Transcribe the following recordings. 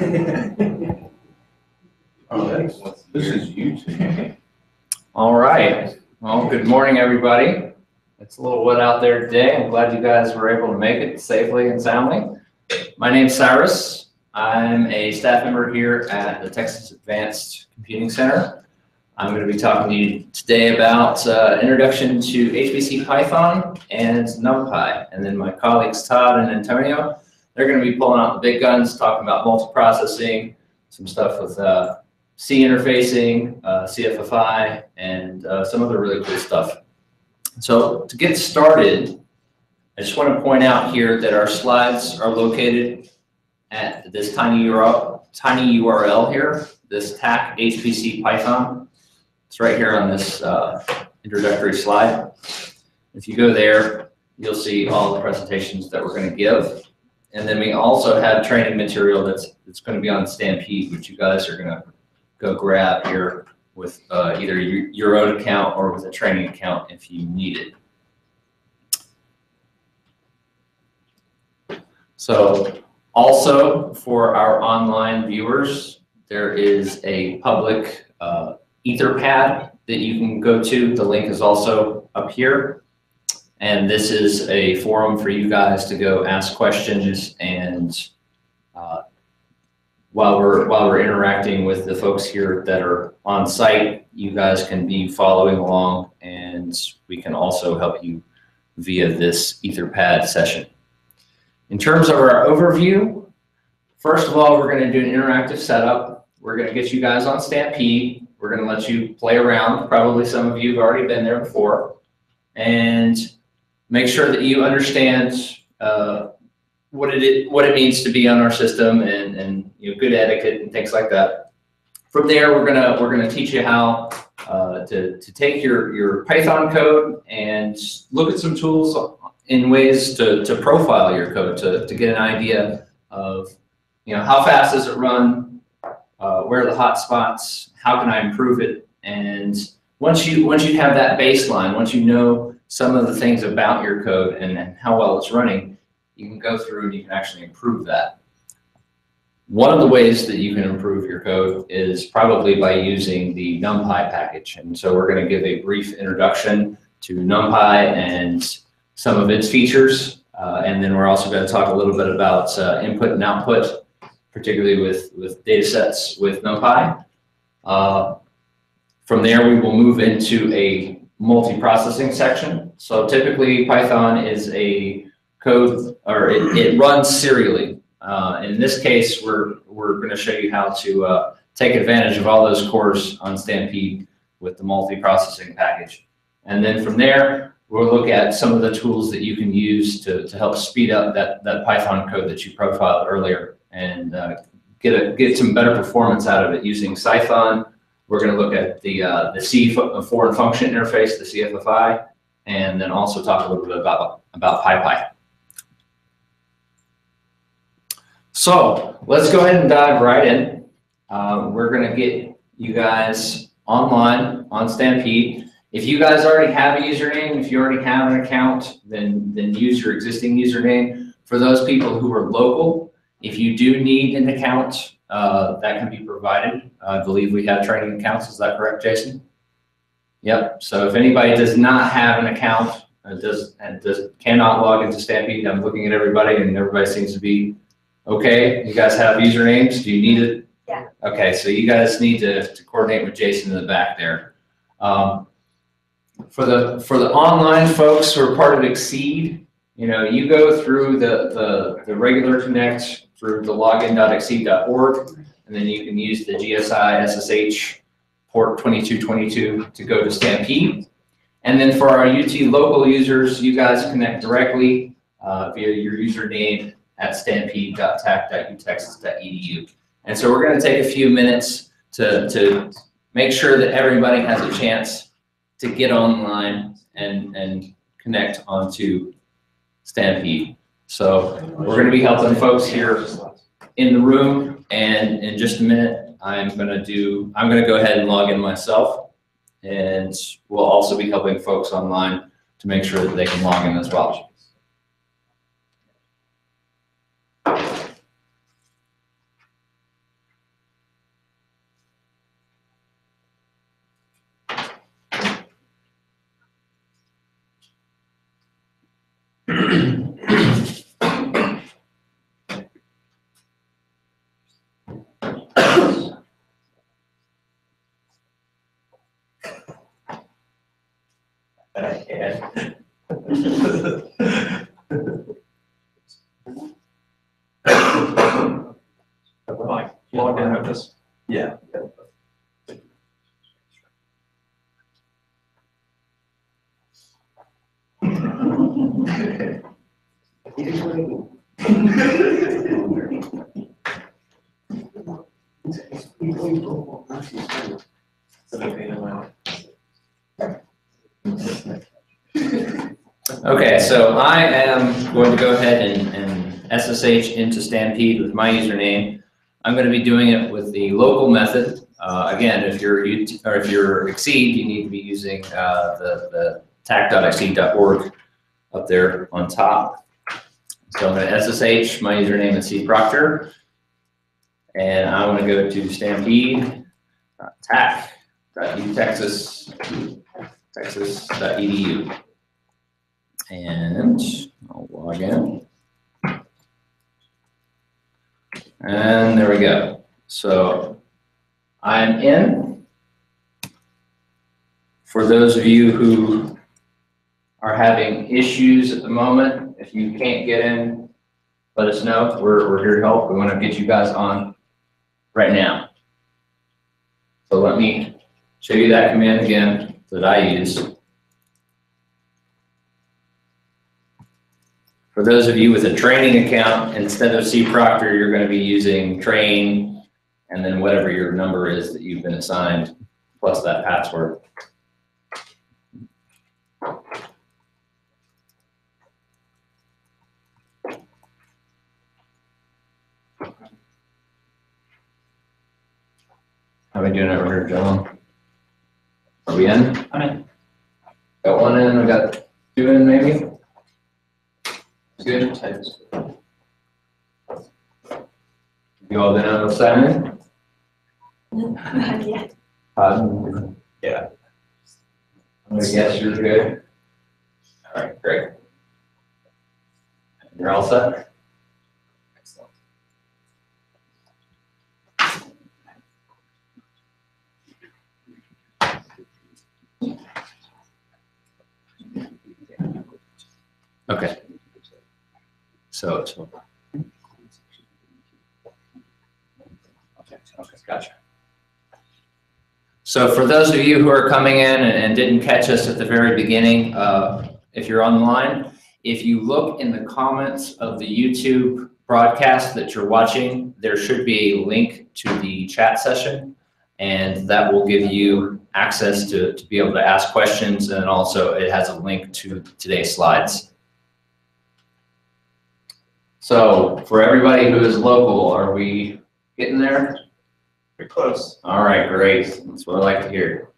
Oh, this is YouTube. All right. Well, good morning, everybody. It's a little wet out there today. I'm glad you guys were able to make it safely and soundly. My name's Cyrus. I'm a staff member here at the Texas Advanced Computing Center. I'm going to be talking to you today about introduction to HPC Python and NumPy. And then my colleagues Todd and Antonio, they're going to be pulling out the big guns, talking about multiprocessing, some stuff with C interfacing, CFFI, and some other really cool stuff. So to get started, I just want to point out here that our slides are located at this tiny URL here, this TAC HPC Python. It's right here on this introductory slide. If you go there, you'll see all the presentations that we're going to give. And then we also have training material that's going to be on Stampede, which you guys are going to go grab here with either your own account or with a training account if you need it. So also for our online viewers, there is a public Etherpad that you can go to. The link is also up here. And this is a forum for you guys to go ask questions, and while we're interacting with the folks here that are on site, you guys can be following along, and we can also help you via this Etherpad session. In terms of our overview, first of all, we're going to do an interactive setup. We're going to get you guys on Stampede. We're going to let you play around. Probably some of you have already been there before, and make sure that you understand what it means to be on our system, and good etiquette and things like that. From there, we're gonna teach you how to take your Python code and look at some tools in ways to profile your code to get an idea of how fast does it run, where are the hot spots, how can I improve it, and once you have that baseline, once you know some of the things about your code and how well it's running, you can go through and you can actually improve that. One of the ways that you can improve your code is probably by using the NumPy package. And so we're going to give a brief introduction to NumPy and some of its features. And then we're also going to talk a little bit about input and output, particularly with data sets with NumPy. From there, we will move into a multiprocessing section. So typically Python is a code, or it runs serially. In this case, we're going to show you how to take advantage of all those cores on Stampede with the multiprocessing package. And then from there, we'll look at some of the tools that you can use to help speed up that Python code that you profiled earlier and get some better performance out of it using Cython. We're going to look at the C foreign function interface, the CFFI, and then also talk a little bit about PyPy. So let's go ahead and dive right in. We're going to get you guys online on Stampede. If you guys already have a username, if you already have an account, then use your existing username. For those people who are local, if you do need an account, that can be provided. I believe we have training accounts. Is that correct, Jason? Yep. So if anybody does not have an account and cannot log into Stampede, I'm looking at everybody and everybody seems to be okay. You guys have usernames? Do you need it? Yeah. Okay. So you guys need to coordinate with Jason in the back there. For the online folks who are part of Exceed, you go through the regular connect through the login.exceed.org, and then you can use the GSI SSH port 2222 to go to Stampede. And then for our UT local users, you guys connect directly via your username at stampede.tac.utexas.edu. And so we're going to take a few minutes to make sure that everybody has a chance to get online and connect onto Stampede. So we're going to be helping folks here in the room, and in just a minute, I'm going to go ahead and log in myself, and we'll also be helping folks online to make sure that they can log in as well. I can. Like, log in with this. Yeah. Okay, so I am going to go ahead and SSH into Stampede with my username. I'm going to be doing it with the local method. Again, if you're Exceed, you need to be using the tac.exceed.org up there on top. So I'm going to SSH, my username is cproctor, and I want to go to stampede.tac.texas.edu. And I'll log in. And there we go. So I'm in. For those of you who are having issues at the moment, if you can't get in, let us know. We're here to help. We want to get you guys on right now. So let me show you that command again that I use. For those of you with a training account, instead of cproctor, you're going to be using train and then whatever your number is that you've been assigned, plus that password. How are we doing over here, John? Are we in? I'm in. Got one in, we got two in maybe? Good. You all been able to sign in? Not yet. Yeah. I'm gonna guess you're good. All right, great. You're all set? Excellent. Okay. So, okay, gotcha. So for those of you who are coming in and didn't catch us at the very beginning, if you're online, if you look in the comments of the YouTube broadcast that you're watching, there should be a link to the chat session, and that will give you access to be able to ask questions, and also it has a link to today's slides. So for everybody who is local, are we getting there? Pretty close. All right, great. That's what I like to hear.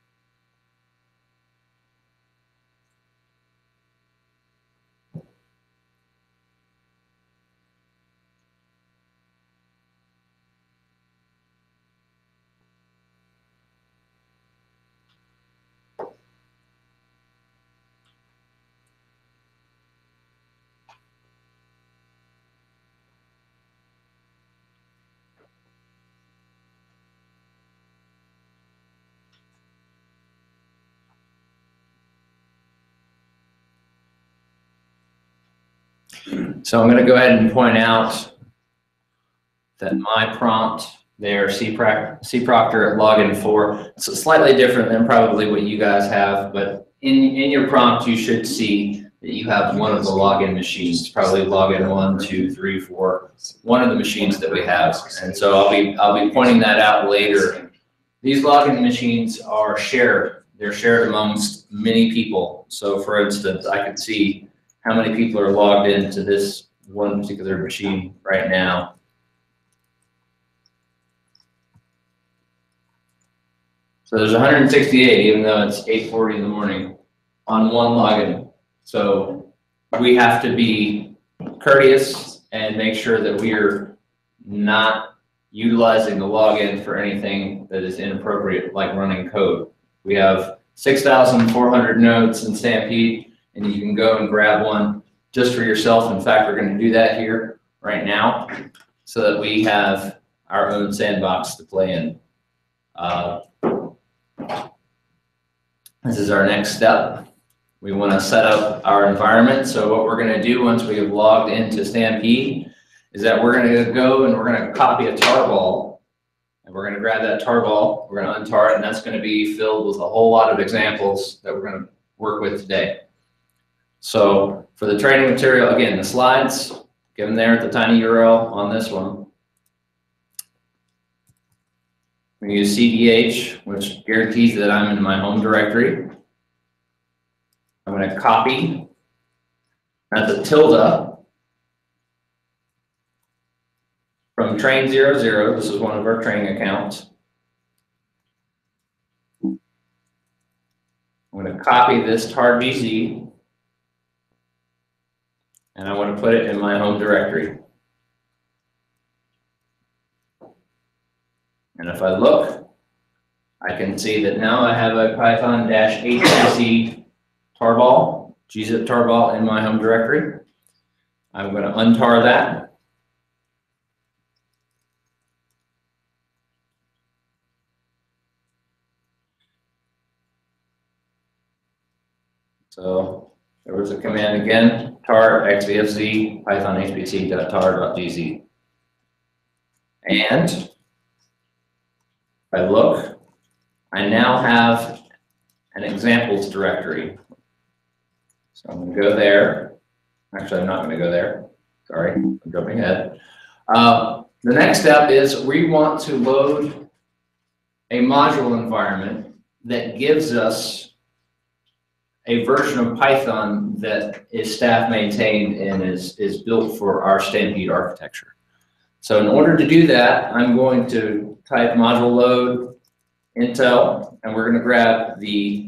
So I'm going to go ahead and point out that my prompt there, cproctor at login 4, it's slightly different than probably what you guys have, but in your prompt you should see that you have one of the login machines, probably login 1, 2, 3, 4, one of the machines that we have. And so I'll be pointing that out later. These login machines are shared. They're shared amongst many people. So for instance, I can see how many people are logged into this one particular machine right now. So there's 168, even though it's 8:40 in the morning, on one login. So we have to be courteous and make sure that we are not utilizing the login for anything that is inappropriate, like running code. We have 6,400 nodes in Stampede, and you can go and grab one just for yourself. In fact, we're going to do that here right now so that we have our own sandbox to play in. This is our next step. we want to set up our environment. So what we're going to do once we have logged into Stampede is that we're going to go and we're going to copy a tar ball. And we're going to grab that tar ball, we're going to untar it, and that's going to be filled with a whole lot of examples that we're going to work with today. So for the training material, again, the slides, given there at the tiny URL on this one. We use CDH, which guarantees that I'm in my home directory. I'm going to copy. That's a tilde from train 00. This is one of our training accounts. I'm going to copy this tar BZ, and I want to put it in my home directory. And if I look, I can see that now I have a Python-HPC tarball, gzip tarball in my home directory. I'm going to untar that. So there was a command again, tar xvfz python hpc.tar.gz. And if I look, I now have an examples directory. So I'm going to go there. Actually, I'm not going to go there. Sorry, I'm jumping ahead. The next step is we want to load a module environment that gives us a version of Python that is staff maintained and is built for our Stampede architecture. So in order to do that, I'm going to type module load Intel, and we're going to grab the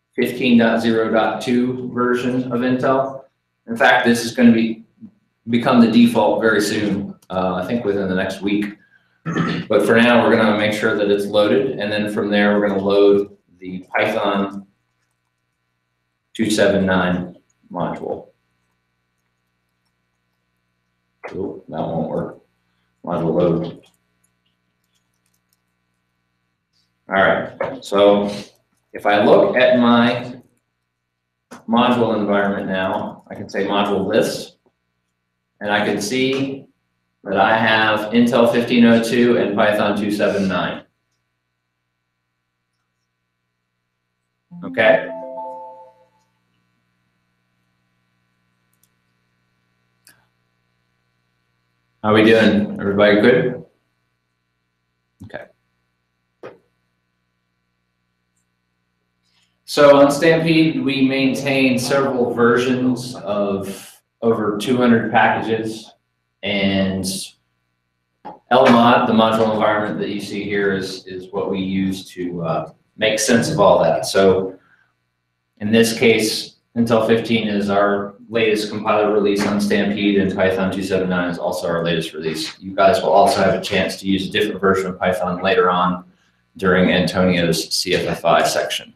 15.0.2 version of Intel. In fact, this is going to become the default very soon, I think within the next week. But for now, we're going to make sure that it's loaded, and then from there, we're going to load the Python 279 module. Ooh, that won't work. Module load. All right, so if I look at my module environment now, I can say module list, and I can see that I have Intel 1502 and Python 279. Okay. How are we doing? Everybody good? Okay. So on Stampede, we maintain several versions of over 200 packages, and LMOD, the module environment that you see here, is what we use to make sense of all that. So in this case, Intel 15 is our latest compiler release on Stampede, and Python 279 is also our latest release. You guys will also have a chance to use a different version of Python later on during Antonio's CFFI section.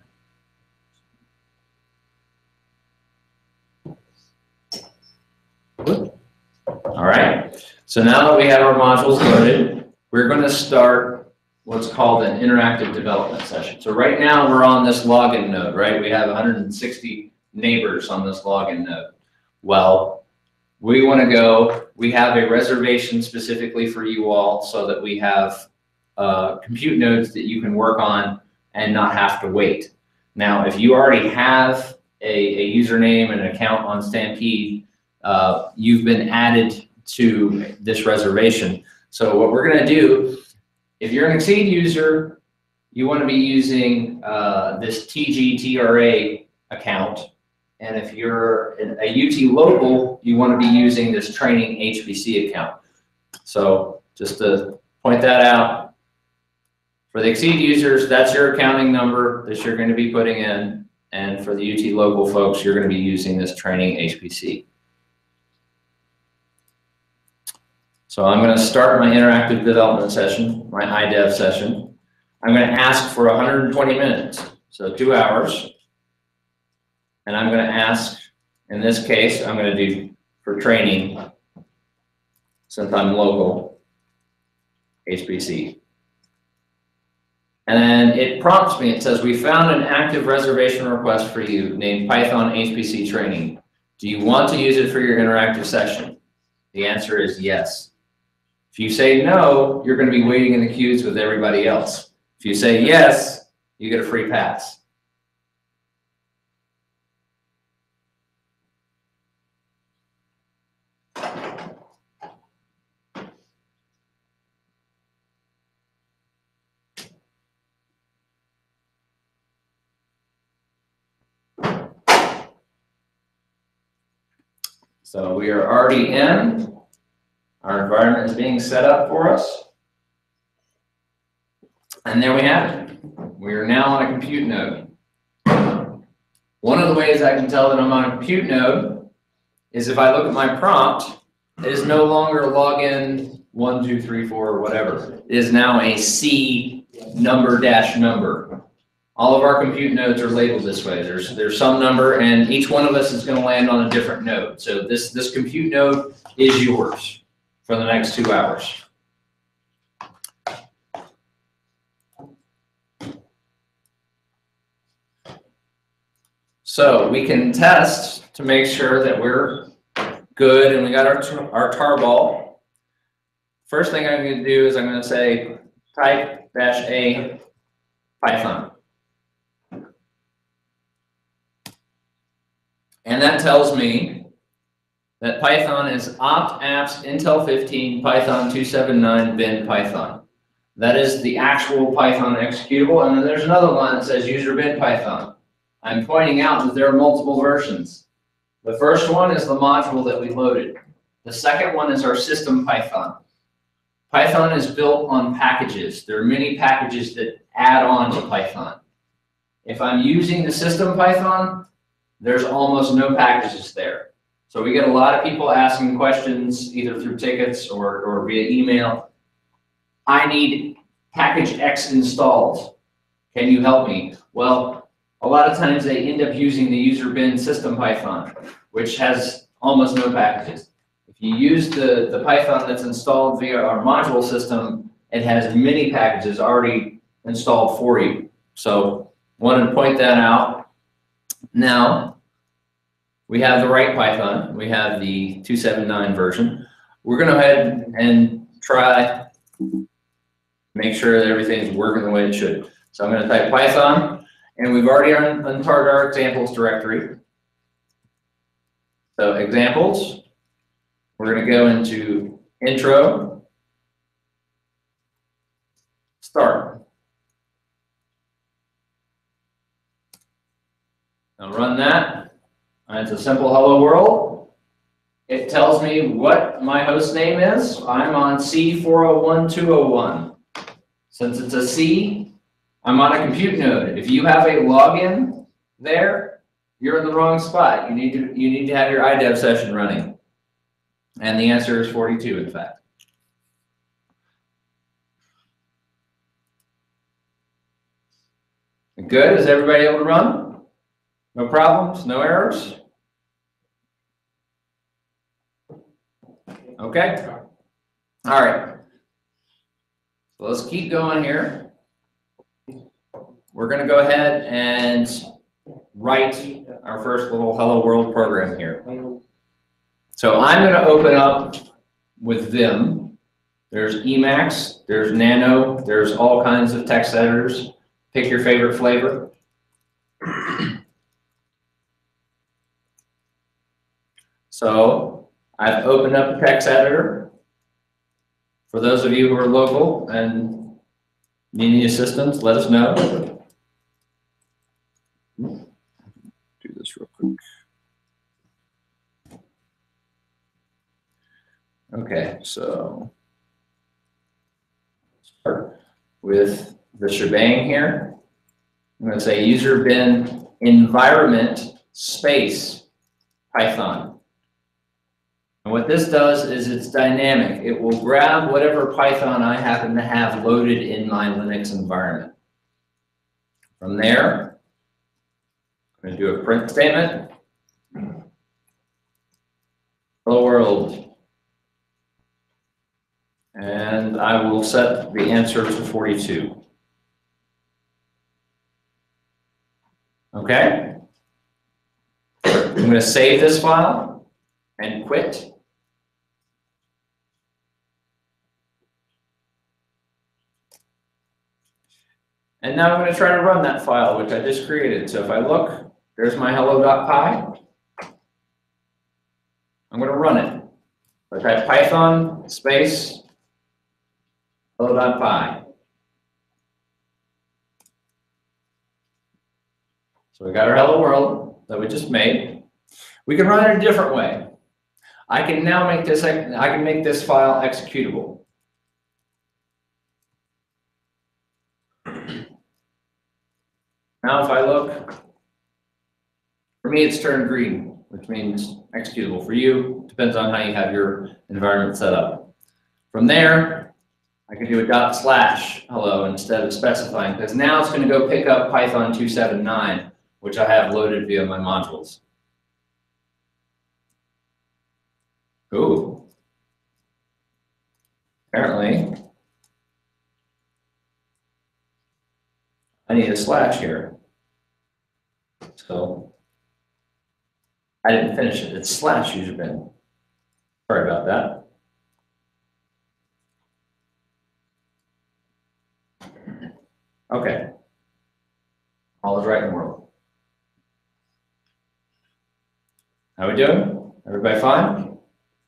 All right, so now that we have our modules loaded, we're going to start what's called an interactive development session. So right now we're on this login node, right? We have 160 neighbors on this login node. Well, we want to go, we have a reservation specifically for you all so that we have compute nodes that you can work on and not have to wait. Now, if you already have a username and an account on Stampede, you've been added to this reservation. So what we're going to do, if you're an Exceed user, you want to be using this TGTRA account. And if you're a UT local, you want to be using this training HPC account. So just to point that out, for the Exceed users, that's your accounting number that you're going to be putting in. And for the UT local folks, you're going to be using this training HPC. So I'm going to start my interactive development session, my iDev session. I'm going to ask for 120 minutes, so 2 hours. And I'm going to ask, in this case, I'm going to do for training, since I'm local, HPC. And then it prompts me, it says, we found an active reservation request for you named Python HPC Training. Do you want to use it for your interactive session? The answer is yes. If you say no, you're going to be waiting in the queues with everybody else. If you say yes, you get a free pass. So we are already in. Our environment is being set up for us. And there we have it. We are now on a compute node. One of the ways I can tell that I'm on a compute node is if I look at my prompt, it is no longer login 1, 2, 3, 4, or whatever. It is now a C number dash number. All of our compute nodes are labeled this way. There's some number, and each one of us is going to land on a different node. So this compute node is yours for the next 2 hours. So we can test to make sure that we're good and we got our tarball. First thing I'm going to do is I'm going to say type -a Python. And that tells me that Python is opt apps Intel 15 Python 279 bin Python. That is the actual Python executable. And then there's another line that says user bin Python. I'm pointing out that there are multiple versions. The first one is the module that we loaded. The second one is our system Python. Python is built on packages. There are many packages that add on to Python. If I'm using the system Python, there's almost no packages there. So we get a lot of people asking questions either through tickets or via email. I need package X installed. Can you help me? Well, a lot of times they end up using the user bin system Python, which has almost no packages. If you use the Python that's installed via our module system, it has many packages already installed for you. So wanted to point that out. Now, we have the right Python. We have the 279 version. We're going to go ahead and try make sure that everything's working the way it should. So I'm going to type Python, and we've already untarred our examples directory. So examples, we're going to go into intro, start. Now run that. It's a simple hello world. It tells me what my host name is. I'm on C401201. Since it's a C, I'm on a compute node. If you have a login there, you're in the wrong spot. You need to have your IDEV session running. And the answer is 42, in fact. Good. Is everybody able to run? No problems? No errors? Okay. All right. So let's keep going here. We're going to go ahead and write our first little hello world program here. So I'm going to open up with Vim. There's Emacs, there's Nano, there's all kinds of text editors. Pick your favorite flavor. So I've opened up a text editor. For those of you who are local and need any assistance, let us know. Do this real quick. Okay, so start with the shebang here. I'm going to say user bin environment space Python. And what this does is it's dynamic. It will grab whatever Python I happen to have loaded in my Linux environment. From there, I'm going to do a print statement. Hello world. And I will set the answer to 42. Okay? I'm going to save this file and quit. And now I'm going to try to run that file, which I just created. So if I look, there's my hello.py. I'm going to run it. I type Python space hello.py. So we got our hello world that we just made. We can run it a different way. I can now make this, I can make this file executable. Now if I look, for me it's turned green, which means executable. For you, depends on how you have your environment set up. From there, I can do a /hello instead of specifying, because now it's going to go pick up Python 279, which I have loaded via my modules. Ooh. Apparently, I need a slash here. So I didn't finish it. It's slash user bin. Sorry about that. Okay. All is right in the world. How we doing? Everybody fine?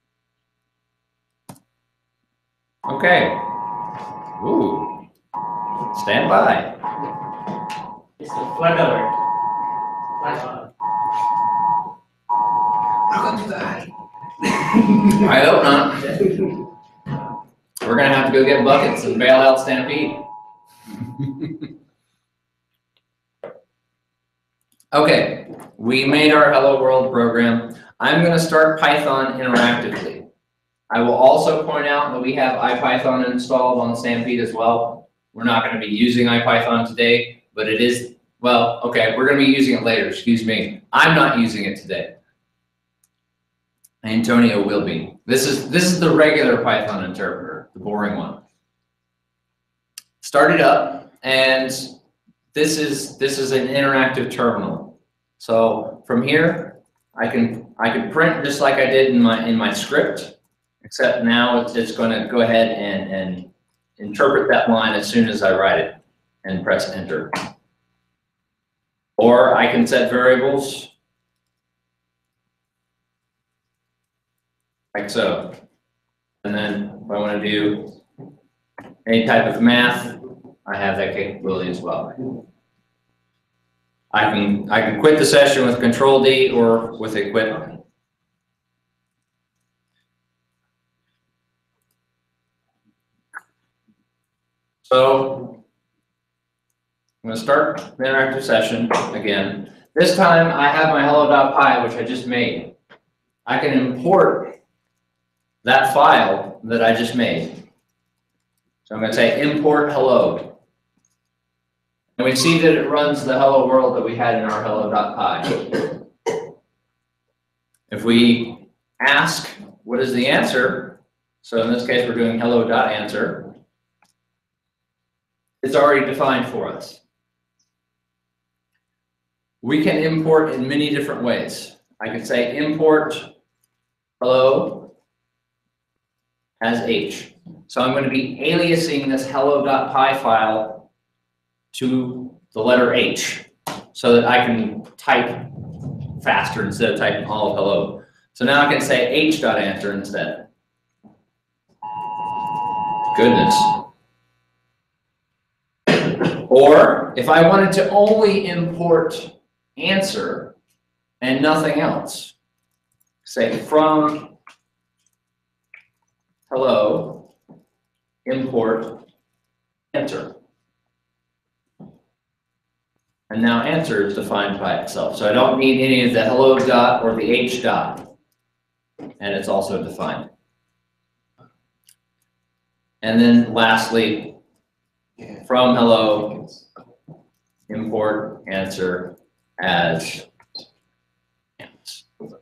Okay. Ooh. Stand by. It's a flood alert. I'm gonna do that. I hope not. We're gonna have to go get buckets and bail out Stampede. Okay, we made our Hello World program. I'm gonna start Python interactively. I will also point out that we have IPython installed on Stampede as well. We're not gonna be using IPython today, but it is, well, okay, we're gonna be using it later, excuse me. I'm not using it today. Antonio will be. This is the regular Python interpreter, the boring one. Start it up, and this is an interactive terminal. So from here, I can print just like I did in my script, except now it's going to go ahead and interpret that line as soon as I write it and press enter. Or I can set variables. Like so. And then if I want to do any type of math, I have that capability as well. I can quit the session with Control D or with a quit. So I'm going to start the interactive session again. This time I have my hello.py, which I just made. I can import that file that I just made. So I'm going to say import hello. And we see that it runs the hello world that we had in our hello.py. If we ask what is the answer, so in this case we're doing hello.answer, it's already defined for us. We can import in many different ways. I can say import hello as H. So I'm going to be aliasing this hello.py file to the letter H so that I can type faster instead of typing all of hello. So now I can say h.answer instead. Goodness. Or if I wanted to only import answer and nothing else, say from hello, import, answer. And now answer is defined by itself. So I don't need any of the hello dot or the h dot. And it's also defined. And then lastly, from hello, import, answer as ants.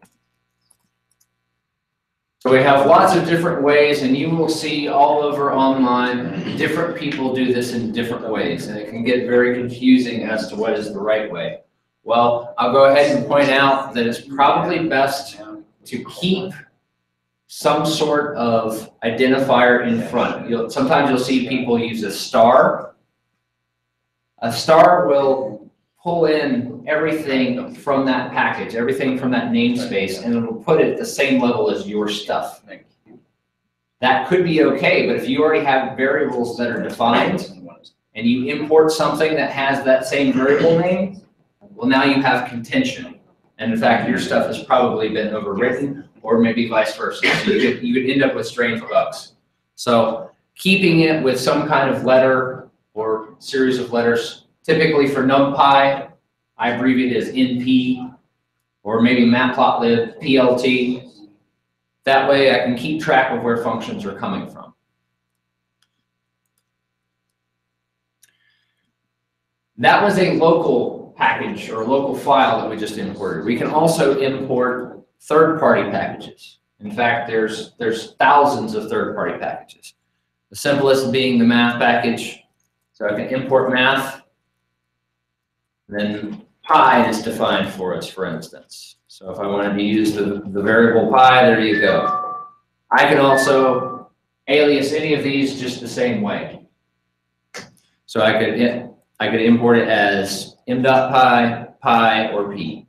So we have lots of different ways, and you will see all over online, different people do this in different ways, and it can get very confusing as to what is the right way. Well, I'll go ahead and point out that it's probably best to keep some sort of identifier in front. Sometimes you'll see people use a star. A star will pull in everything from that package, everything from that namespace, and it'll put it at the same level as your stuff. That could be okay, but if you already have variables that are defined and you import something that has that same variable name, well, now you have contention. And in fact, your stuff has probably been overwritten, or maybe vice versa. So you could end up with strange bugs. So keeping it with some kind of letter or series of letters, typically for NumPy, I abbreviate it as NP, or maybe matplotlib, PLT. That way I can keep track of where functions are coming from. That was a local package or local file that we just imported. We can also import third-party packages. In fact, there's thousands of third-party packages. The simplest being the math package. So I can import math. Then pi is defined for us, for instance. So if I wanted to use the variable pi, there you go. I can also alias any of these just the same way. So I could import it as m.pi, pi, or p.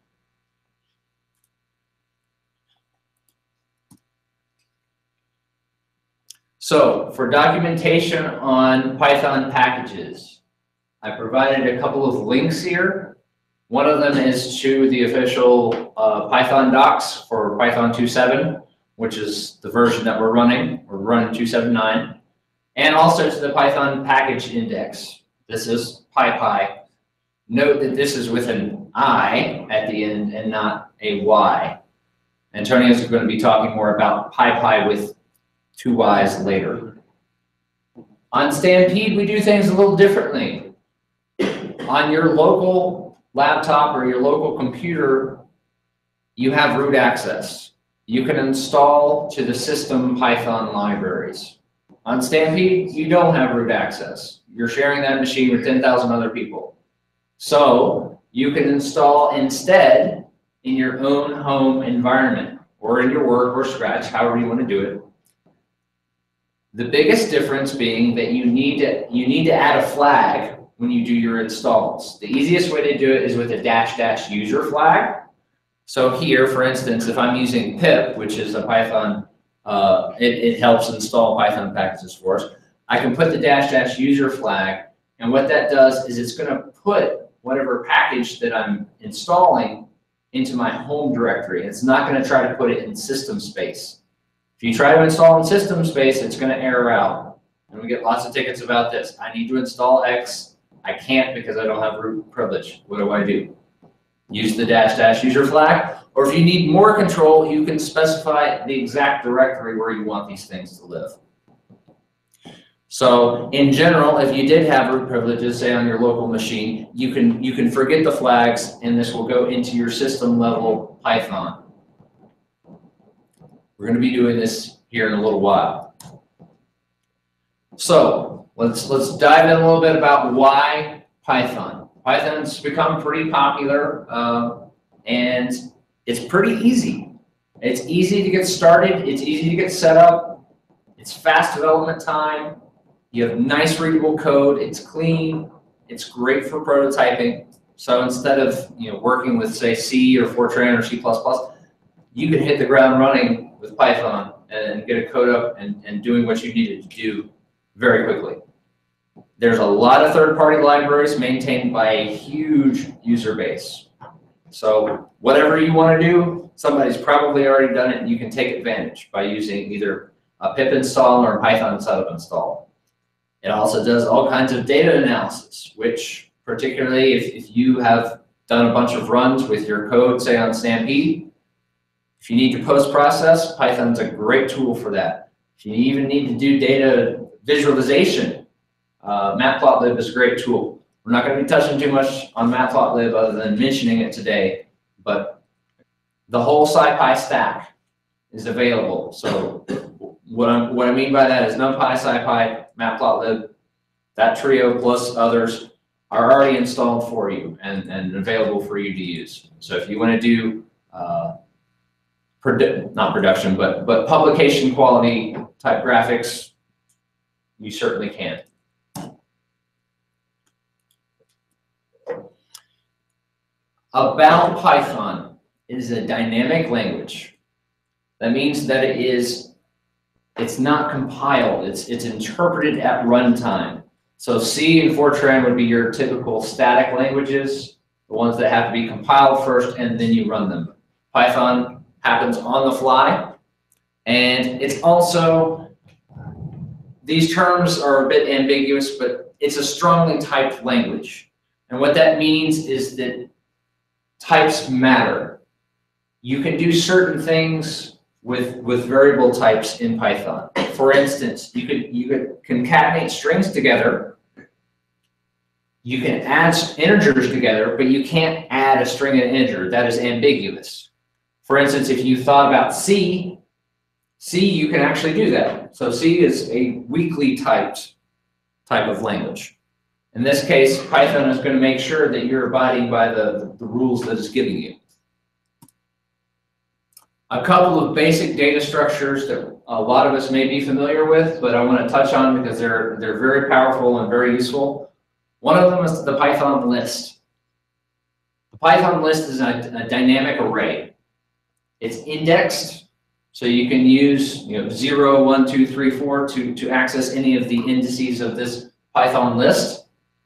So for documentation on Python packages, I provided a couple of links here. One of them is to the official Python docs for Python 2.7, which is the version that we're running. We're running 2.7.9. And also to the Python package index. This is PyPy. Note that this is with an I at the end and not a Y. Antonio is going to be talking more about PyPy with 2 Ys later. On Stampede, we do things a little differently. On your local laptop or your local computer, you have root access. You can install to the system Python libraries. On Stampede, you don't have root access. You're sharing that machine with 10,000 other people. So you can install instead in your own home environment or in your work or Scratch, however you want to do it. The biggest difference being that you need to add a flag when you do your installs. The easiest way to do it is with a -- user flag. So here, for instance, if I'm using pip, which is a Python, it helps install Python packages for us. I can put the -- user flag, and what that does is it's going to put whatever package that I'm installing into my home directory. It's not going to try to put it in system space. If you try to install in system space, it's going to error out. And we get lots of tickets about this. I need to install X. I can't because I don't have root privilege. What do? Use the -- user flag. Or if you need more control, you can specify the exact directory where you want these things to live. So in general, if you did have root privileges, say on your local machine, you can forget the flags, and this will go into your system level Python. We're going to be doing this here in a little while. So let's dive in a little bit about why Python. Python's become pretty popular, and it's pretty easy. It's easy to get started. It's easy to get set up. It's fast development time. You have nice readable code. It's clean. It's great for prototyping. So instead of working with say C or Fortran or C++, you can hit the ground running with Python and get a code up and doing what you needed to do very quickly. There's a lot of third-party libraries maintained by a huge user base. So whatever you want to do, somebody's probably already done it, and you can take advantage by using either a pip install or a Python setup install. It also does all kinds of data analysis, which particularly if you have done a bunch of runs with your code, say on Stampede, if you need to post-process, Python's a great tool for that. If you even need to do data visualization, Matplotlib is a great tool. We're not going to be touching too much on Matplotlib other than mentioning it today, but the whole SciPy stack is available. So what I mean by that is NumPy, SciPy, Matplotlib, that trio plus others are already installed for you and available for you to use. So if you want to do not production, but publication quality type graphics, you certainly can. About Python, it is a dynamic language. That means that it's not compiled, it's interpreted at runtime. So C and Fortran would be your typical static languages, the ones that have to be compiled first and then you run them. Python happens on the fly, and it's also, these terms are a bit ambiguous, but it's a strongly typed language. And what that means is that types matter. You can do certain things with variable types in Python. For instance, you could concatenate strings together. You can add integers together, but you can't add a string and an integer. That is ambiguous. For instance, if you thought about C, you can actually do that. So C is a weakly typed type of language. In this case, Python is going to make sure that you're abiding by the rules that it's giving you. A couple of basic data structures that a lot of us may be familiar with, but I want to touch on because they're very powerful and very useful. One of them is the Python list. The Python list is a dynamic array. It's indexed, so you can use 0, 1, 2, 3, 4 to access any of the indices of this Python list.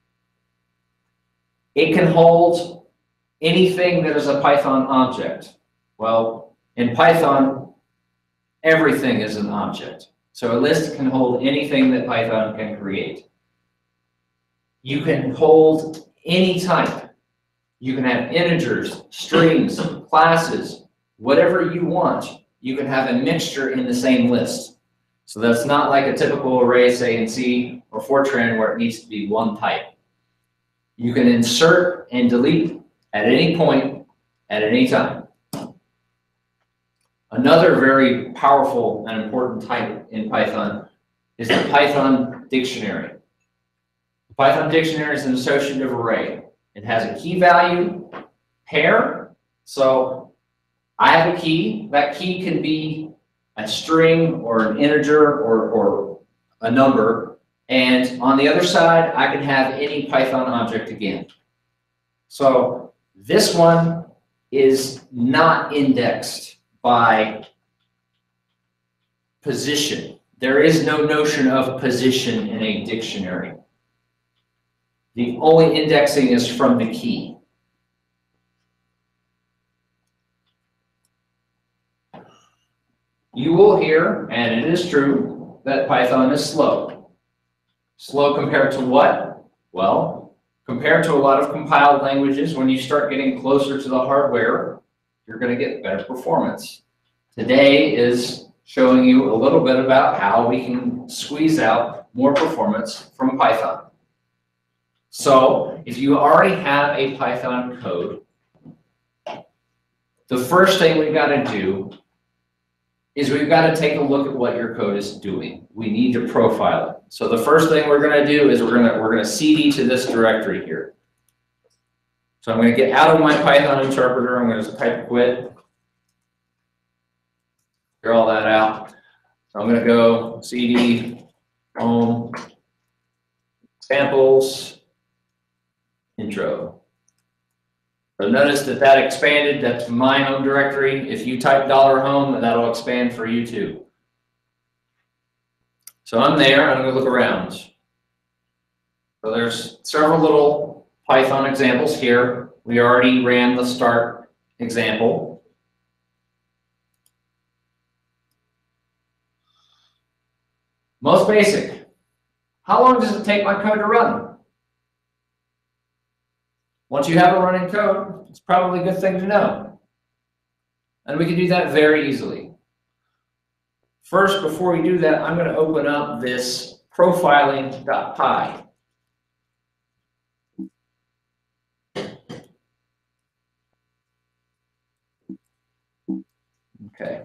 It can hold anything that is a Python object. Well, in Python, everything is an object. So a list can hold anything that Python can create. You can hold any type. You can have integers, strings, classes, whatever you want. You can have a mixture in the same list. So that's not like a typical array, say in C or Fortran, where it needs to be one type. You can insert and delete at any point, at any time. Another very powerful and important type in Python is the Python dictionary. The Python dictionary is an associative array. It has a key value pair. So I have a key. That key can be a string or an integer or a number. And on the other side, I can have any Python object again. So this one is not indexed by position. There is no notion of position in a dictionary. The only indexing is from the key. You will hear, and it is true, that Python is slow. Slow compared to what? Well, compared to a lot of compiled languages, when you start getting closer to the hardware, you're going to get better performance. Today is showing you a little bit about how we can squeeze out more performance from Python. So if you already have a Python code, the first thing we've got to do is we've got to take a look at what your code is doing. We need to profile it. So the first thing we're going to do is we're going to cd to this directory here. So I'm going to get out of my Python interpreter. I'm going to type quit. Clear all that out. So I'm going to go cd home samples intro. So notice that expanded. That's my home directory. If you type $home, that'll expand for you too. So I'm there. I'm going to look around. So there's several little Python examples here. We already ran the start example. Most basic. How long does it take my code to run? Once you have a running code, it's probably a good thing to know. And we can do that very easily. First, before we do that, I'm going to open up this profiling.py. Okay.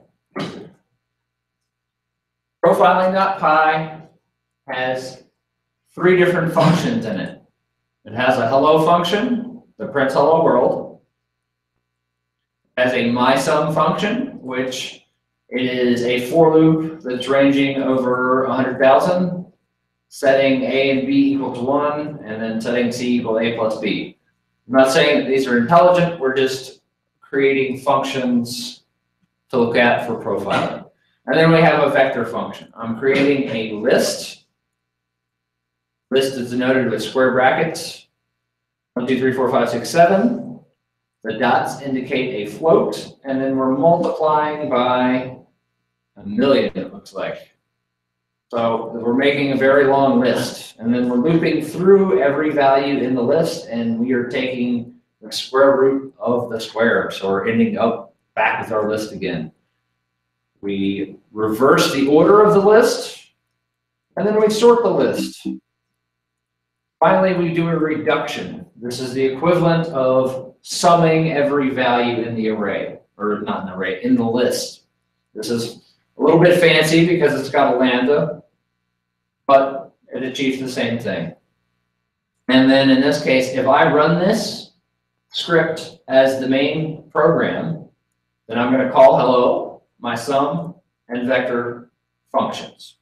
Profiling.py has 3 different functions in it. It has a hello function that prints hello world. It has a mySum function, which it is a for loop that's ranging over 100,000, setting A and B equal to 1, and then setting C equal to A plus B. I'm not saying that these are intelligent, we're just creating functions to look at for profiling. And then we have a vector function. I'm creating a list. List is denoted with square brackets. 1, 2, 3, 4, 5, 6, 7. The dots indicate a float, and then we're multiplying by 1,000,000, it looks like. So we're making a very long list, and then we're looping through every value in the list, and we are taking the square root of the square. So we're ending up back with our list again. We reverse the order of the list, and then we sort the list. Finally, we do a reduction. This is the equivalent of summing every value in the array, or not in the array, in the list. This is a little bit fancy because it's got a lambda, but it achieves the same thing. And then in this case, if I run this script as the main program, then I'm going to call hello, my sum, and vector functions.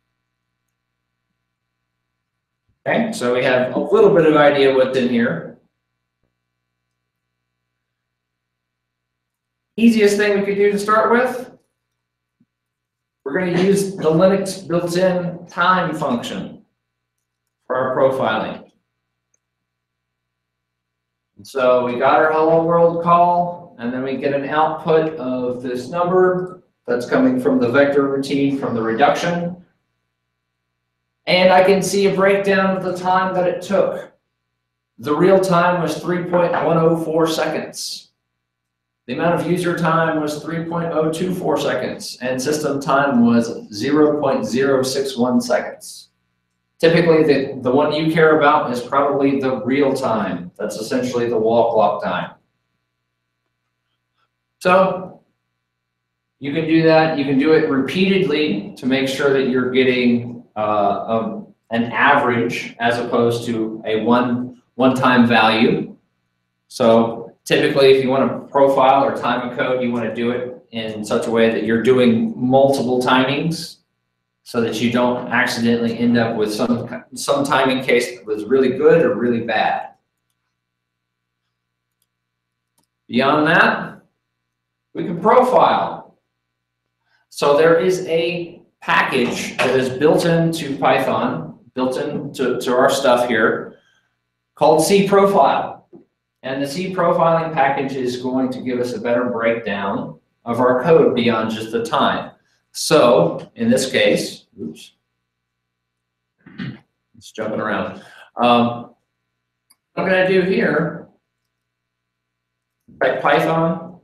Okay, so we have a little bit of idea what's in here. Easiest thing we could do to start with, we're going to use the Linux built-in time function for our profiling. And so we got our hello world call, and then we get an output of this number that's coming from the vector routine from the reduction. And I can see a breakdown of the time that it took. The real time was 3.104 seconds. The amount of user time was 3.024 seconds, and system time was 0.061 seconds. Typically, the one you care about is probably the real time. That's essentially the wall clock time. So you can do that. You can do it repeatedly to make sure that you're getting an average as opposed to a one-time value. So typically, if you want to profile or time a code, you want to do it in such a way that you're doing multiple timings so that you don't accidentally end up with some timing case that was really good or really bad. Beyond that, we can profile. So there is a package that is built into Python, built into our stuff here, called cProfile. And the cProfiling package is going to give us a better breakdown of our code beyond just the time. So in this case, oops, it's jumping around. What I'm going to do here, type Python,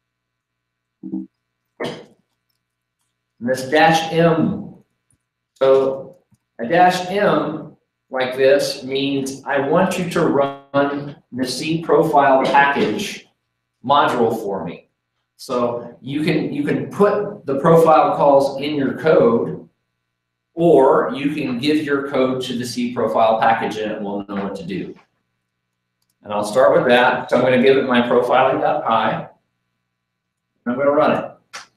and this -m. So a -m like this means I want you to run the cProfile package module for me. So you can put the profile calls in your code, or you can give your code to the cProfile package and it will know what to do. And I'll start with that. So I'm going to give it my profiling.py. I'm going to run it.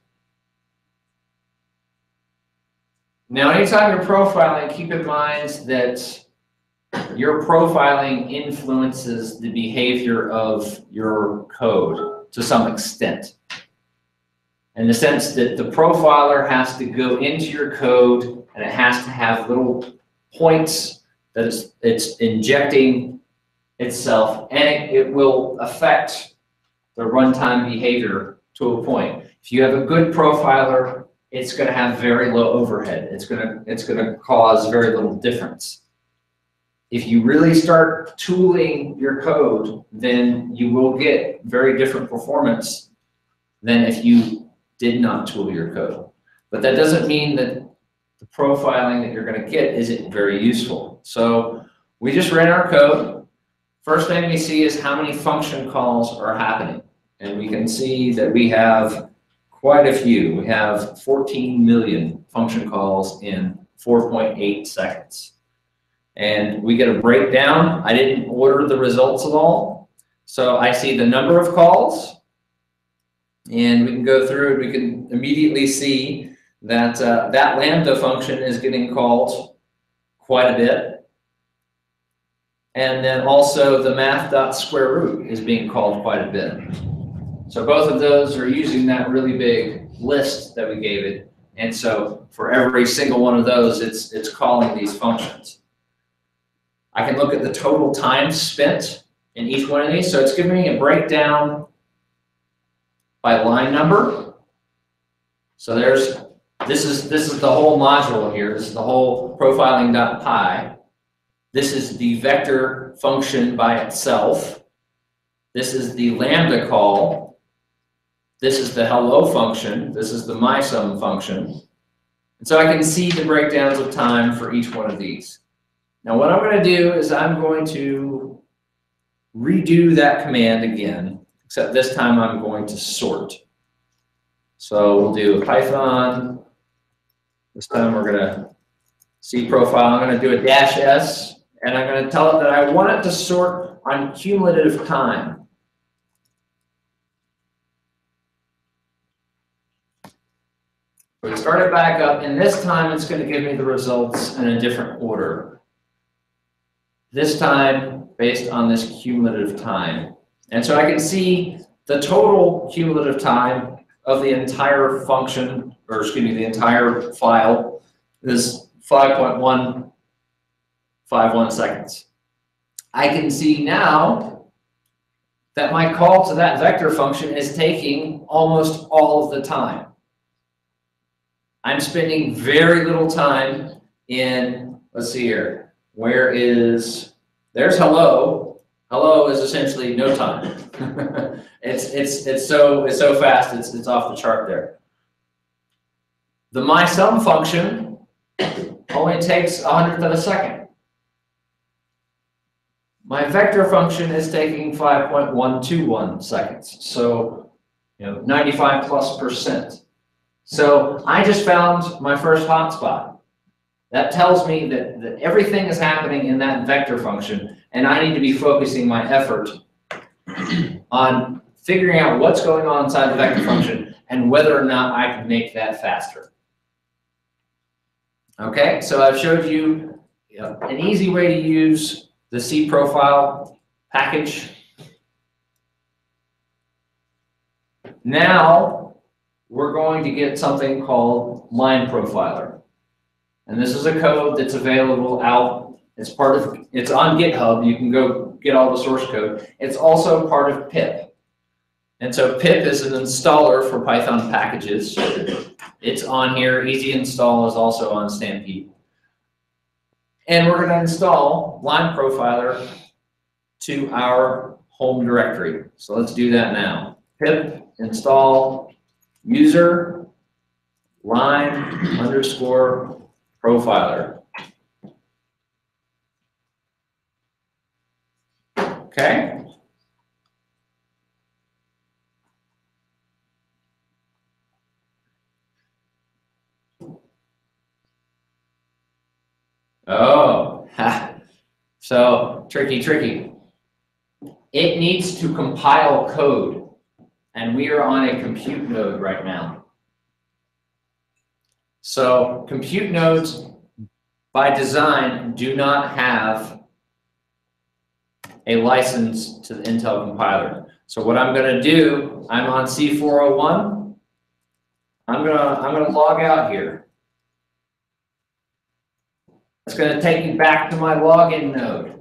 Now, anytime you're profiling, keep in mind that your profiling influences the behavior of your code to some extent. In the sense that the profiler has to go into your code and it has to have little points that it's injecting itself, and it will affect the runtime behavior to a point. If you have a good profiler, it's going to have very low overhead. It's going to cause very little difference. If you really start tooling your code, then you will get very different performance than if you did not tool your code. But that doesn't mean that the profiling that you're going to get isn't very useful. So we just ran our code. First thing we see is how many function calls are happening. And we can see that we have quite a few. We have 14 million function calls in 4.8 seconds. and we get a breakdown. I didn't order the results at all. So I see the number of calls, and we can go through and we can immediately see that that lambda function is getting called quite a bit. And then also the math.square root is being called quite a bit. So both of those are using that really big list that we gave it. And so for every single one of those, it's calling these functions. I can look at the total time spent in each one of these. So it's giving me a breakdown by line number. So this is the whole module here. This is the whole profiling.py. This is the vector function by itself. This is the lambda call. This is the hello function. This is the mysum function. And so I can see the breakdowns of time for each one of these. Now what I'm going to do is I'm going to redo that command again, except this time I'm going to sort. So we'll do Python. This time we're going to C profile. I'm going to do a -s, and I'm going to tell it that I want it to sort on cumulative time. We start it back up, and this time it's going to give me the results in a different order. This time based on this cumulative time. And so I can see the total cumulative time of the entire function, or excuse me, the entire file is 5.151 seconds. I can see now that my call to that vector function is taking almost all of the time. I'm spending very little time in, let's see here, there's hello. Hello is essentially no time. it's so fast, it's off the chart there. The mysum function only takes 100th of a second. My vector function is taking 5.121 seconds, so 95+%. So I just found my first hotspot. That tells me that everything is happening in that vector function, and I need to be focusing my effort on figuring out what's going on inside the vector function and whether or not I can make that faster. Okay, so I've showed you an easy way to use the C profile package. Now we're going to get something called line profiler. And this is a code that's available out. It's on GitHub. You can go get all the source code. It's also part of pip. And so pip is an installer for Python packages. It's on here. Easy install is also on Stampede. And we're going to install line profiler to our home directory. So let's do that now. Pip install user line_profiler. Okay. Oh, so tricky. It needs to compile code, and we are on a compute node right now. So compute nodes, by design, do not have a license to the Intel compiler. So what I'm going to do, I'm on C401. I'm gonna log out here. It's going to take me back to my login node.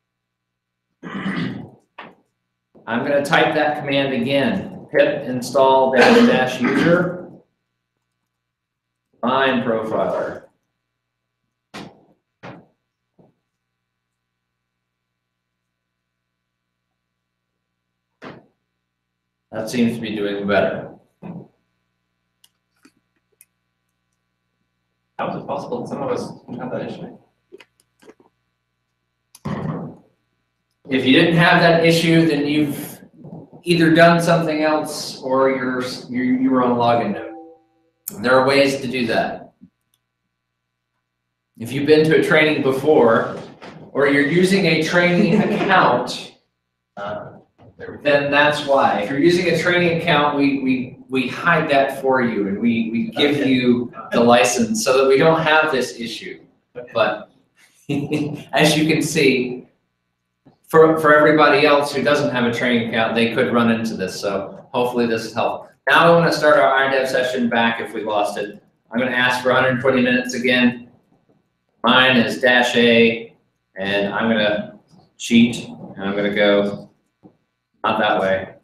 I'm going to type that command again. Pip install -- user line profiler. That seems to be doing better. How is it possible that some of us don't have that issue? If you didn't have that issue, then you've either done something else or you were on a login node. There are ways to do that. If you've been to a training before, or you're using a training account, then that's why. If you're using a training account, we hide that for you, and we give you the license so that we don't have this issue. But as you can see, for everybody else who doesn't have a training account, they could run into this. So hopefully this has helped. Now I want to start our iDev session back if we lost it. I'm going to ask for 120 minutes again. Mine is -A, and I'm going to cheat, and I'm going to go not that way.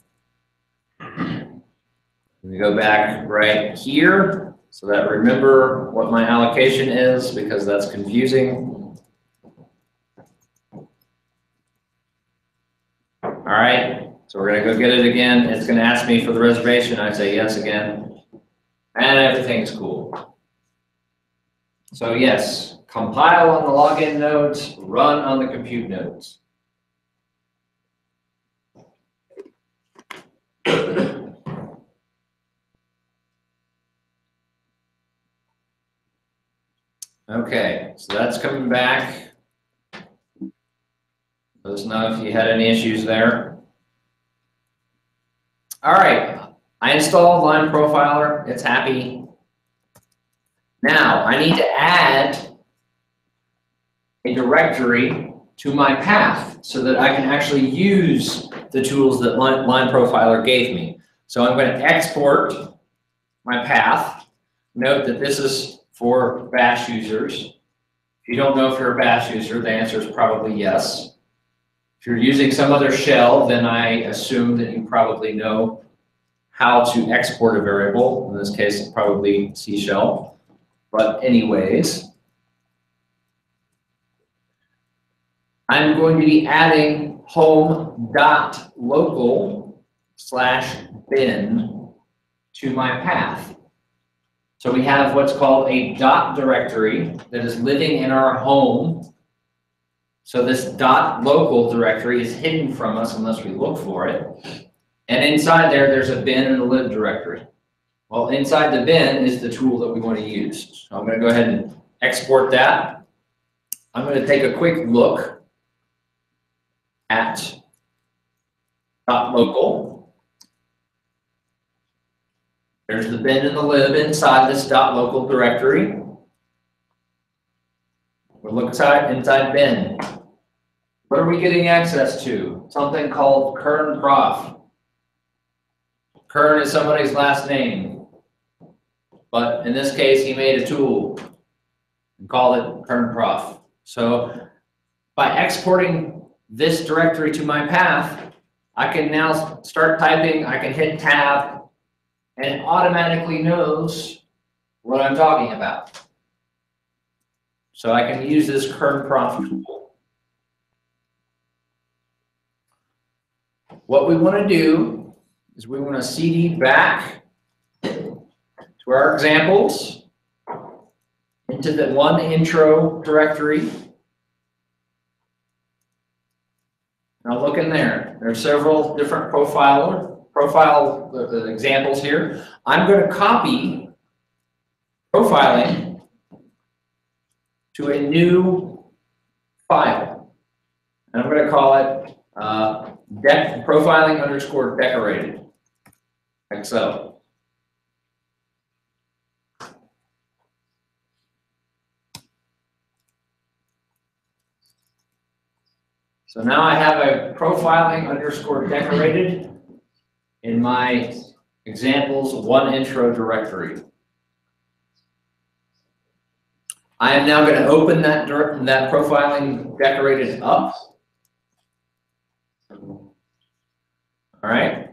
We go back right here so that remember what my allocation is, because that's confusing. All right, so we're going to go get it again. It's going to ask me for the reservation. I say yes again, and everything's cool. So yes, compile on the login nodes, run on the compute nodes. Okay, so that's coming back. Let us know if you had any issues there. All right, I installed Line Profiler. It's happy. Now, I need to add a directory to my path so that I can actually use the tools that Line Profiler gave me. So I'm going to export my path. Note that this is for Bash users. If you don't know if you're a Bash user, the answer is probably yes. If you're using some other shell, then I assume that you probably know how to export a variable. In this case, it's probably C shell. But anyways, I'm going to be adding home.local/bin to my path. So we have what's called a dot directory that is living in our home. So this .local directory is hidden from us unless we look for it. And inside there's a bin and a lib directory. Well, inside the bin is the tool that we want to use. So I'm going to go ahead and export that. I'm going to take a quick look at .local. There's the bin and the lib inside this .local directory. We'll look inside bin. What are we getting access to? Something called kern prof. Kern is somebody's last name, but in this case, he made a tool and called it kern prof. So by exporting this directory to my path, I can now start typing. I can hit tab, and it automatically knows what I'm talking about. So I can use this kern prof tool. What we want to do is we want to cd back to our examples into the one intro directory. Now look in there. There are several different profile examples here. I'm going to copy profiling to a new file, and I'm going to call it profiling_decorated, like so. So now I have a profiling_decorated in my examples one intro directory. I am now going to open that profiling decorated up. All right.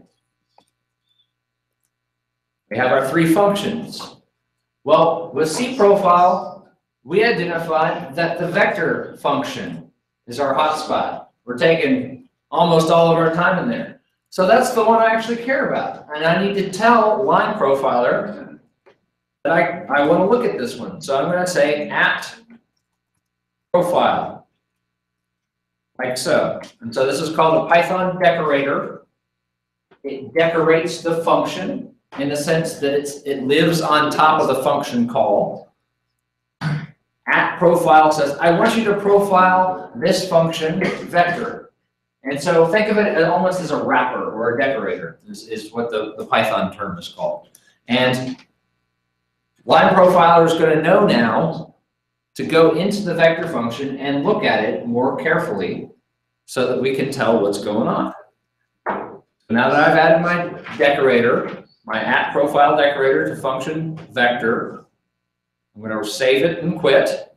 We have our three functions. Well, with cprofile, we identified that the vector function is our hotspot. We're taking almost all of our time in there. So that's the one I actually care about. And I need to tell Line Profiler that I want to look at this one. So I'm going to say @profile, like so. And so this is called a Python decorator. It decorates the function in the sense that it lives on top of the function call. @profile says, I want you to profile this function vector. And so think of it almost as a wrapper or a decorator is what the Python term is called. And line profiler is going to know now to go into the vector function and look at it more carefully so that we can tell what's going on. So now that I've added my decorator, my @profile decorator to function vector, I'm going to save it and quit.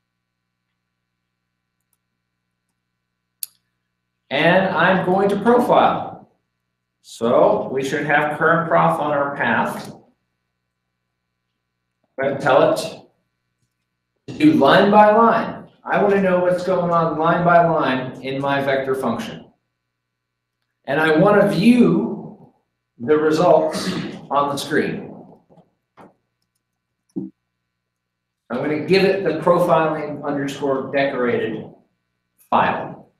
And I'm going to profile. So we should have current prof on our path. I'm going to tell it to do line by line. I want to know what's going on line by line in my vector function. And I want to view the results on the screen. I'm going to give it the profiling underscore decorated file.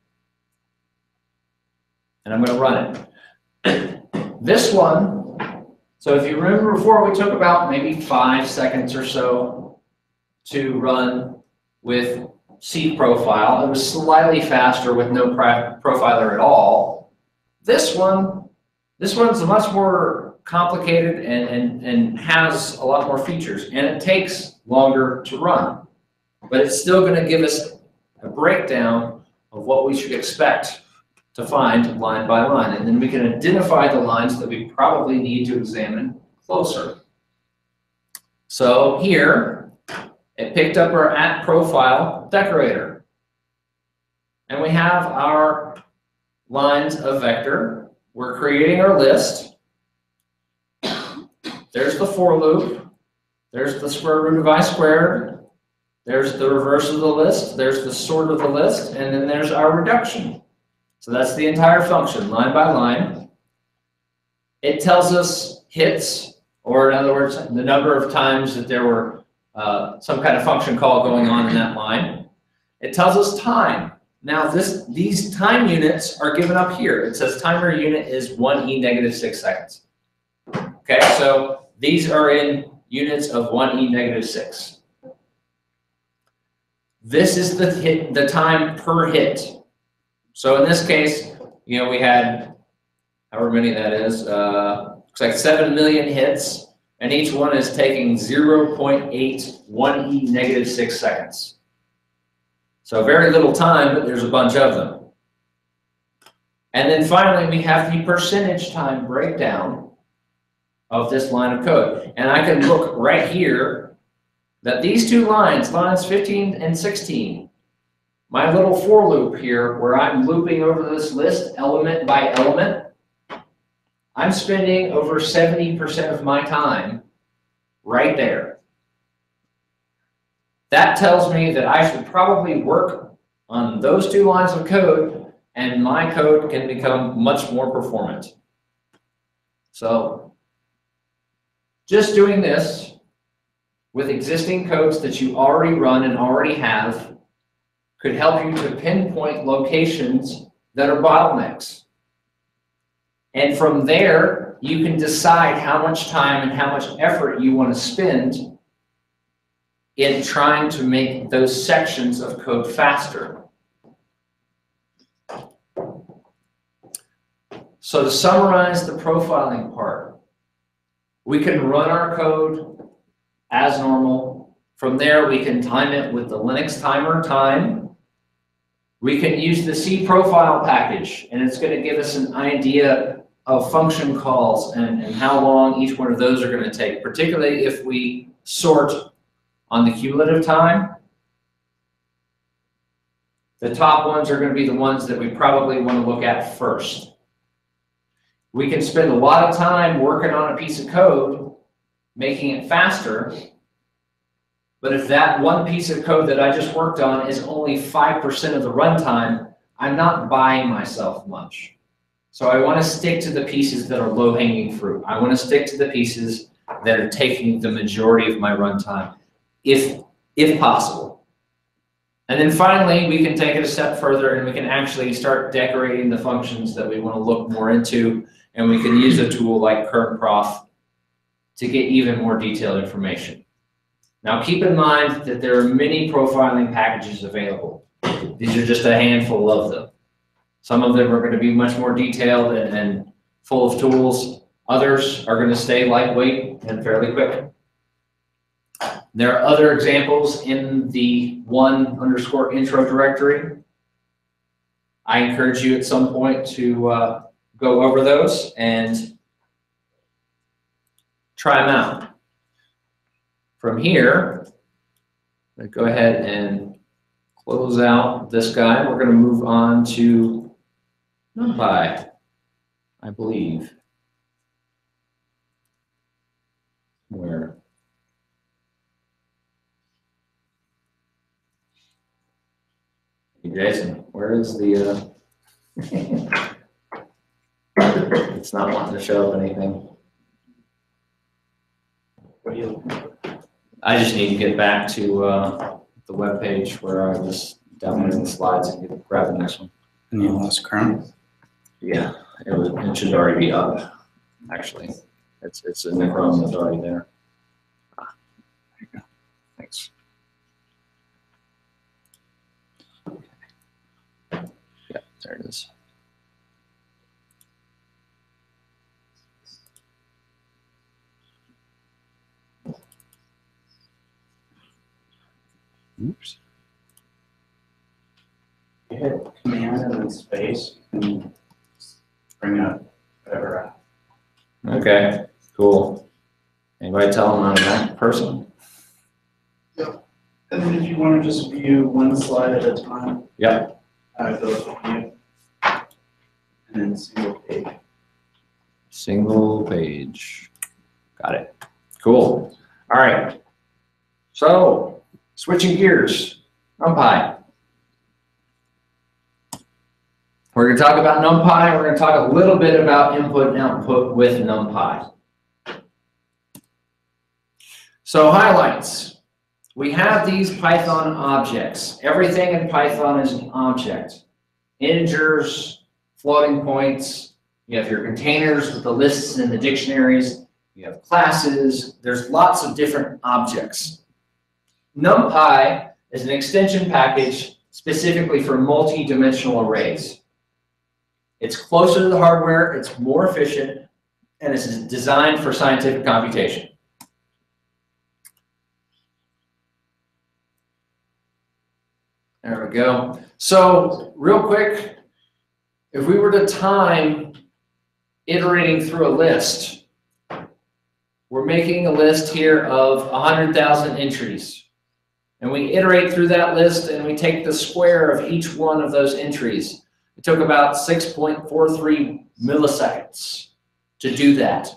And I'm going to run it. This one, so if you remember before, we took about maybe 5 seconds or so to run with C profile. It was slightly faster with no profiler at all. This one's much more complicated and has a lot more features, and it takes longer to run. But it's still going to give us a breakdown of what we should expect to find line by line. And then we can identify the lines that we probably need to examine closer. So here, it picked up our @profile decorator. And we have our lines of vector. We're creating our list. There's the for loop. There's the square root of I squared. There's the reverse of the list. There's the sort of the list. And then there's our reduction. So that's the entire function, line by line. It tells us hits, or in other words, the number of times that there were some kind of function call going on in that line. It tells us time. Now these time units are given up here. It says timer unit is 1e negative 6 seconds. Okay, so these are in units of 1e negative 6. This is the time per hit. So in this case, we had however many that is, looks like 7 million hits, and each one is taking 0.81e negative 6 seconds. So very little time, but there's a bunch of them. And then finally, we have the percentage time breakdown of this line of code. And I can look right here that these two lines, lines 15 and 16, my little for loop here, where I'm looping over this list element by element, I'm spending over 70% of my time right there. That tells me that I should probably work on those two lines of code, and my code can become much more performant. So just doing this with existing codes that you already run and already have could help you to pinpoint locations that are bottlenecks. And from there, you can decide how much time and how much effort you want to spend in trying to make those sections of code faster. So to summarize the profiling part, we can run our code as normal. From there, we can time it with the Linux timer time. We can use the C profile package, and it's going to give us an idea of function calls and how long each one of those are going to take, particularly if we sort on the cumulative time. The top ones are going to be the ones that we probably want to look at first. We can spend a lot of time working on a piece of code, making it faster. But if that one piece of code that I just worked on is only 5% of the runtime, I'm not buying myself much. So I want to stick to the pieces that are low-hanging fruit. I want to stick to the pieces that are taking the majority of my runtime, if possible. And then finally, we can take it a step further and we can actually start decorating the functions that we want to look more into, and we can use a tool like current prof to get even more detailed information. Now keep in mind that there are many profiling packages available. These are just a handful of them. Some of them are going to be much more detailed and full of tools. Others are going to stay lightweight and fairly quick. There are other examples in the _intro directory. I encourage you at some point to go over those and try them out. From here, let's go ahead and close out this guy. We're going to move on to NumPy, I believe. Where? Hey, Jason, where is the, it's not wanting to show up anything. What do you? I just need to get back to the web page where I was downloading the slides and grab the next one. And you lost Chrome? Yeah, it should already be up, actually. It's in the Chrome that's already there. There you go. Thanks. Yeah, there it is. Oops. You hit command and then space, you can bring up whatever app. Okay, cool. Anybody tell them I'm a Mac person? And then if you want to just view one slide at a time. Yep. Go to view. And then single page. Single page. Got it. Cool. All right. So, switching gears, NumPy. We're going to talk about NumPy. We're going to talk a little bit about input and output with NumPy. So, highlights. We have these Python objects. Everything in Python is an object. Integers, floating points. You have your containers with the lists and the dictionaries. You have classes. There's lots of different objects. NumPy is an extension package specifically for multi-dimensional arrays. It's closer to the hardware, it's more efficient, and it's designed for scientific computation. There we go. So, real quick, if we were to time iterating through a list, we're making a list here of 100,000 entries. And we iterate through that list and we take the square of each one of those entries. It took about 6.43 milliseconds to do that.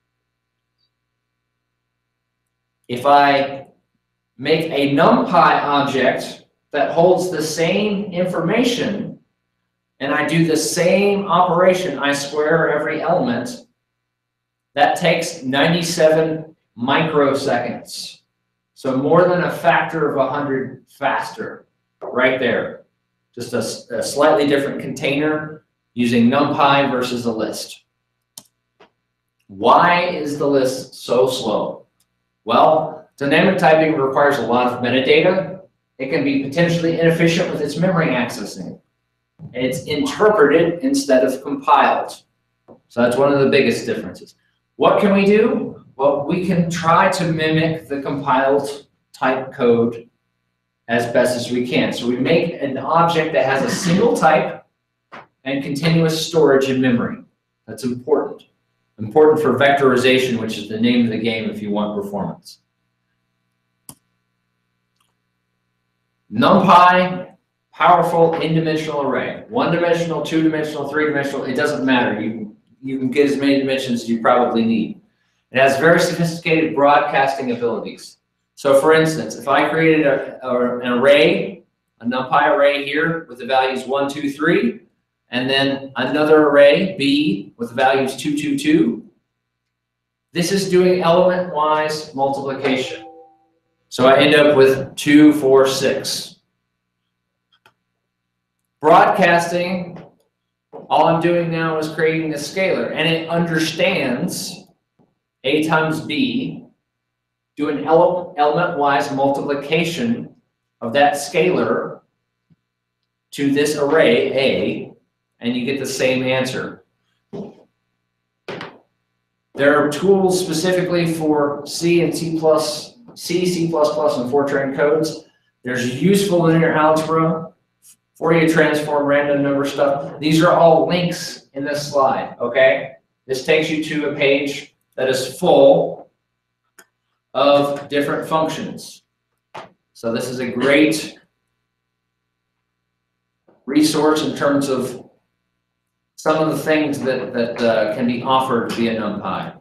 If I make a NumPy object that holds the same information and I do the same operation, I square every element, that takes 97 microseconds. So more than a factor of 100 faster, right there. Just a slightly different container using NumPy versus a list. Why is the list so slow? Well, dynamic typing requires a lot of metadata. It can be potentially inefficient with its memory accessing. And it's interpreted instead of compiled. So that's one of the biggest differences. What can we do? Well, we can try to mimic the compiled type code as best as we can. So we make an object that has a single type and continuous storage in memory. That's important. Important for vectorization, which is the name of the game if you want performance. NumPy, powerful in-dimensional array. One-dimensional, two-dimensional, three-dimensional, it doesn't matter. You can get as many dimensions as you probably need. It has very sophisticated broadcasting abilities. So for instance, if I created an array, a NumPy array here with the values 1, 2, 3, and then another array, B, with the values 2, 2, 2, this is doing element-wise multiplication. So I end up with 2, 4, 6. Broadcasting, all I'm doing now is creating a scalar, and it understands A times B do an element-wise multiplication of that scalar to this array A, and you get the same answer. There are tools specifically for C and C++, C++, and Fortran codes. There's useful linear algebra, Fourier transform, random number stuff. These are all links in this slide, okay? This takes you to a page that is full of different functions. So this is a great resource in terms of some of the things that can be offered via NumPy.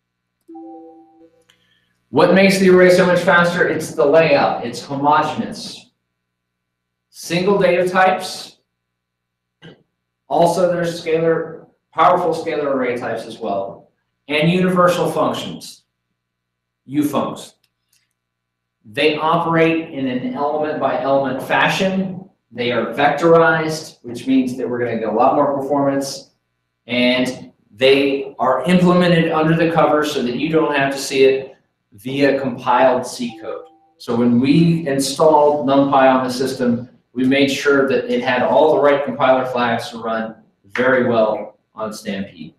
What makes the array so much faster? It's the layout. It's homogeneous. Single data types. Also, there's powerful scalar array types as well. And universal functions, ufuncs. They operate in an element by element fashion. They are vectorized, which means that we're going to get a lot more performance. And they are implemented under the cover so that you don't have to see it via compiled C code. So when we installed NumPy on the system, we made sure that it had all the right compiler flags to run very well on Stampede.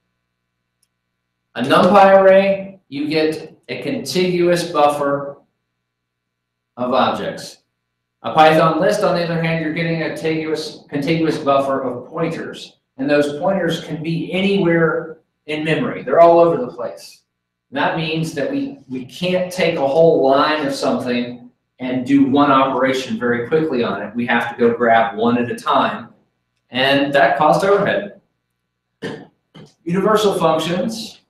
A NumPy array, you get a contiguous buffer of objects. A Python list, on the other hand, you're getting a contiguous buffer of pointers. And those pointers can be anywhere in memory. They're all over the place. And that means that we can't take a whole line of something and do one operation very quickly on it. We have to go grab one at a time. And that costs overhead. Universal functions,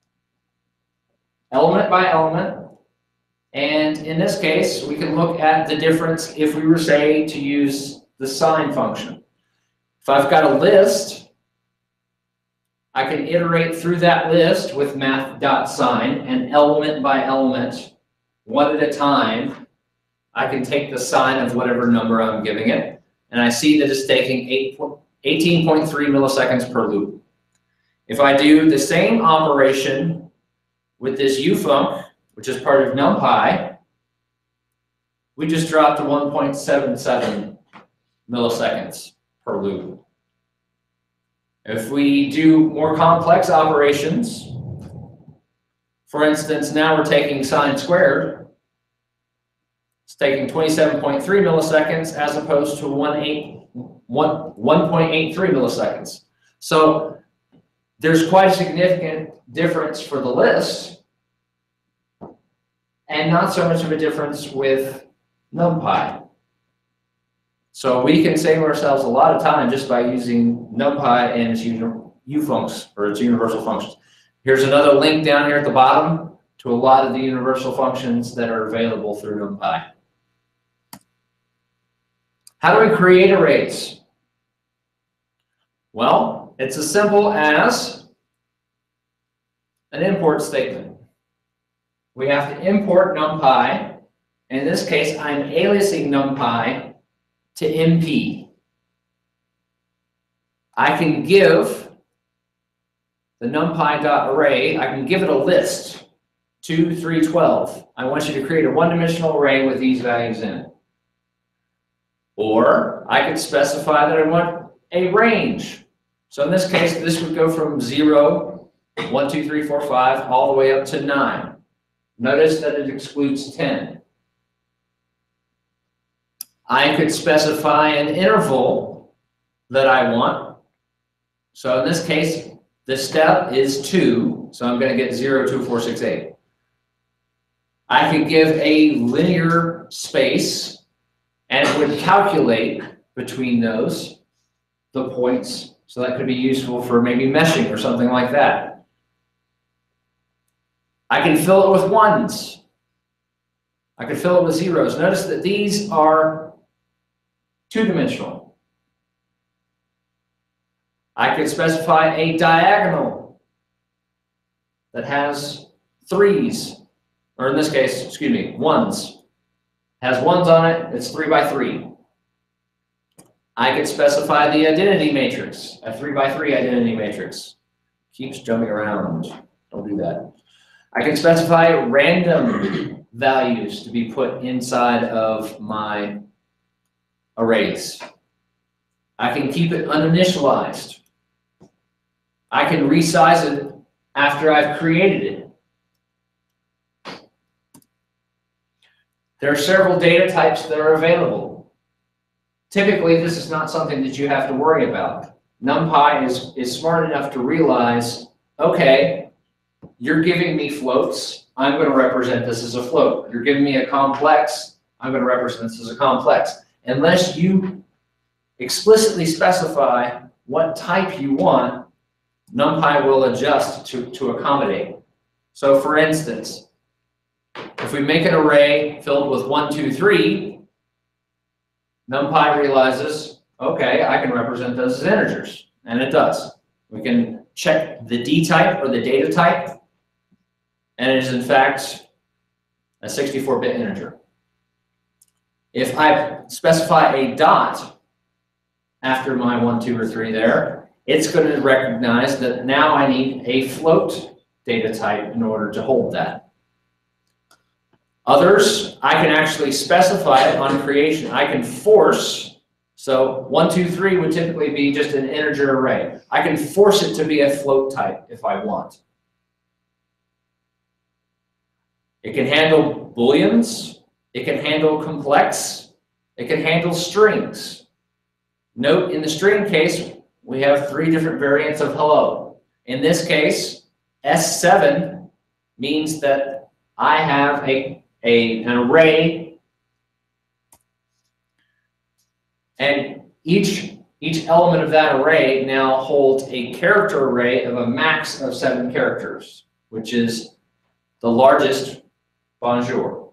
element by element. And in this case, we can look at the difference if we were, say, to use the sign function. If I've got a list, I can iterate through that list with math.sign, and element by element, one at a time, I can take the sign of whatever number I'm giving it, and I see that it's taking 18.3 milliseconds per loop. If I do the same operation with this ufunc, which is part of NumPy, we just dropped to 1.77 milliseconds per loop. If we do more complex operations, for instance, now we're taking sine squared, it's taking 27.3 milliseconds as opposed to 1.83 milliseconds. So there's quite a significant difference for the list, and not so much of a difference with NumPy. So we can save ourselves a lot of time just by using NumPy and its ufuncs, or its universal functions. Here's another link down here at the bottom to a lot of the universal functions that are available through NumPy. How do we create arrays? Well, it's as simple as an import statement. We have to import NumPy. In this case, I'm aliasing NumPy to MP. I can give the NumPy.array, I can give it a list, 2, 3, 12. I want you to create a one-dimensional array with these values in it. Or I could specify that I want a range. So in this case, this would go from 0, 1, 2, 3, 4, 5, all the way up to 9. Notice that it excludes 10. I could specify an interval that I want. So in this case, the step is 2, so I'm going to get 0, 2, 4, 6, 8. I could give a linear space, and it would calculate between those, the points, so that could be useful for maybe meshing or something like that. I can fill it with ones. I can fill it with zeros. Notice that these are two-dimensional. I could specify a diagonal that has 3s, or in this case, excuse me, 1s. Has 1s on it, it's 3 by 3. I could specify the identity matrix, a 3 by 3 identity matrix. Keeps jumping around, don't do that. I can specify random values to be put inside of my arrays. I can keep it uninitialized. I can resize it after I've created it. There are several data types that are available. Typically, this is not something that you have to worry about. NumPy is smart enough to realize, okay, you're giving me floats, I'm going to represent this as a float. You're giving me a complex, I'm going to represent this as a complex. Unless you explicitly specify what type you want, NumPy will adjust to accommodate. So for instance, if we make an array filled with 1, 2, 3, NumPy realizes, okay, I can represent those as integers, and it does. We can check the D type or the data type, and it is in fact a 64-bit integer. If I specify a dot after my 1, 2, or 3 there, it's going to recognize that now I need a float data type in order to hold that. Others, I can actually specify it on creation. I can force, so 1, 2, 3 would typically be just an integer array. I can force it to be a float type if I want. It can handle booleans. It can handle complex. It can handle strings. Note in the string case, we have 3 different variants of hello. In this case, S7 means that I have an array, and each element of that array now holds a character array of a max of 7 characters, which is the largest bonjour.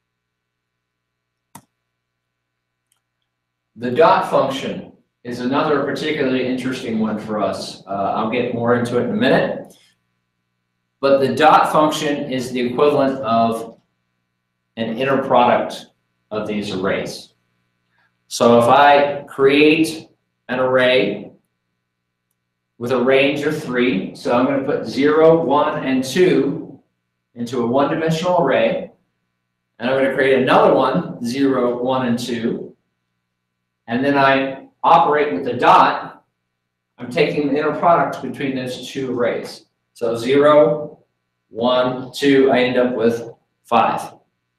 The dot function is another particularly interesting one for us. I'll get more into it in a minute. But the dot function is the equivalent of an inner product of these arrays. So if I create an array with a range of 3, so I'm going to put 0, 1, and 2 into a one-dimensional array, and I'm going to create another one, 0, 1, and 2, and then I operate with the dot, I'm taking the inner product between those 2 arrays. So 0, 1, 2, I end up with 5.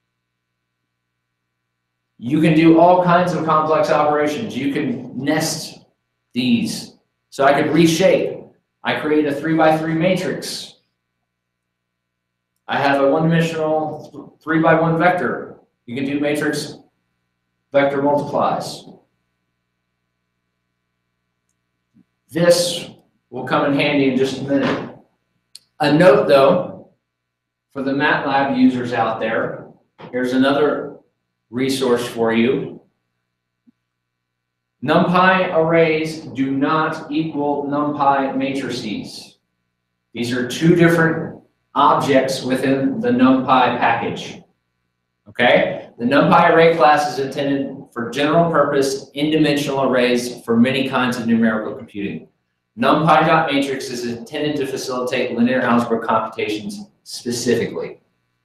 You can do all kinds of complex operations. You can nest these. So I could reshape. I create a 3x3 matrix. I have a one-dimensional 3x1 vector. You can do matrix vector multiplies. This will come in handy in just a minute. A note, though, for the MATLAB users out there, here's another resource for you. NumPy arrays do not equal NumPy matrices. These are 2 different objects within the NumPy package. Okay? The NumPy array class is intended for general purpose in-dimensional arrays for many kinds of numerical computing. NumPy.matrix is intended to facilitate linear algebra computations specifically.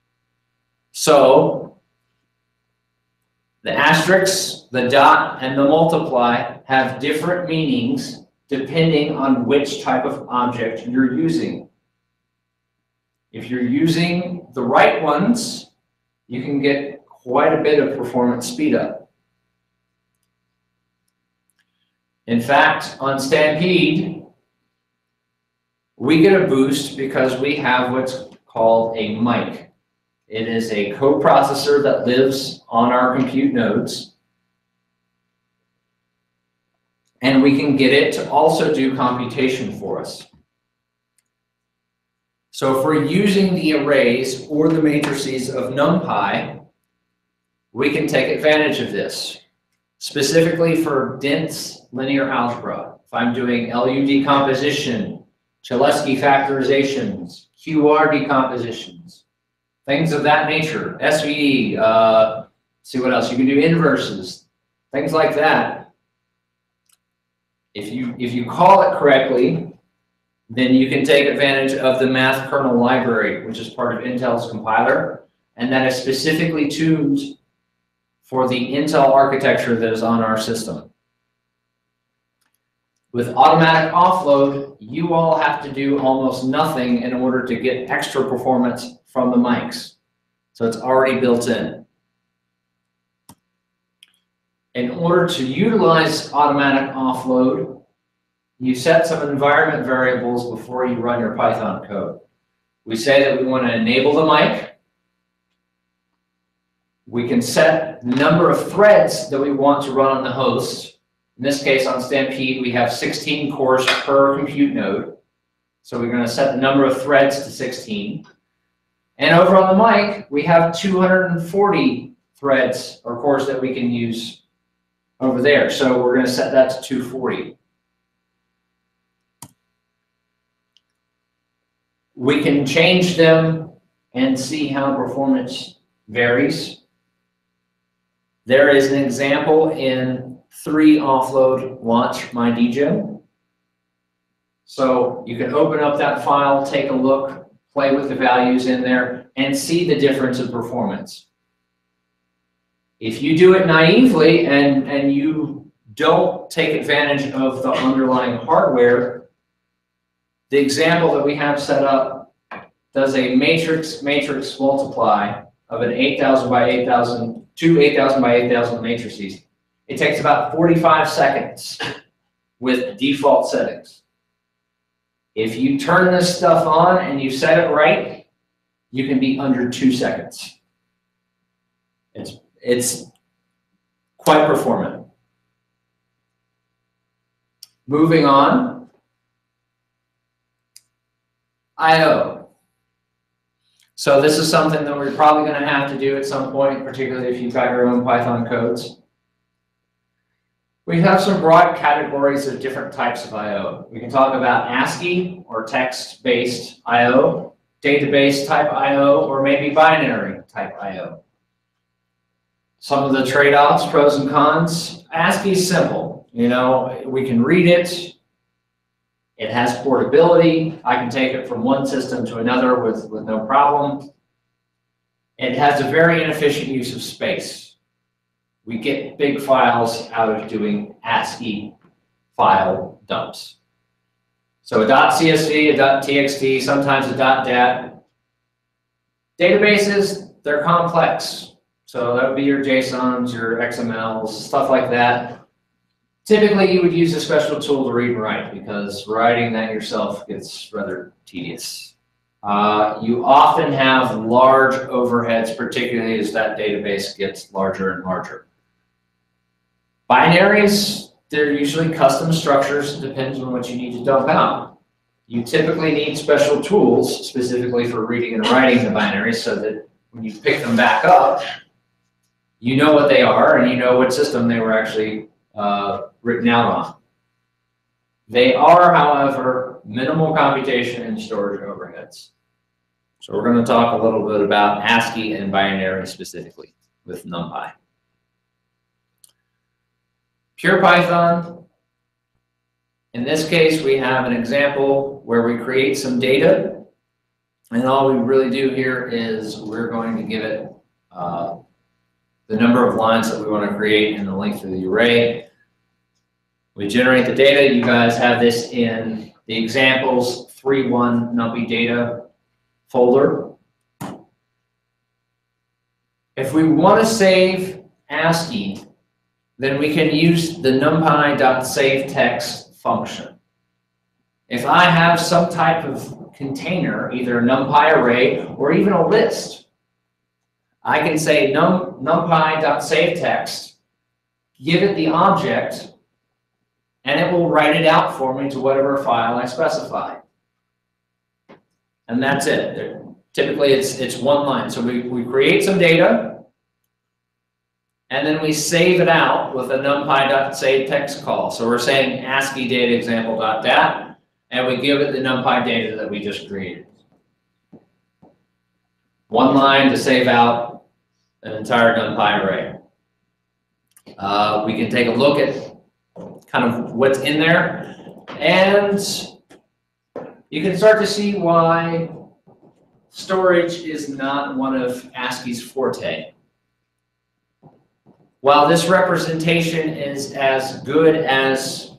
So the asterisk, the dot, and the multiply have different meanings depending on which type of object you're using. If you're using the right ones, you can get quite a bit of performance speed up. In fact, on Stampede, we get a boost because we have what's called a mic. It is a coprocessor that lives on our compute nodes. And we can get it to also do computation for us. So if we're using the arrays or the matrices of NumPy, we can take advantage of this. Specifically for dense linear algebra. If I'm doing LU decomposition, Cholesky factorizations, QR decompositions, things of that nature, SVD, see what else, you can do inverses, things like that. If you call it correctly, then you can take advantage of the math kernel library, which is part of Intel's compiler, and that is specifically tuned for the Intel architecture that is on our system. With automatic offload, you all have to do almost nothing in order to get extra performance from the mics. So it's already built in. In order to utilize automatic offload, you set some environment variables before you run your Python code. We say that we want to enable the mic. We can set the number of threads that we want to run on the host. In this case, on Stampede, we have 16 cores per compute node. So we're going to set the number of threads to 16. And over on the mic, we have 240 threads or cores that we can use over there. So we're going to set that to 240. We can change them and see how performance varies. There is an example in 3 offload launch my DGen. So you can open up that file, take a look, play with the values in there, and see the difference in performance. If you do it naively and you don't take advantage of the underlying hardware, the example that we have set up does a matrix multiply of an 8,000 by 8,000, 2 8,000 by 8,000 matrices. It takes about 45 seconds with default settings. If you turn this stuff on and you set it right, you can be under 2 seconds. It's quite performant. Moving on. I/O. So this is something that we're probably going to have to do at some point, particularly if you've got your own Python codes. We have some broad categories of different types of I/O. We can talk about ASCII or text-based I/O, database type I/O, or maybe binary type I/O. Some of the trade-offs, pros and cons. ASCII is simple. You know, we can read it. It has portability. I can take it from one system to another with no problem. It has a very inefficient use of space. We get big files out of doing ASCII file dumps. So a .csv, a .txt, sometimes a .dat. Databases, they're complex. So that would be your JSONs, your XMLs, stuff like that. Typically, you would use a special tool to read and write because writing that yourself gets rather tedious. You often have large overheads, particularly as that database gets larger and larger. Binaries, they're usually custom structures. It depends on what you need to dump out. You typically need special tools specifically for reading and writing the binaries so that when you pick them back up, you know what they are and you know what system they were actually written out on. They are, however, minimal computation and storage overheads. So we're going to talk a little bit about ASCII and binary specifically with NumPy. Pure Python. In this case, we have an example where we create some data, and all we really do here is we're going to give it the number of lines that we want to create and the length of the array. We generate the data. You guys have this in the examples 3.1 NumPy data folder. If we want to save ASCII, then we can use the numpy.saveText function. If I have some type of container, either a NumPy array or even a list, I can say numpy.saveText, give it the object, and it will write it out for me to whatever file I specify. And that's it. Typically, it's one line. So we create some data, and then we save it out with a numpy.saveText call. So we're saying ASCII data example.dat, and we give it the NumPy data that we just created. One line to save out an entire NumPy array. We can take a look at kind of what's in there, and you can start to see why storage is not one of ASCII's forte. While this representation is as good as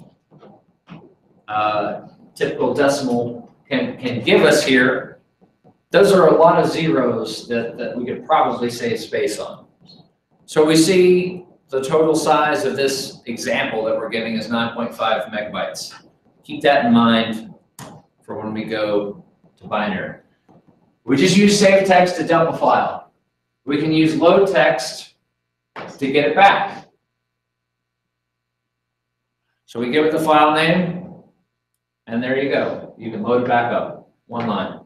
typical decimal can give us here, those are a lot of zeros that we could probably save space on. So we see the total size of this example that we're giving is 9.5 megabytes. Keep that in mind for when we go to binary. We just use save text to dump a file. We can use load text to get it back. So we give it the file name, and there you go. You can load it back up, one line.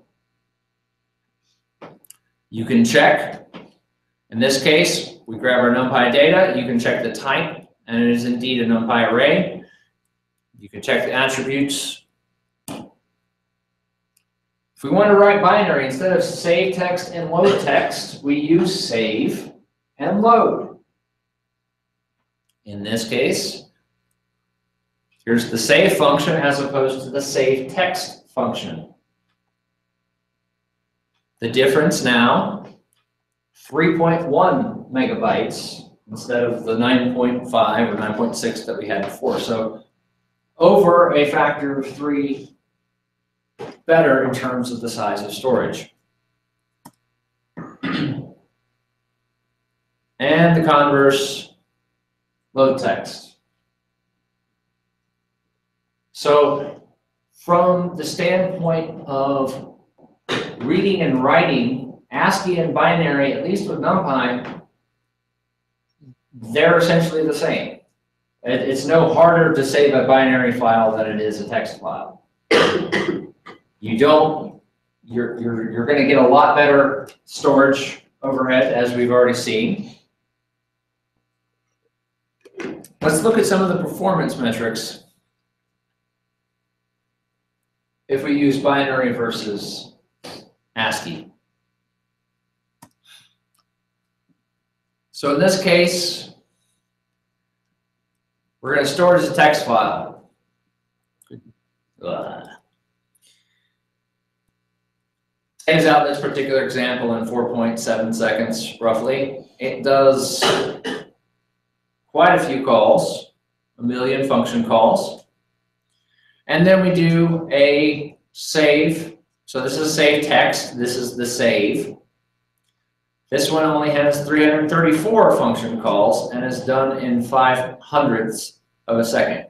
You can check. In this case, we grab our NumPy data. You can check the type, and it is indeed a NumPy array. You can check the attributes. If we want to write binary, instead of save text and load text, we use save and load. In this case, here's the save function as opposed to the save text function. The difference now, 3.1 megabytes instead of the 9.5 or 9.6 that we had before. So over a factor of 3 better in terms of the size of storage. And the converse, load text. So from the standpoint of reading and writing, ASCII and binary, at least with NumPy, they're essentially the same. It's no harder to save a binary file than it is a text file. You're going to get a lot better storage overhead, as we've already seen. Let's look at some of the performance metrics if we use binary versus ASCII. So in this case, we're going to store it as a text file. Saves out this particular example in 4.7 seconds, roughly. It does quite a few calls, 1 million function calls. And then we do a save. So this is save text. This is the save. This one only has 334 function calls and is done in 0.05 of a second.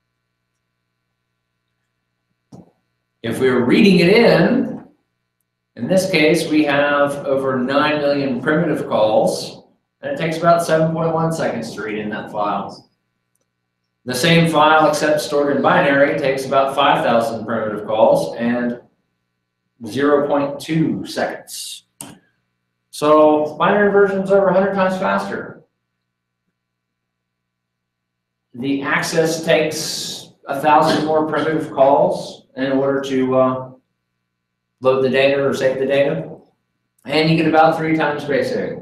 If we were reading it in this case, we have over 9 million primitive calls, and it takes about 7.1 seconds to read in that file. The same file, except stored in binary, takes about 5,000 primitive calls and 0.2 seconds. So binary version is over 100 times faster. The access takes 1,000 more primitive calls in order to load the data or save the data, and you get about 3 times space area.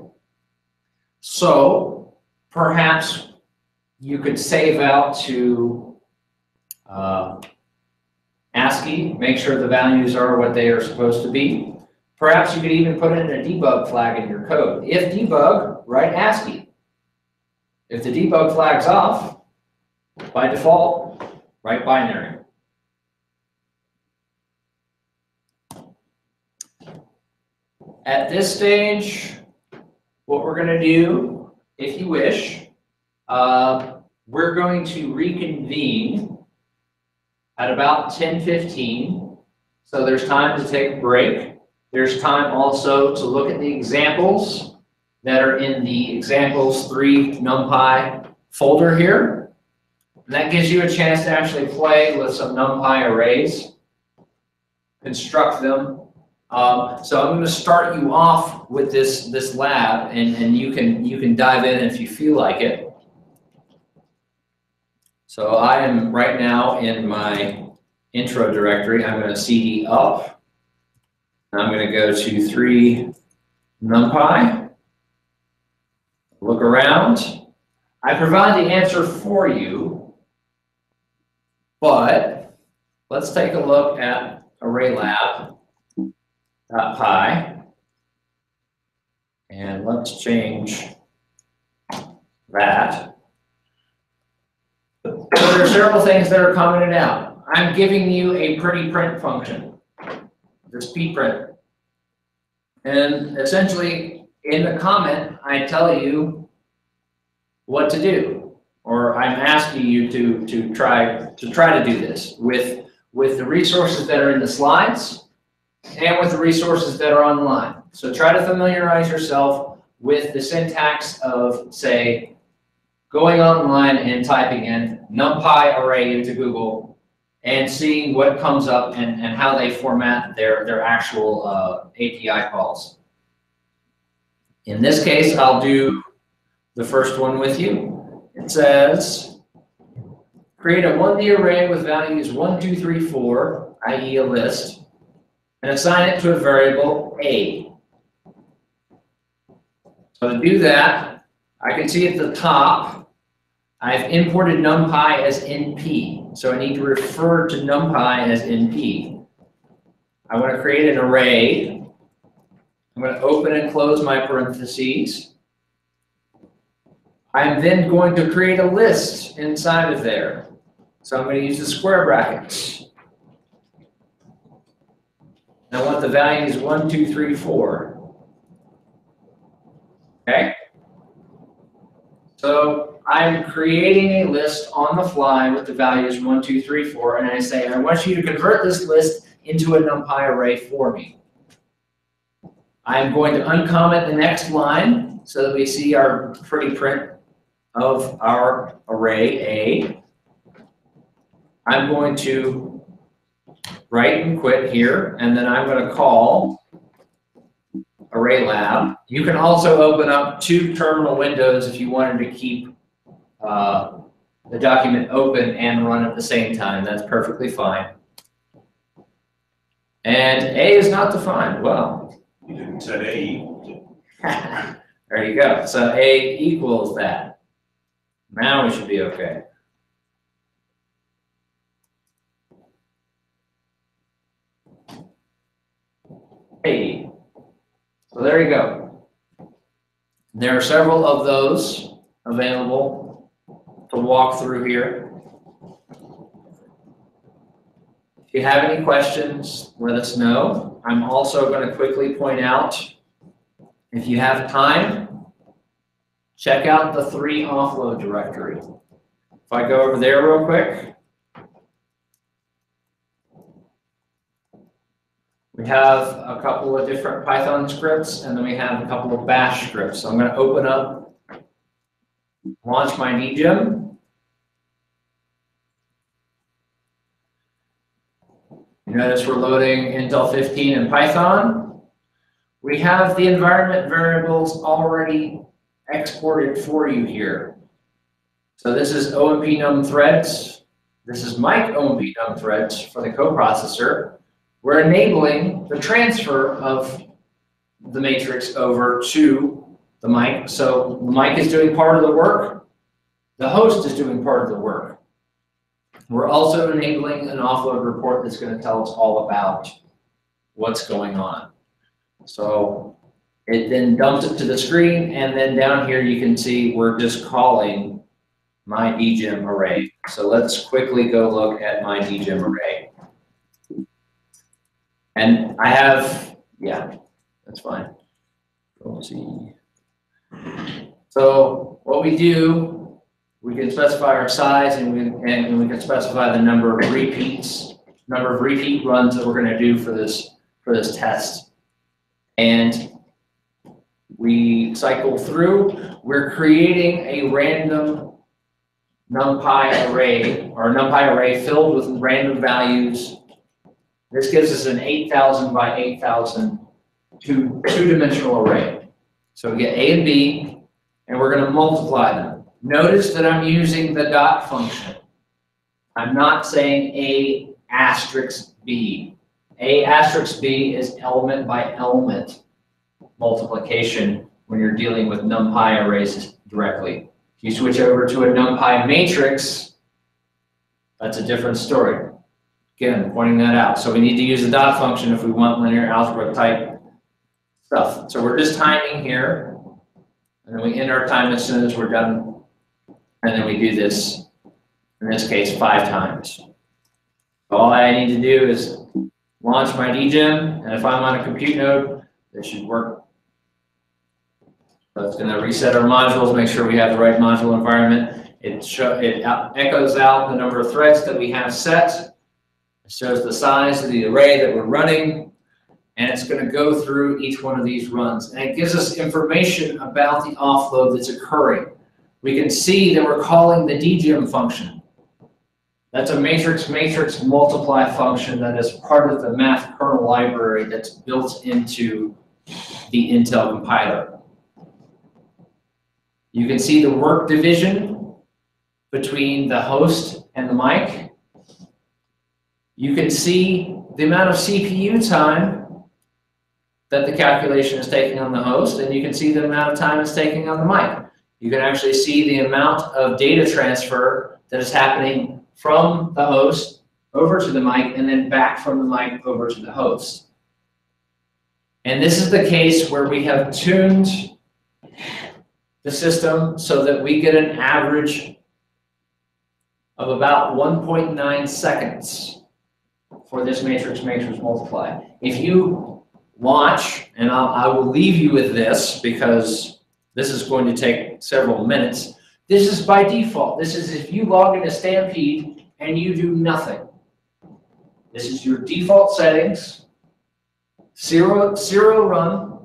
So perhaps you could save out to ASCII, make sure the values are what they are supposed to be. Perhaps you could even put in a debug flag in your code. If debug, write ASCII. If the debug flag's off, by default, write binary. At this stage, what we're going to do, if you wish, we're going to reconvene at about 10:15. So there's time to take a break. There's time also to look at the examples that are in the examples 3 NumPy folder here. And that gives you a chance to actually play with some NumPy arrays, construct them. So I'm going to start you off with this lab, and you can dive in if you feel like it. So I am right now in my intro directory. I'm going to cd up. I'm going to go to 3 NumPy. Look around. I provide the answer for you, but let's take a look at ArrayLab.py. And let's change that. So there are several things that are commented out. I'm giving you a pretty print function, this pprint. And essentially, in the comment, I tell you what to do, or I'm asking you to try to do this with the resources that are in the slides and with the resources that are online. So try to familiarize yourself with the syntax of, say, going online and typing in NumPy array into Google and seeing what comes up and how they format their actual API calls. In this case, I'll do the first one with you. It says, create a 1D array with values 1, 2, 3, 4, i.e. a list, and assign it to a variable A. So to do that, I can see at the top, I've imported NumPy as NP. So I need to refer to NumPy as NP. I want to create an array. I'm going to open and close my parentheses. I'm then going to create a list inside of there. So I'm going to use the square brackets. I want the values 1, 2, 3, 4. Okay? So I'm creating a list on the fly with the values 1, 2, 3, 4, and I say, I want you to convert this list into a NumPy array for me. I'm going to uncomment the next line so that we see our pretty print of our array A. I'm going to write and quit here, and then I'm going to call ArrayLab. You can also open up 2 terminal windows if you wanted to keep the document open and run at the same time. That's perfectly fine. And A is not defined. Well, You didn't set A equal there you go. So A equals that. Now we should be okay. A. So there you go. There are several of those available to walk through here. If you have any questions, let us know. I'm also going to quickly point out, if you have time, check out the 3 offload directory. If I go over there real quick, we have a couple of different Python scripts, and then we have a couple of bash scripts. So I'm going to open up, launch my dgem. You notice we're loading Intel 15 in Python. We have the environment variables already exported for you here. So this is OMP num threads. This is mic OMP num threads for the coprocessor. We're enabling the transfer of the matrix over to the mic. So the mic is doing part of the work. The host is doing part of the work. We're also enabling an offload report that's going to tell us all about what's going on. So it then dumps it to the screen, and then down here you can see we're just calling my dgem array. So let's quickly go look at my dgem array. And I have, yeah, that's fine. Let's see. So what we do, we can specify our size, and we can specify the number of repeats, number of repeat runs that we're going to do for this test. And we cycle through. We're creating a random NumPy array, or a NumPy array filled with random values. This gives us an 8,000 by 8,000 two-dimensional array. So we get A and B, and we're going to multiply them. Notice that I'm using the dot function. I'm not saying A asterisk B. A asterisk B is element by element multiplication when you're dealing with NumPy arrays directly. If you switch over to a NumPy matrix, that's a different story. Again, pointing that out. So we need to use the dot function if we want linear algebra type stuff. So we're just timing here, and then we end our time as soon as we're done, and then we do this, in this case, 5 times. All I need to do is launch my DGEM, and if I'm on a compute node, it should work. So it's going to reset our modules, make sure we have the right module environment. It echoes out the number of threads that we have set. It shows the size of the array that we're running, and it's going to go through each one of these runs. And it gives us information about the offload that's occurring. We can see that we're calling the DGEM function. That's a matrix multiply function that is part of the math kernel library that's built into the Intel compiler. You can see the work division between the host and the mic. You can see the amount of CPU time that the calculation is taking on the host, and you can see the amount of time it's taking on the mic. You can actually see the amount of data transfer that is happening from the host over to the mic and then back from the mic over to the host. And this is the case where we have tuned the system so that we get an average of about 1.9 seconds for this matrix multiply. If you watch, and I will leave you with this because this is going to take several minutes. This is by default. This is if you log into Stampede and you do nothing. This is your default settings. Zero run.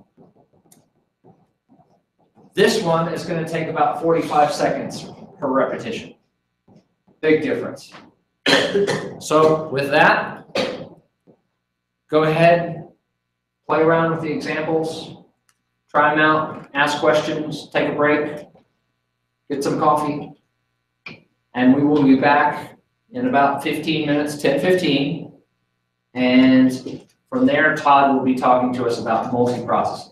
This one is going to take about 45 seconds per repetition. Big difference. So with that, go ahead, play around with the examples, try them out, ask questions, take a break, get some coffee, and we will be back in about 15 minutes, 10:15, and from there, Todd will be talking to us about multiprocessing.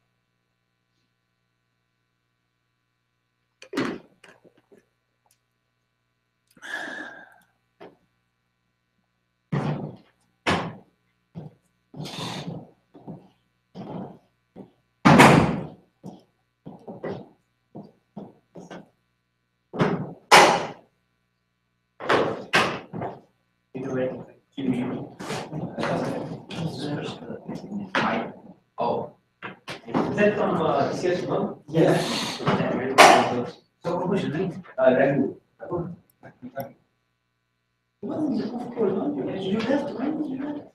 Oh. Is that from CS1? Yes. So what was your name? Raghu. You have to write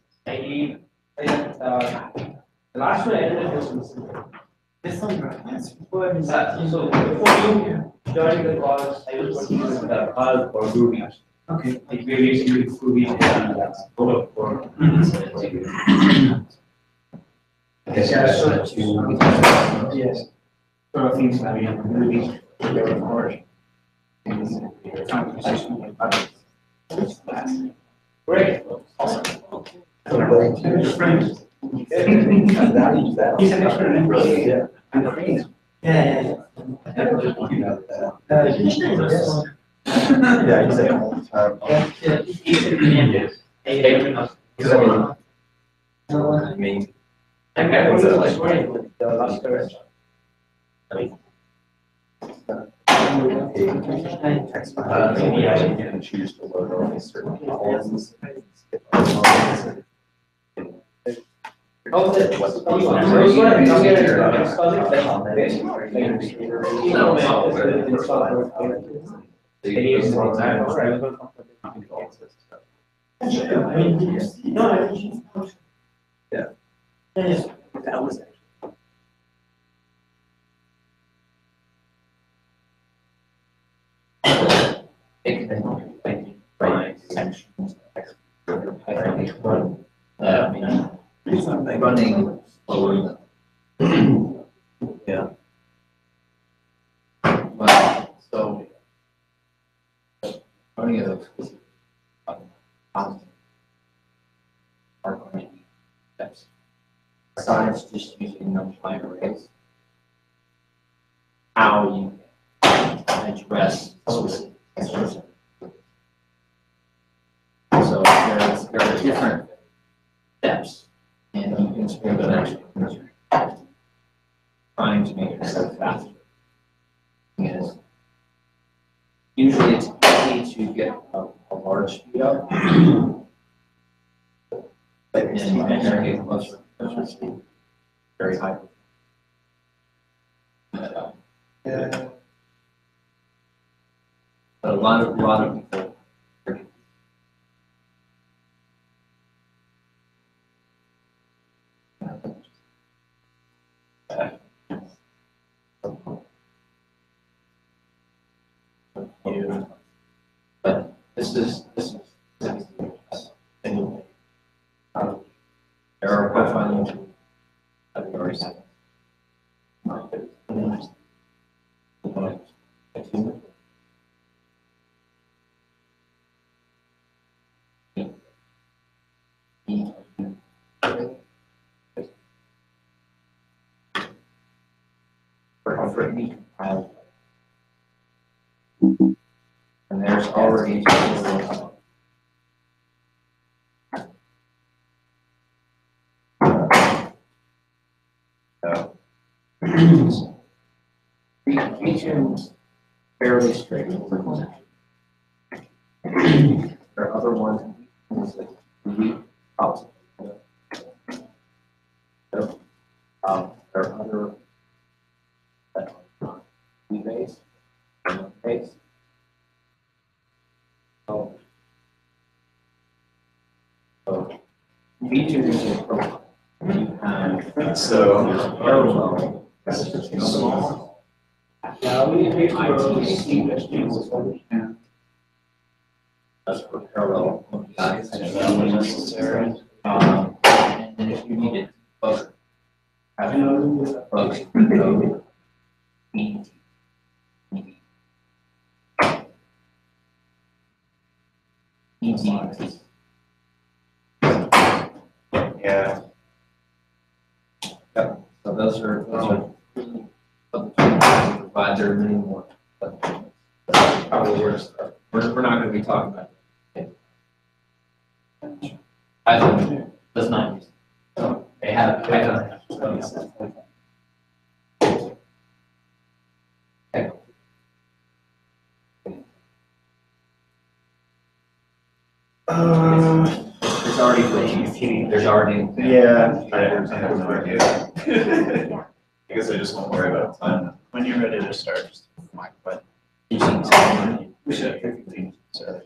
the last one I did was this one. So before you joined the course, I was working with Hal for Groovy. Okay. Like we used to do Groovy and Polo for. Yes. Sort of things that we have Groovy to go forward. Great. Awesome. Your friend. He's an expert in really, yeah. Yeah. Yeah, he's like, I mean, Okay, what's the last word? The last word. maybe I can choose to load only certain columns. Oh, the, Yeah. That was Running slower. Yeah. Well, so running of are going to be steps. Besides just using numpy arrays, how you address specific. So there are different steps, and you can spend an extra trying to make it so faster. Because usually it's easy to get a large speed up, but then they're getting closer to speed, very high. But a lot of people. But this is there are profiling tools that we already have. For me compiled. And there's already V2 fairly straightforward. There are other ones that we possible. There are other that are based, based. So V2 is a profile. You have So, parallel. Small. Yeah, we need to see the students. That's for parallel. Is that one necessary? And then if you need it, both. Both. Code. Easy. yeah, So those are provide there are many more. But probably we're not going to be talking about it. Python does not use it. So they have Python. Okay. There's already. yeah. I have no idea. I guess I just won't worry about time. When you're ready to start, just mic button. We should. We should quickly search.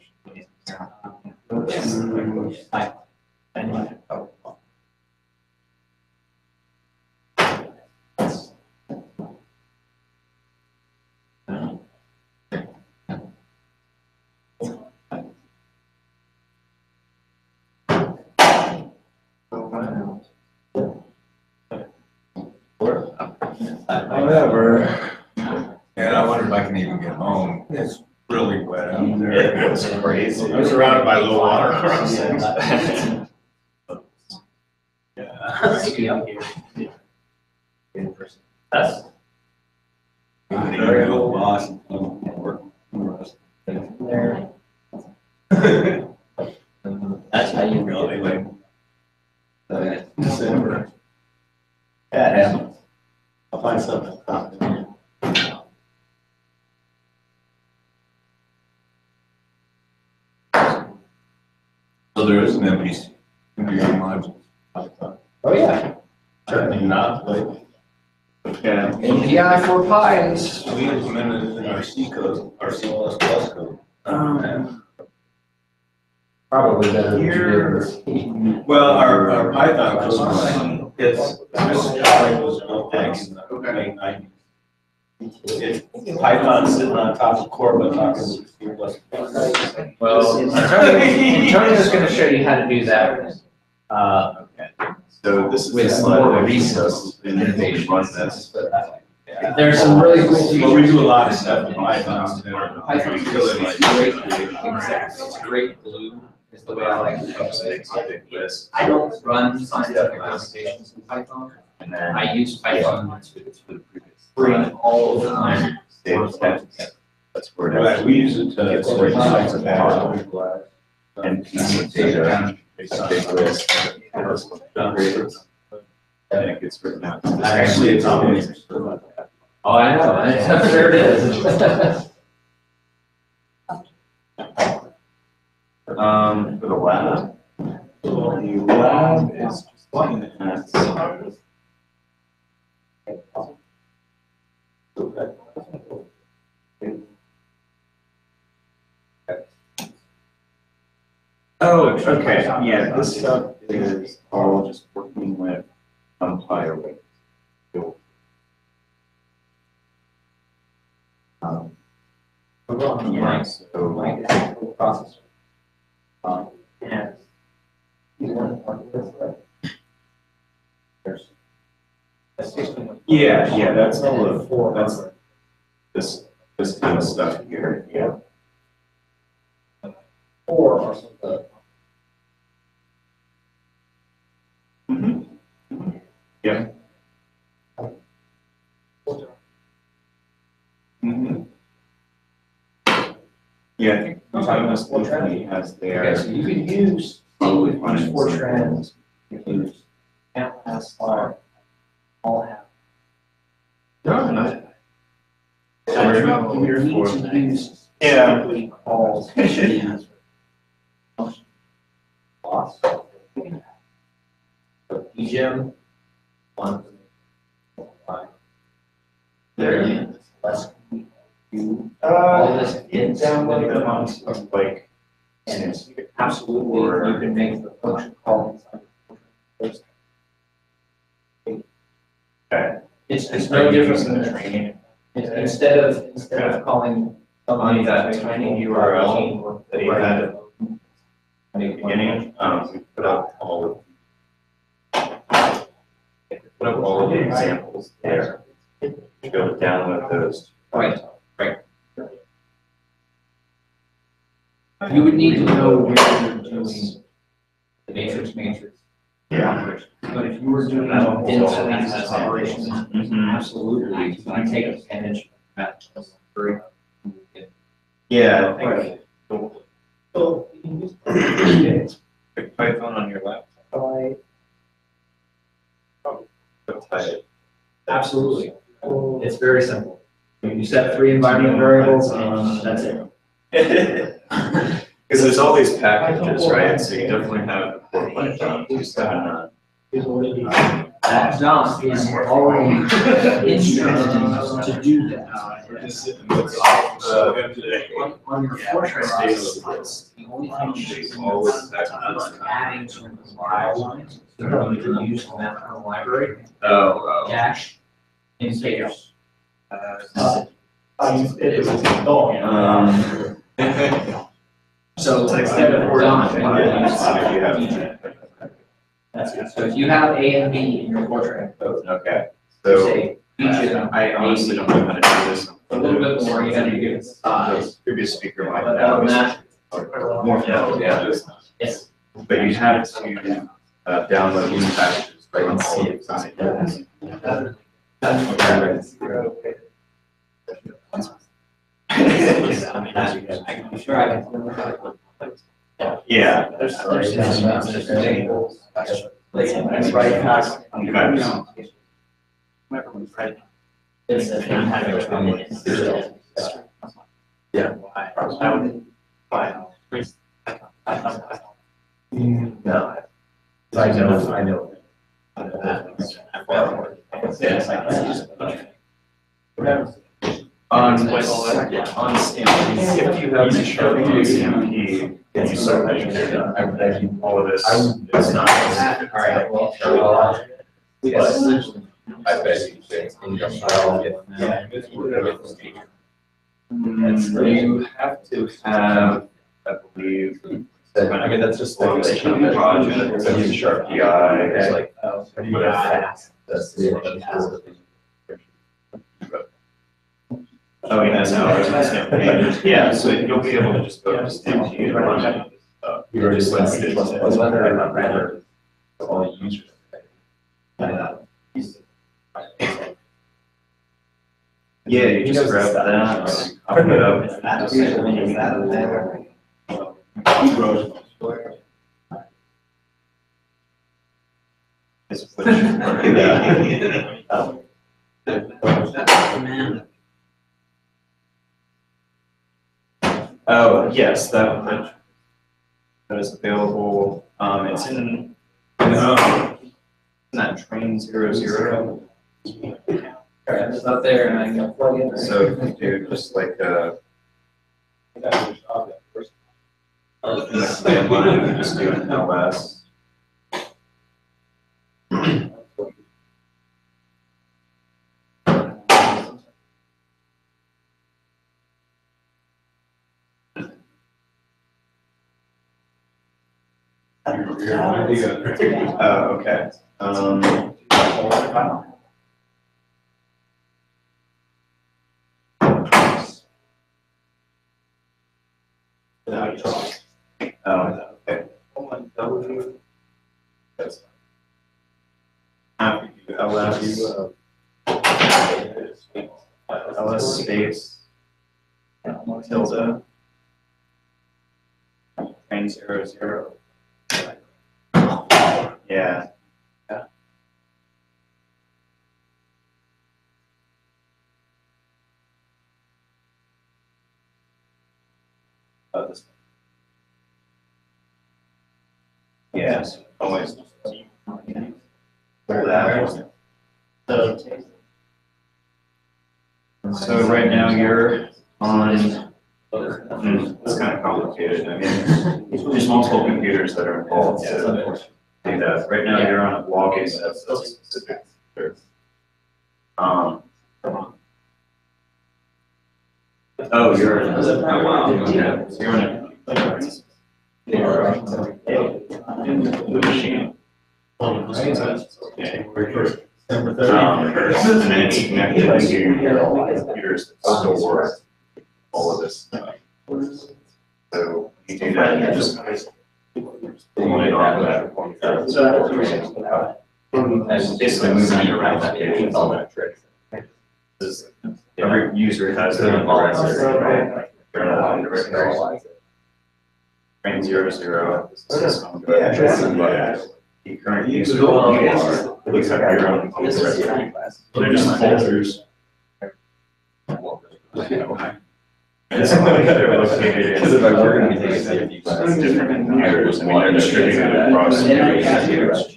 Whatever. And I wonder if I can even get home. It's really wet out there. It was crazy. I was surrounded by low water crossings. That's Very low boss. Work. there. That's how you Really like. December. Yeah, it happens. I'll find something. So there is an MPC. Modules. Oh, yeah. Certainly not, but. Yeah. MPI for pies. We implemented it in our C code, our C++ code. Probably better. Well, our Python code, it's, this guy was built back in the late 90s. Python sitting on top of core, but talking to C++. Well, Antonio's going to show you how to do that. So this is. With the slide more that recent we innovations. run this. There's some really cool Well, features. we do a lot of stuff in Python. Python is great. It's great glue is the way I like it. I don't run scientific applications in Python. And then. I use Python to bring all of my That's where. Right, we use it to. Get stored inside of that. And piece of data It's a big list. And it gets written out. Actually, it's always. Oh, I know, there it is. For the lab. The lab is just looking at. Oh, okay, yeah, this stuff is all just working with umpire weight. Yeah, so. Process. Yeah. Yeah, that's all of, that's this kind of stuff here, yeah. Four or something. Yeah. Mm-hmm. Yeah, I think Autonomous Locally has Okay, their. so you could use Fortran, you can use Atlas, or all have. No, no. You need to use. Yeah. Simply calls. Loss. So EGEM, one. There. Less. You, all this in Download them on stuff like. and absolutely, you can make the function call inside. Okay. It's no different than the training. Instead of calling. On that tiny URL that he had at the beginning, we put up all of the examples there. You go to download those. Right. You would need to know where you're doing the matrix. Yeah. But if you were doing density operations, Mhm. absolutely, you can take advantage of that. Yeah, I think. Pick Python on your laptop. Absolutely. It's very simple. You set 3 environment variables and that's it. Because there's all these packages, right? So you definitely have the Python 279. That John is already instrumented to do that. On your Fortran, the only thing you should do is adding some file lines. So you can use the map from the library, dash, indicators. So instead of John, you can use that's good. So if you have A and B in your Fortran code, Okay, so so say each of I honestly don't know how to do this. a little bit more, you gotta give it size. Previous speaker might But other than that, more, yeah. yes. But you have to download these packages, right, and see if it's. I'm sure I can. Yeah. There's that's right. It's a Yeah. No. I know. On CMP, if you have a sharp CMP, and you start measuring all of this, it's not. All right, well, yes. I bet you say industrial. You have to have, I believe. I mean, that's just like a project, it's a sharp PI, it's like. That's the. Oh, yeah, no, yeah, so you'll be able to just go to CMP and run it. You're just like, rather all users. Yeah, you just grab that, copy it up. Is which, yeah. Oh, yes, that is available. It's in that train 00. It's up there and I can plug in. So if you do just like in the command line, you just do an ls. Oh, okay. Oh, okay. That's fine. LS space tilde train 00. Yeah. This. Yes, always. So right now you're on, it's kind of complicated. I mean, there's multiple computers that are involved to do that. Right now you're on a logging that's specific. Oh, you're in a, oh wow, okay. So you're in a machine. Okay. And then it's connected to your computers that still work all of this stuff. So you do that, you're just pulling it off that. And basically moving around that page is all that trick. Every user has their own directory, right? Train 00. The current user looks like your own directory. They're just folders. They're located in different computers. I mean, they're distributed across computers.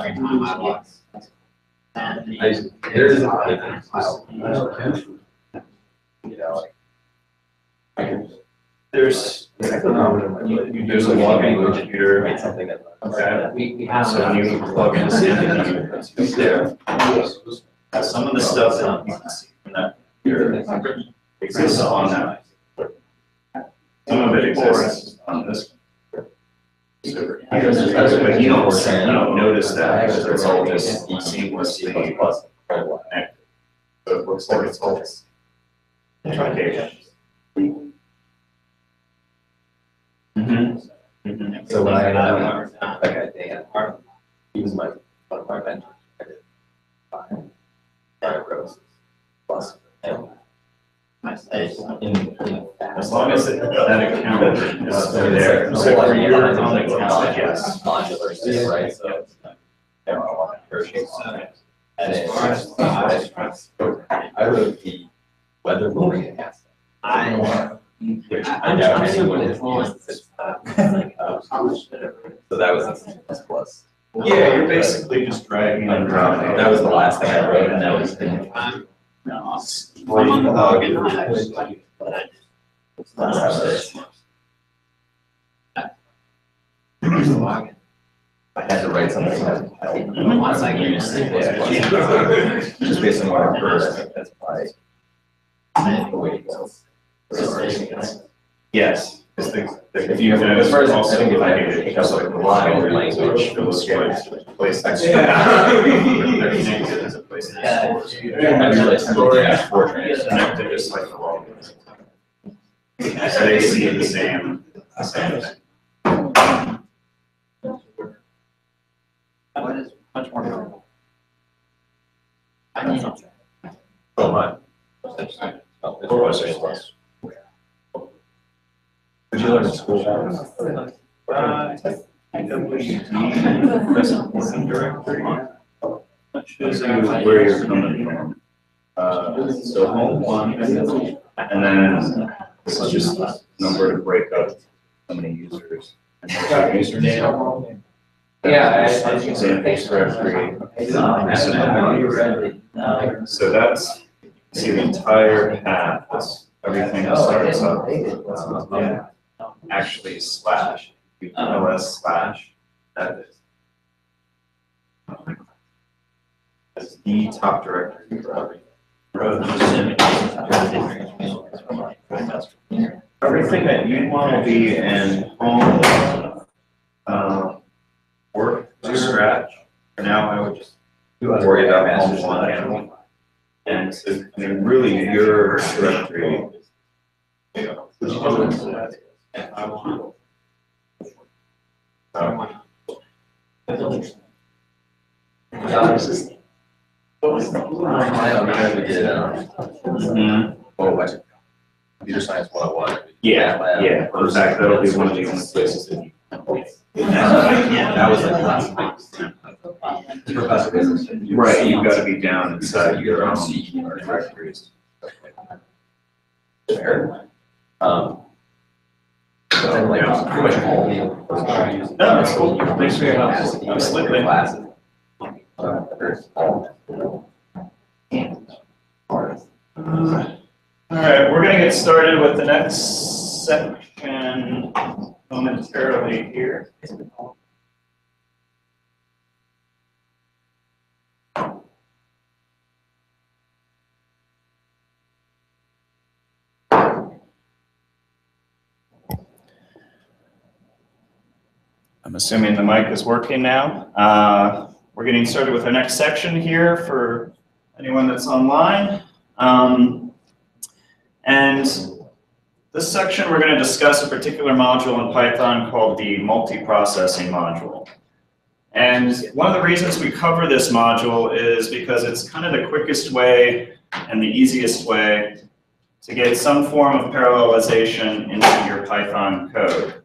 There's a logging computer. Okay. So when you plug in it's there. Some of the stuff that you can see from that computer exists on that. Some of it exists on this. But you don't notice that because it's all just seamlessly connected. So it looks like it's all just communication. So when I he was one of my mentors. I did 5 rows plus. As long as that account is still there. So for your own account, yes. Modular, right? So I wrote the weather forecast. I doubt anyone has used it. So that was a plus. Yeah, you're basically just dragging and dropping. That was the last thing I wrote, and that was the. I had to write something. Just based on what I've heard, I think that's why. The way it goes. Yes. If you have, As far as also, I think if I like, pick up like a lot of language, place next to it. They're connected as a place next to it. I realized it's 4 trains. It's connected just like the wall. So they see the same thing. What is much more powerful? I need it. Oh, my. Did you learn in school? PWD, directory. shows you where you're coming from. So home one, and then this is just a number to break up how many users. And there's your username. Yeah, Examples for every. So that's, see the entire path, that's everything that starts up. Actually slash, ls slash, that is. That's the top directory for everything that you want to be in home, work to scratch. For now, I would just worry about home one. And so, I mean, really, your directory. Computer science 101. Yeah, yeah, exactly. That'll be one of the only places that you. That was like last week. Right, you've got to be down inside your own directories. Then like pretty much all the. No, that's cool. Thanks for your help. Absolutely. Classes. All right, we're going to get started with the next section momentarily here. I'm assuming the mic is working now. We're getting started with our next section here for anyone that's online. And this section, we're going to discuss a particular module in Python called the multiprocessing module. And one of the reasons we cover this module is because it's kind of the quickest way and the easiest way to get some form of parallelization into your Python code.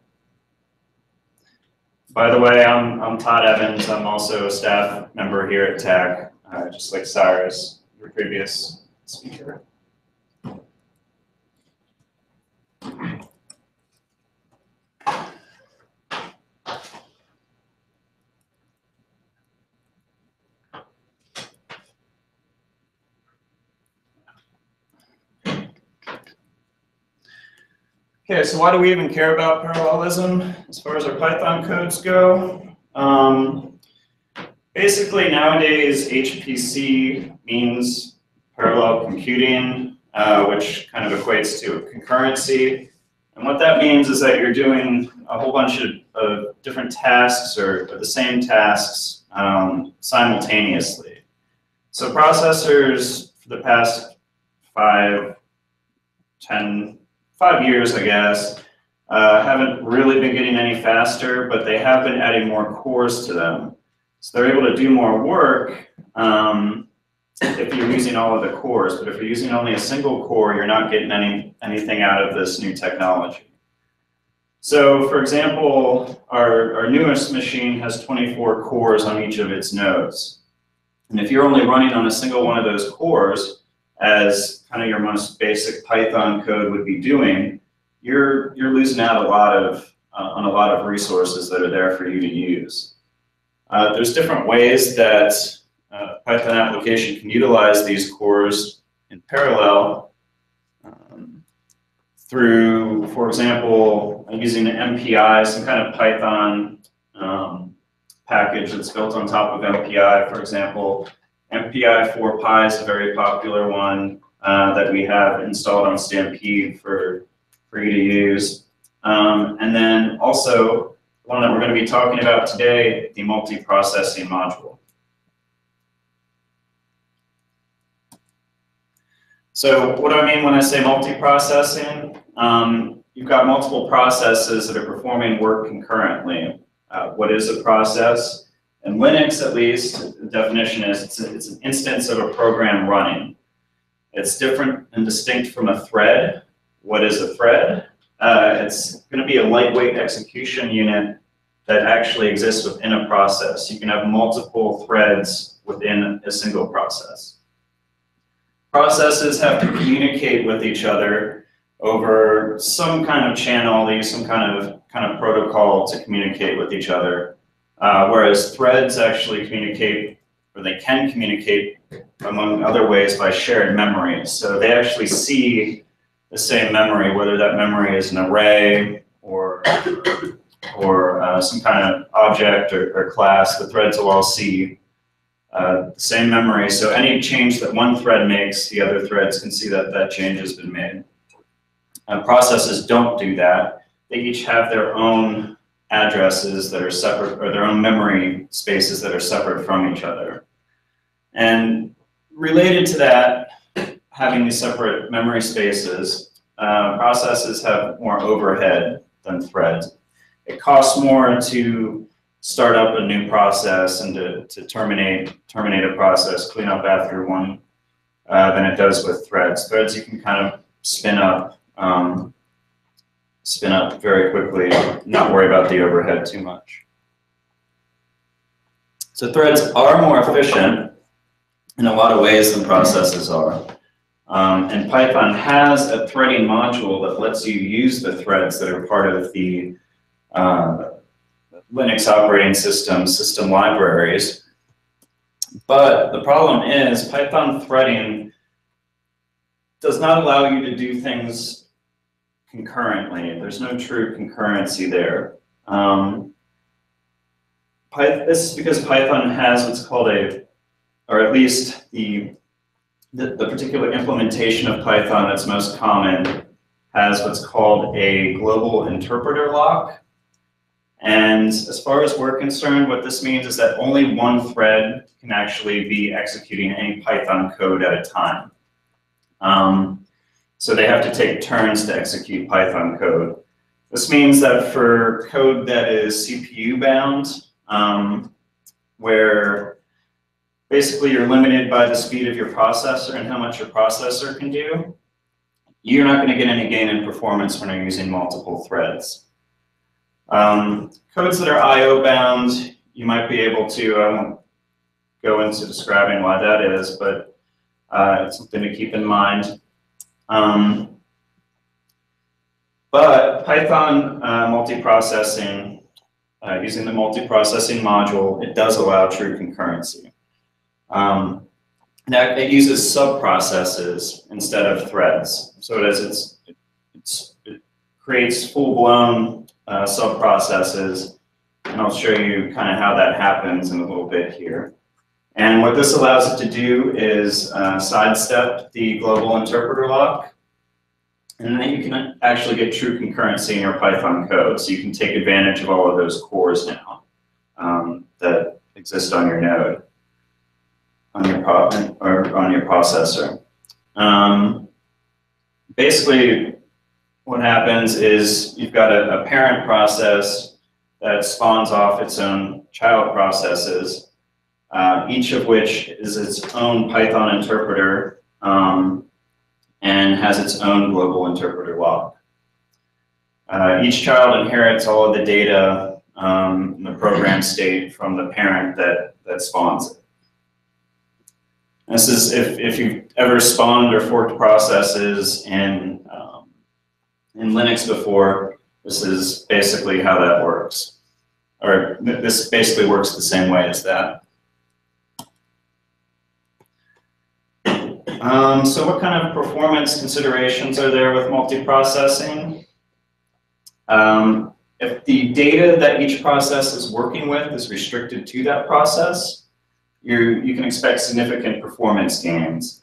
By the way, I'm Todd Evans. I'm also a staff member here at TAC, just like Cyrus, your previous speaker. Okay, so why do we even care about parallelism as far as our Python codes go? Basically, nowadays, HPC means parallel computing, which kind of equates to concurrency. And what that means is that you're doing a whole bunch of different tasks or the same tasks simultaneously. So processors for the past 5 years, I guess, haven't really been getting any faster, but they have been adding more cores to them. So they're able to do more work if you're using all of the cores, but if you're using only a single core, you're not getting anything out of this new technology. So for example, our newest machine has 24 cores on each of its nodes. And if you're only running on a single one of those cores, as kind of your most basic Python code would be doing, you're losing out on a lot of resources that are there for you to use. There's different ways that Python application can utilize these cores in parallel through, for example, using an MPI, some kind of Python package that's built on top of MPI, for example. MPI 4Pi is a very popular one that we have installed on Stampede for you to use. And then also, the one that we're going to be talking about today, the multiprocessing module. So what do I mean when I say multiprocessing? You've got multiple processes that are performing work concurrently. What is a process? In Linux, at least, the definition is it's an instance of a program running. It's different and distinct from a thread. What is a thread? It's going to be a lightweight execution unit that actually exists within a process. You can have multiple threads within a single process. Processes have to communicate with each other over some kind of channel. They use some kind of protocol to communicate with each other, whereas threads actually communicate, or they can communicate among other ways by shared memories. So they actually see the same memory, whether that memory is an array or some kind of object or class. The threads will all see the same memory. So any change that one thread makes, the other threads can see that that change has been made. Processes don't do that. They each have their own addresses that are separate, or their own memory spaces that are separate from each other. And related to that, having these separate memory spaces, processes have more overhead than threads. It costs more to start up a new process and to terminate a process, clean up after one, than it does with threads. Threads you can kind of spin up very quickly, not worry about the overhead too much. So threads are more efficient in a lot of ways than processes are. And Python has a threading module that lets you use the threads that are part of the Linux operating system libraries. But the problem is Python threading does not allow you to do things concurrently. There's no true concurrency there. This is because Python has what's called or at least the particular implementation of Python that's most common has what's called a global interpreter lock. And as far as we're concerned, what this means is that only one thread can actually be executing any Python code at a time. So they have to take turns to execute Python code. This means that for code that is CPU bound, where basically you're limited by the speed of your processor and how much your processor can do, you're not going to get any gain in performance when you're using multiple threads. Codes that are I/O bound, you might be able to, I won't go into describing why that is, but it's something to keep in mind. But Python multiprocessing, using the multiprocessing module, it does allow true concurrency. Now it uses subprocesses instead of threads. So it creates full-blown subprocesses, and I'll show you kind of how that happens in a little bit here. And what this allows it to do is sidestep the global interpreter lock, and then you can actually get true concurrency in your Python code. So you can take advantage of all of those cores now that exist on your node, on your processor. Basically, what happens is you've got a parent process that spawns off its own child processes, each of which is its own Python interpreter and has its own global interpreter lock. Each child inherits all of the data in the program state from the parent that spawns it. This is if you've ever spawned or forked processes in Linux before, this is basically how that works. Or this basically works the same way as that. So what kind of performance considerations are there with multiprocessing? If the data that each process is working with is restricted to that process, you can expect significant performance gains.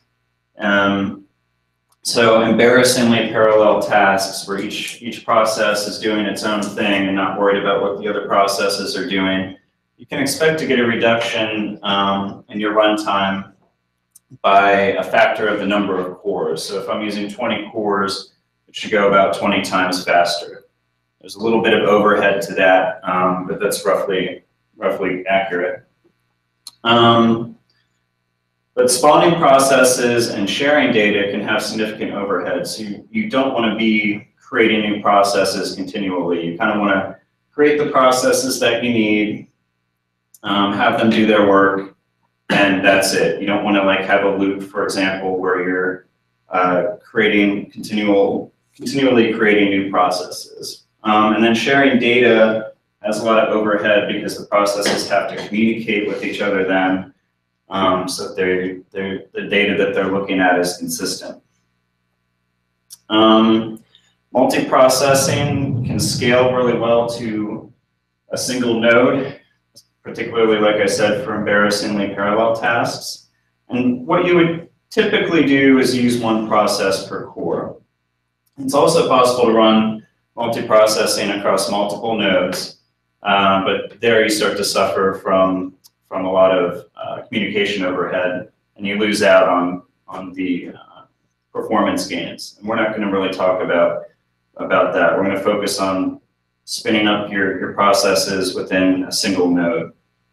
So embarrassingly parallel tasks where each process is doing its own thing and not worried about what the other processes are doing, you can expect to get a reduction in your runtime by a factor of the number of cores. So if I'm using 20 cores, it should go about 20 times faster. There's a little bit of overhead to that, but that's roughly accurate. But spawning processes and sharing data can have significant overhead. So you don't want to be creating new processes continually. You kind of want to create the processes that you need, have them do their work, and that's it. You don't want to like have a loop, for example, where you're continually creating new processes. And then sharing data has a lot of overhead because the processes have to communicate with each other then, so that the data that they're looking at is consistent. Multiprocessing can scale really well to a single node, particularly, like I said, for embarrassingly parallel tasks. And what you would typically do is use one process per core. It's also possible to run multiprocessing across multiple nodes, but there you start to suffer from a lot of communication overhead, and you lose out on the performance gains. And we're not going to really talk about that. We're going to focus on spinning up your processes within a single node.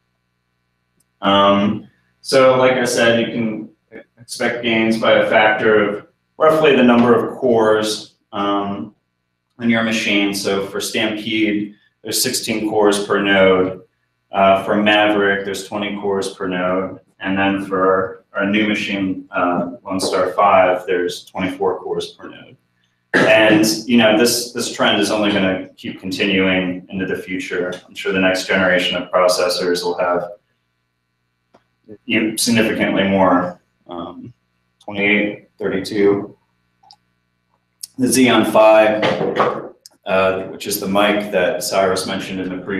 So like I said, you can expect gains by a factor of roughly the number of cores on your machine. So for Stampede, there's 16 cores per node. For Maverick, there's 20 cores per node. And then for our new machine, Lone Star 5, there's 24 cores per node. And you know, this trend is only going to keep continuing into the future. I'm sure the next generation of processors will have significantly more, 28, 32. The Xeon Phi, which is the mic that Cyrus mentioned in the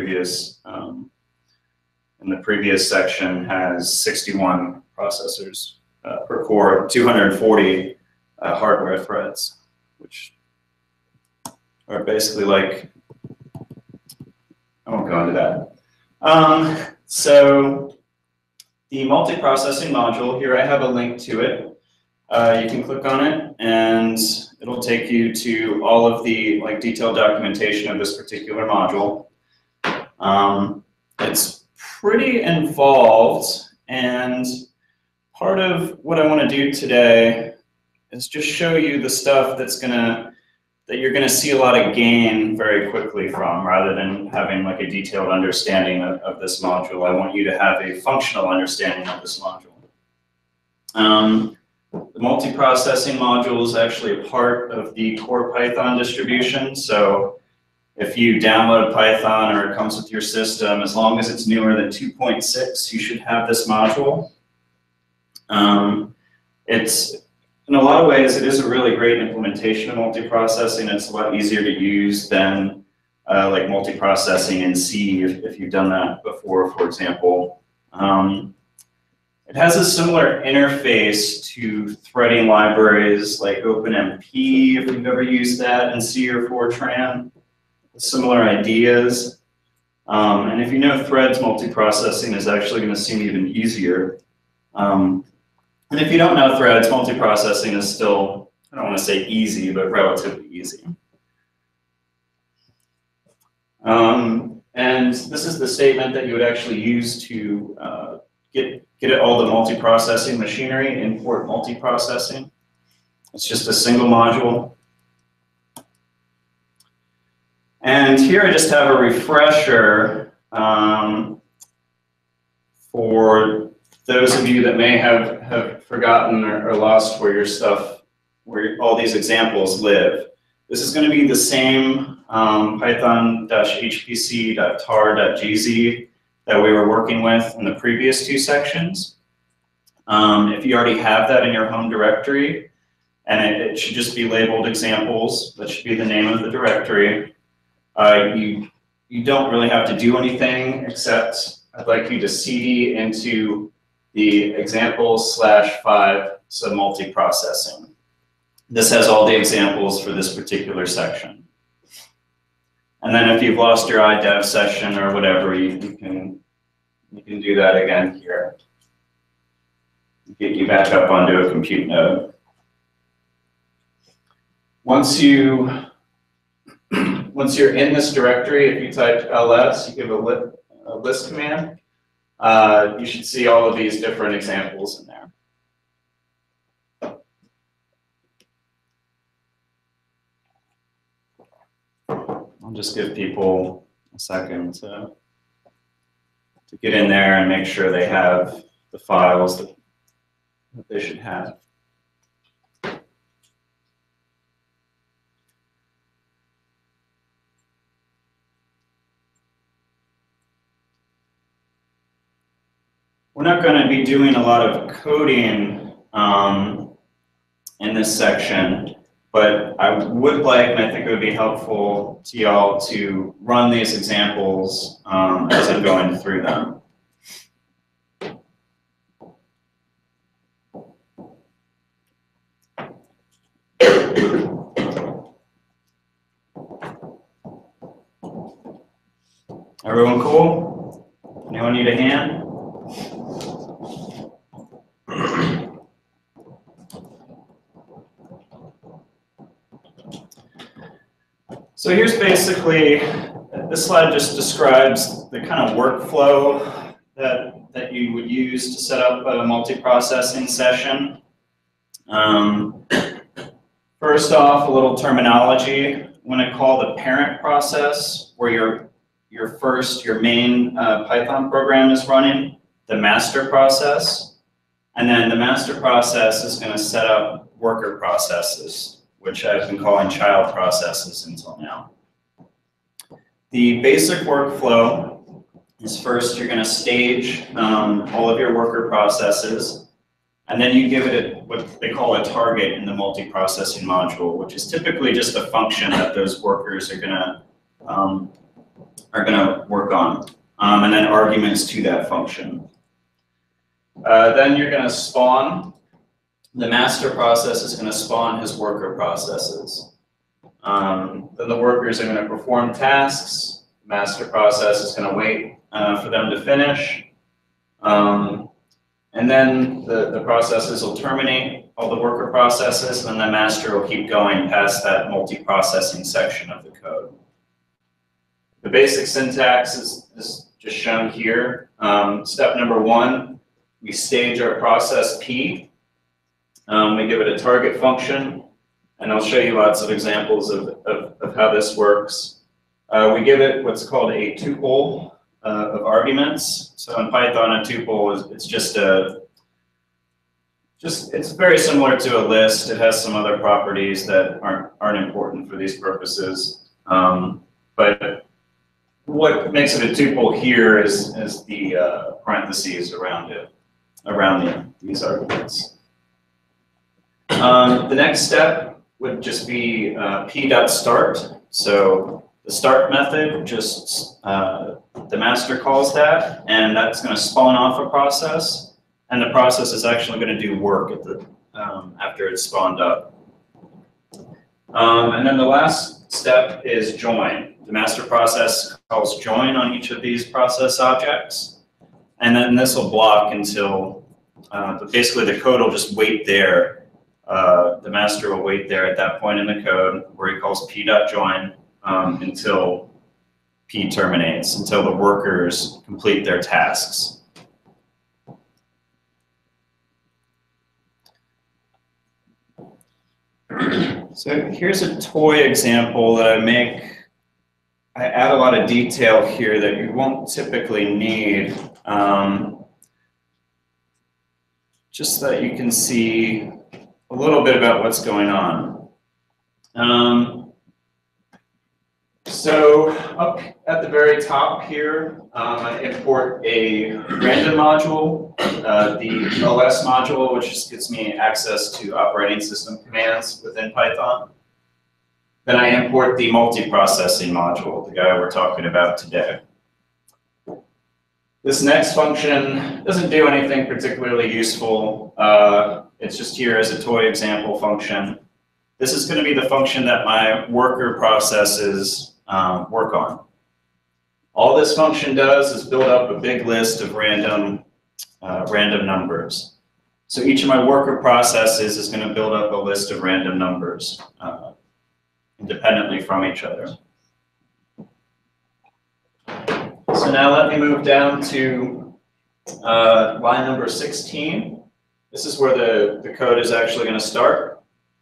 previous section, has 61 processors per core, 240 hardware threads, which are basically like, I won't go into that. So the multiprocessing module, here I have a link to it. You can click on it and it'll take you to all of the detailed documentation of this particular module. It's pretty involved, and part of what I want to do today is just show you the stuff that you're gonna see a lot of gain very quickly from, rather than having like a detailed understanding of this module. I want you to have a functional understanding of this module. The multiprocessing module is actually a part of the core Python distribution. So if you download Python or it comes with your system, as long as it's newer than 2.6, you should have this module. It's, in a lot of ways, it is a really great implementation of multiprocessing. It's a lot easier to use than like multiprocessing in C, if you've done that before, for example. It has a similar interface to threading libraries like OpenMP, if you've ever used that in C or Fortran. Similar ideas. And if you know threads, multiprocessing is actually going to seem even easier. And if you don't know threads, multiprocessing is still, I don't want to say easy, but relatively easy. And this is the statement that you would actually use to get all the multiprocessing machinery, import multiprocessing. It's just a single module. And here I just have a refresher for those of you that may have forgotten or lost where all these examples live. This is going to be the same python-hpc.tar.gz that we were working with in the previous two sections. If you already have that in your home directory, and it should just be labeled examples, that should be the name of the directory. You don't really have to do anything, except I'd like you to cd into the examples/5 multiprocessing. This has all the examples for this particular section. And then if you've lost your iDev session or whatever, you can do that again here. Get you back up onto a compute node. Once you're in this directory, if you type ls, you give a list command, you should see all of these different examples in there. I'll just give people a second to get in there and make sure they have the files that they should have. We're not going to be doing a lot of coding in this section, but I would like, and I think it would be helpful to y'all to run these examples as I'm going through them. Everyone cool? Anyone need a hand? So here's basically, this slide just describes the kind of workflow that you would use to set up a multiprocessing session. First off, a little terminology. When I call the parent process, where your main Python program is running, the master process, and then the master process is going to set up worker processes, which I've been calling child processes until now. The basic workflow is first you're going to stage all of your worker processes, and then you give it what they call a target in the multiprocessing module, which is typically just a function that those workers are going to work on, and then arguments to that function. Then you're going to spawn. The master process is going to spawn his worker processes. Then the workers are going to perform tasks. The master process is going to wait for them to finish. And then the processes will terminate all the worker processes, and then the master will keep going past that multiprocessing section of the code. The basic syntax is just shown here. Step number one, we stage our process P. We give it a target function, and I'll show you lots of examples of how this works. We give it what's called a tuple of arguments. So in Python, a tuple it's it's very similar to a list. It has some other properties that aren't important for these purposes. But what makes it a tuple here is the parentheses around these arguments. The next step would just be p.start. So the start method, just the master calls that, and that's going to spawn off a process, and the process is actually going to do work at the after it's spawned up. And then the last step is join. The master process calls join on each of these process objects, and then this will block until basically the code will just wait there. The master will wait there at that point in the code where he calls p.join until p terminates, until the workers complete their tasks. So here's a toy example that I make. I add a lot of detail here that you won't typically need, just so that you can see a little bit about what's going on. So up at the very top here, I import a random module, the OS module, which just gives me access to operating system commands within Python. Then I import the multiprocessing module, the guy we're talking about today. This next function doesn't do anything particularly useful. It's just here as a toy example function. This is going to be the function that my worker processes work on. All this function does is build up a big list of random numbers. So each of my worker processes is going to build up a list of random numbers independently from each other. So now let me move down to line number 16. This is where the code is actually going to start.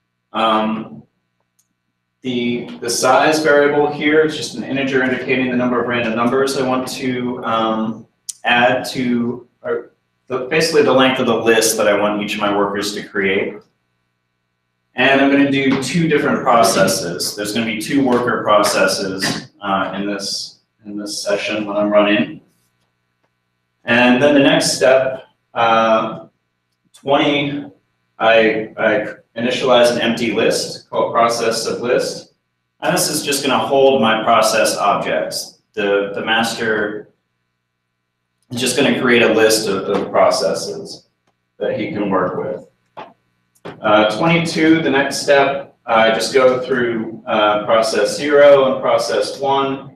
The size variable here is just an integer indicating the number of random numbers I want to add to, or basically the length of the list that I want each of my workers to create. And I'm going to do two different processes. There's going to be two worker processes in this session when I'm running. And then the next step, 20, I initialize an empty list called process sublist. And this is just going to hold my process objects. The master is just going to create a list of processes that he can work with. 22, the next step, I just go through process 0 and process 1.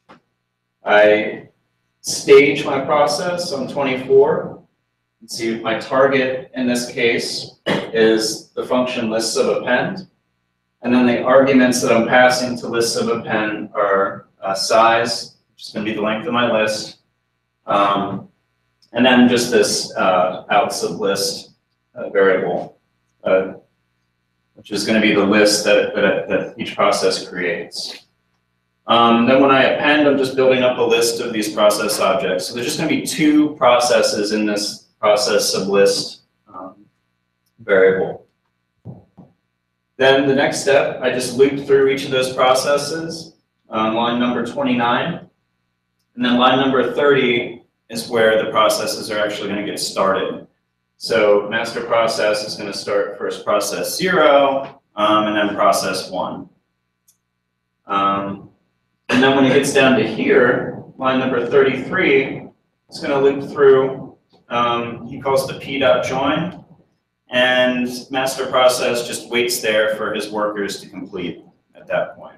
I stage my process on 24. You see my target in this case is the function lists of append. And then the arguments that I'm passing to lists of append are size, which is going to be the length of my list, and then just this out sublist variable, which is going to be the list that each process creates. Then when I append, I'm just building up a list of these process objects. So there's just going to be two processes in this process sublist variable. Then the next step, I just loop through each of those processes on line number 29. And then line number 30 is where the processes are actually going to get started. So master process is going to start first process 0, and then process 1. And then when it gets down to here, line number 33, it's going to loop through, he calls the p.join, and master process just waits there for his workers to complete at that point.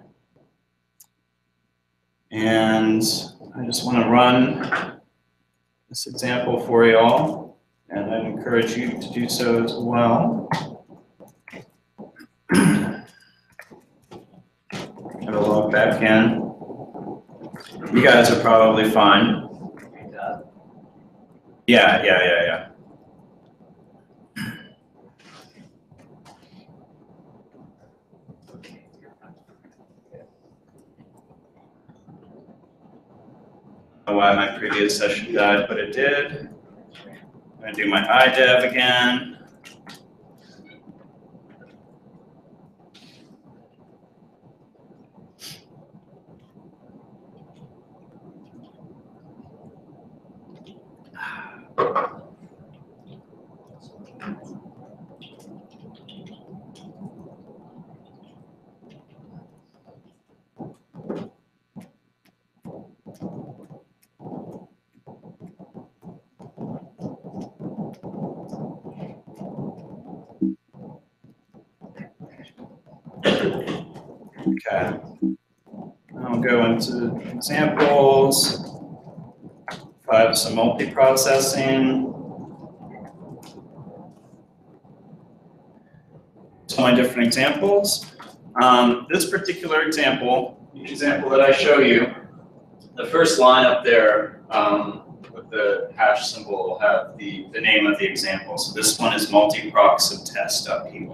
And I just want to run this example for you all, and I encourage you to do so as well. Gotta log back in. You guys are probably fine. Yeah. I don't know why my previous session died, but it did. I'm going to do my IDev again. Okay. I'll go into examples. If I have some multiprocessing. So my different examples. This particular example, each example that I show you, the first line up there with the hash symbol will have the name of the example. So this one is multiproc subtest.py.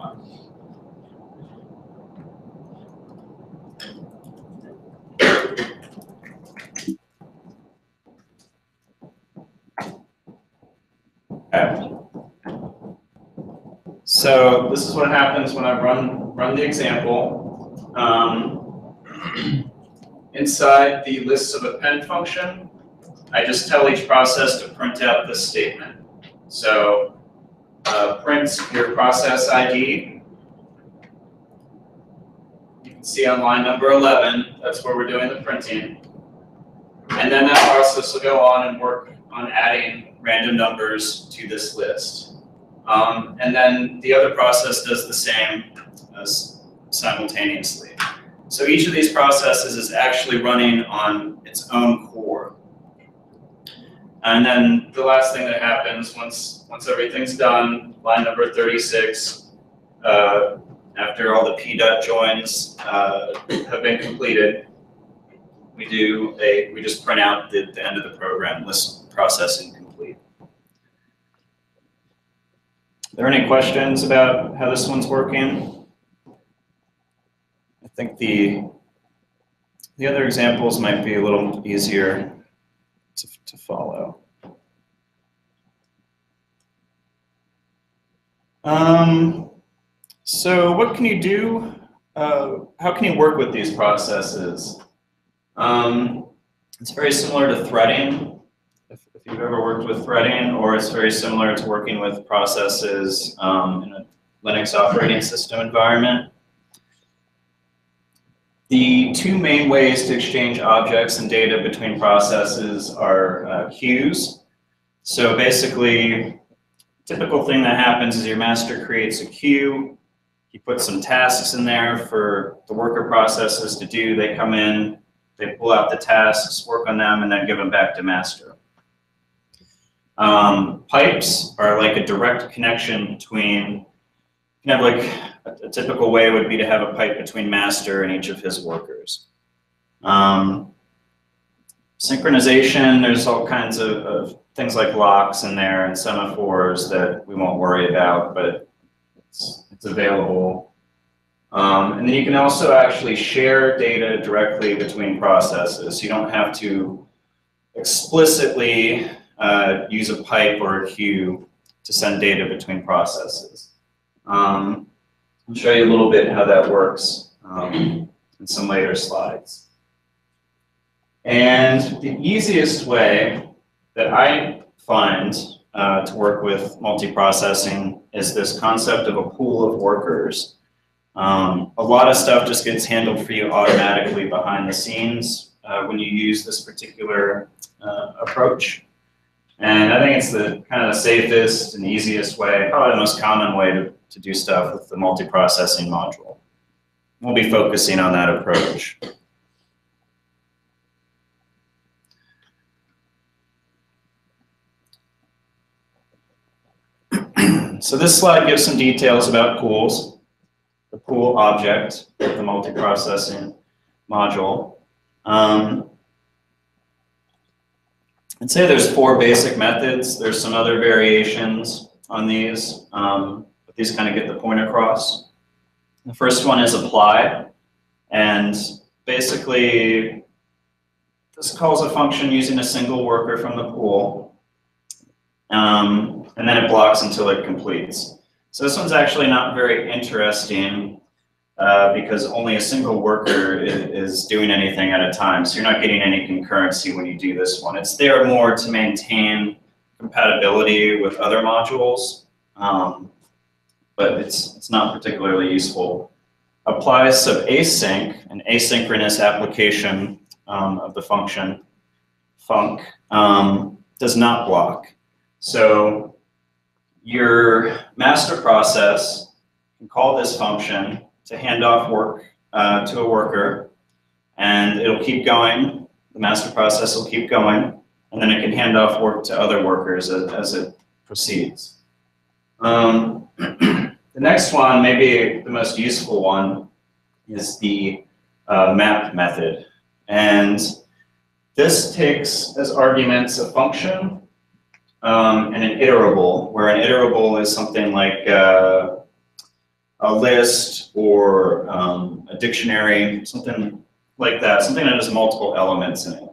Okay. So this is what happens when I run the example. Inside the lists of append function, I just tell each process to print out this statement. So print your process ID. You can see on line number 11, that's where we're doing the printing. And then that process will go on and work on adding random numbers to this list. And then the other process does the same as simultaneously. So each of these processes is actually running on its own core. And then the last thing that happens once everything's done, line number 36, after all the p.joins have been completed, we just print out the end of the program, list processing complete. Are there any questions about how this one's working? I think the other examples might be a little easier to follow. So what can you do? How can you work with these processes? It's very similar to threading, if you've ever worked with threading, or it's very similar to working with processes in a Linux operating system environment. The two main ways to exchange objects and data between processes are queues. So basically, typical thing that happens is your master creates a queue. He puts some tasks in there for the worker processes to do. They come in, they pull out the tasks, work on them, and then give them back to master. Pipes are like a direct connection between, you know, like a typical way would be to have a pipe between master and each of his workers. Synchronization, there's all kinds of things like locks in there and semaphores that we won't worry about, but it's available. And then you can also actually share data directly between processes. You don't have to explicitly use a pipe or a queue to send data between processes. I'll show you a little bit how that works in some later slides. And the easiest way that I find to work with multiprocessing is this concept of a pool of workers. A lot of stuff just gets handled for you automatically behind the scenes when you use this particular approach. And I think it's the kind of the safest and easiest way, probably the most common way to do stuff with the multiprocessing module. We'll be focusing on that approach. So this slide gives some details about pools, the pool object of the multiprocessing module. I'd say there's 4 basic methods. There's some other variations on these, but these kind of get the point across. The first one is apply, and basically this calls a function using a single worker from the pool, and then it blocks until it completes. So this one's actually not very interesting because only a single worker is doing anything at a time. So you're not getting any concurrency when you do this one. It's there more to maintain compatibility with other modules, but it's not particularly useful. Apply sub async, an asynchronous application of the function func, does not block. So your master process can call this function to hand off work to a worker, and it'll keep going. The master process will keep going, and then it can hand off work to other workers as it proceeds. The next one, maybe the most useful one, is the map method. And this takes as arguments a function and an iterable, where an iterable is something like a list or a dictionary, something like that, something that has multiple elements in it.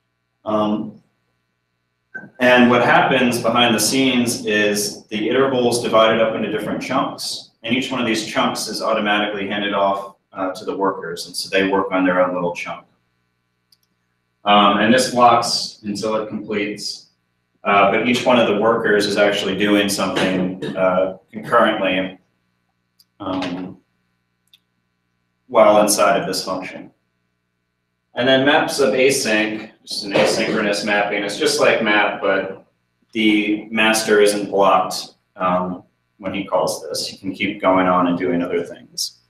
And what happens behind the scenes is the iterable is divided up into different chunks, and each one of these chunks is automatically handed off to the workers, and so they work on their own little chunk. And this blocks until it completes, but each one of the workers is actually doing something concurrently while inside of this function. And then map sub async, just an asynchronous mapping. It's just like map, but the master isn't blocked when he calls this. He can keep going on and doing other things.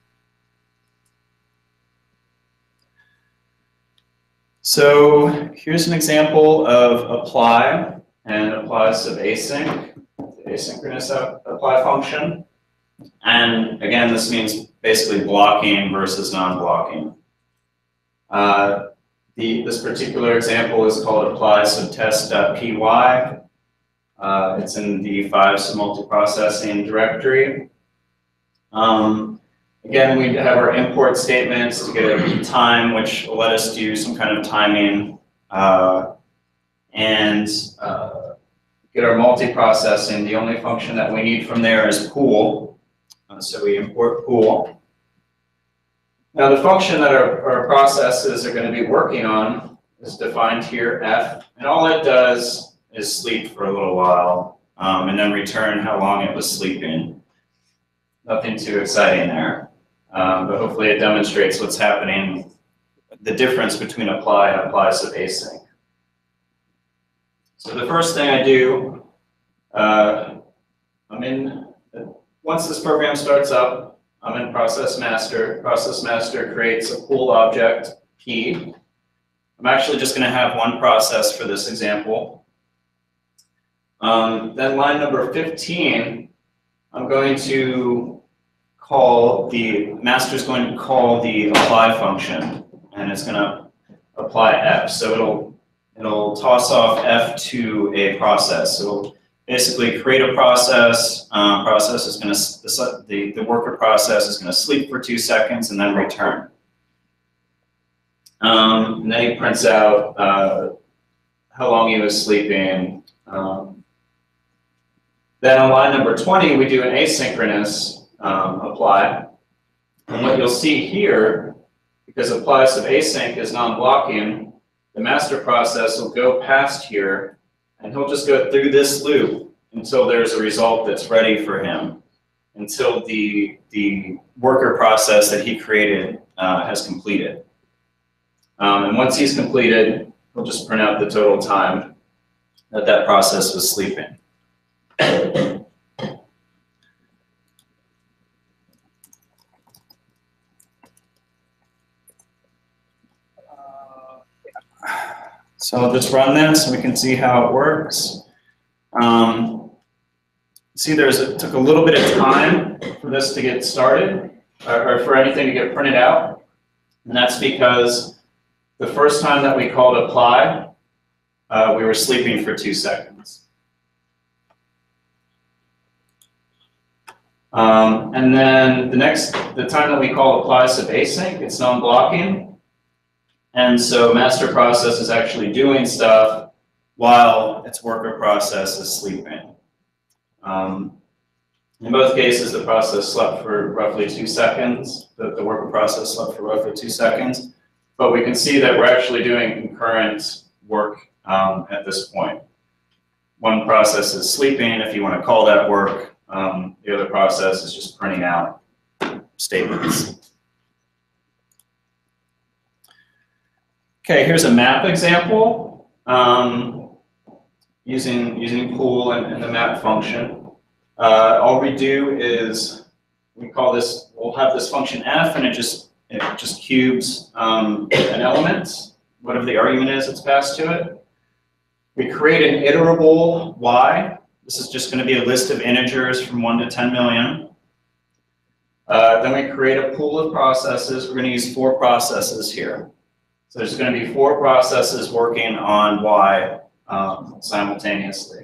So here's an example of apply and apply sub async, the asynchronous apply function. And again, this means basically blocking versus non-blocking. This particular example is called apply subtest.py. It's in the 5 multiprocessing directory. Again, we have our import statements to get a time, which will let us do some kind of timing. And get our multiprocessing, the only function that we need from there is pool. So we import pool. Now the function that our processes are going to be working on is defined here, f, and all it does is sleep for a little while, and then return how long it was sleeping. Nothing too exciting there, but hopefully it demonstrates what's happening, the difference between apply and apply sub async. So the first thing I do, once this program starts up, I'm in Process Master. Process Master creates a pool object, P. I'm actually just going to have one process for this example. Then line number 15, I'm going to call the, master's going to call the apply function, and it's going to apply F. So it'll toss off F to a process. So it'll basically create a process. Process is going to, the worker process is going to sleep for 2 seconds and then return. And then he prints out how long he was sleeping. Then on line number 20, we do an asynchronous apply. And what you'll see here, because apply sub async is non-blocking, the master process will go past here, and he'll just go through this loop until there's a result that's ready for him, until the worker process that he created has completed. And once he's completed, he'll just print out the total time that that process was sleeping. So I'll just run this and we can see how it works. See, it took a little bit of time for this to get started, or for anything to get printed out. And that's because the first time that we called apply, we were sleeping for 2 seconds. And then the time that we call apply sub async, it's non-blocking. And so master process is actually doing stuff while its worker process is sleeping. In both cases, the process slept for roughly 2 seconds. The worker process slept for roughly 2 seconds. But we can see that we're actually doing concurrent work at this point. One process is sleeping, if you want to call that work. The other process is just printing out statements. Okay, here's a map example using pool and the map function. All we do is we'll have this function f, and it just cubes an element, whatever the argument is that's passed to it. We create an iterable y. This is just going to be a list of integers from 1 to 10 million. Then we create a pool of processes. We're going to use 4 processes here. So there's going to be 4 processes working on y simultaneously.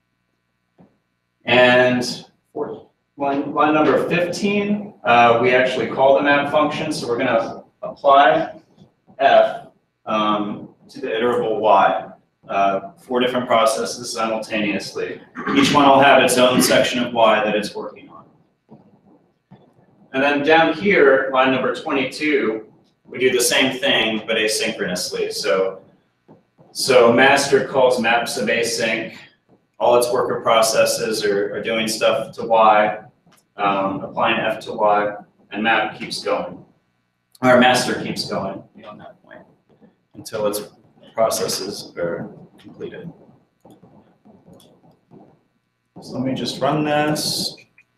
And for line number 15, we actually call the map function. So we're going to apply f to the iterable y. 4 different processes simultaneously. Each one will have its own section of y that it's working on. And then down here, line number 22, we do the same thing, but asynchronously. So master calls map sub async. All its worker processes are doing stuff to y, applying f to y, and map keeps going. Or master keeps going beyond that point until its processes are completed. So let me just run this.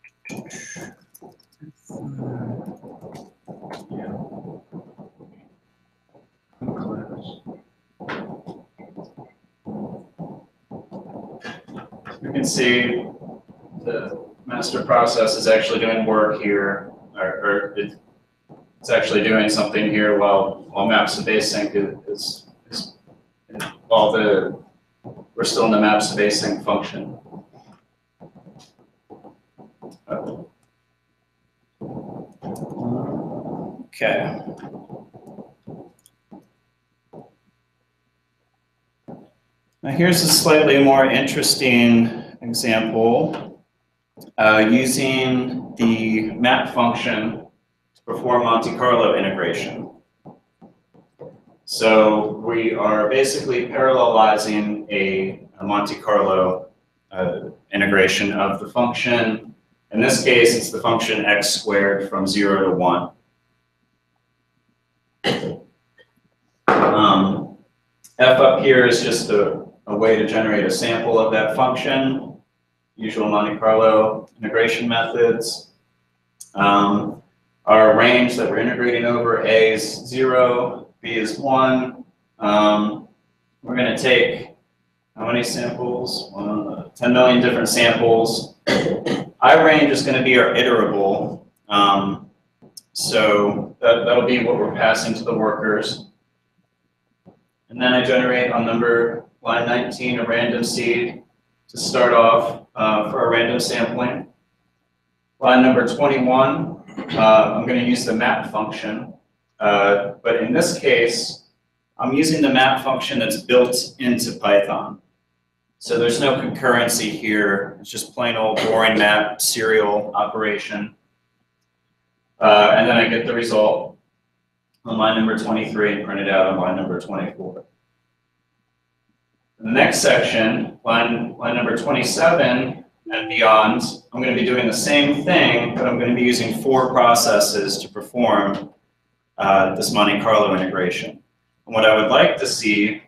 You can see the master process is actually doing work here, or it's actually doing something here while map sub async is while we're still in the map sub async function. Okay. Now here's a slightly more interesting example using the map function to perform Monte Carlo integration. So we are basically parallelizing a Monte Carlo integration of the function. In this case, it's the function x squared from 0 to 1. F up here is just a way to generate a sample of that function, usual Monte Carlo integration methods. Our range that we're integrating over, A is 0, B is 1. We're going to take how many samples? 10 million different samples. I range is going to be our iterable. So that'll be what we're passing to the workers. And then I generate on line 19 a random seed to start off for our random sampling. Line number 21, I'm going to use the map function. But in this case, I'm using the map function that's built into Python. So there's no concurrency here. It's just plain old boring map serial operation. And then I get the result on line number 23 and print it out on line number 24. In the next section, line number 27 and beyond, I'm going to be doing the same thing, but I'm going to be using 4 processes to perform this Monte Carlo integration. And what I would like to see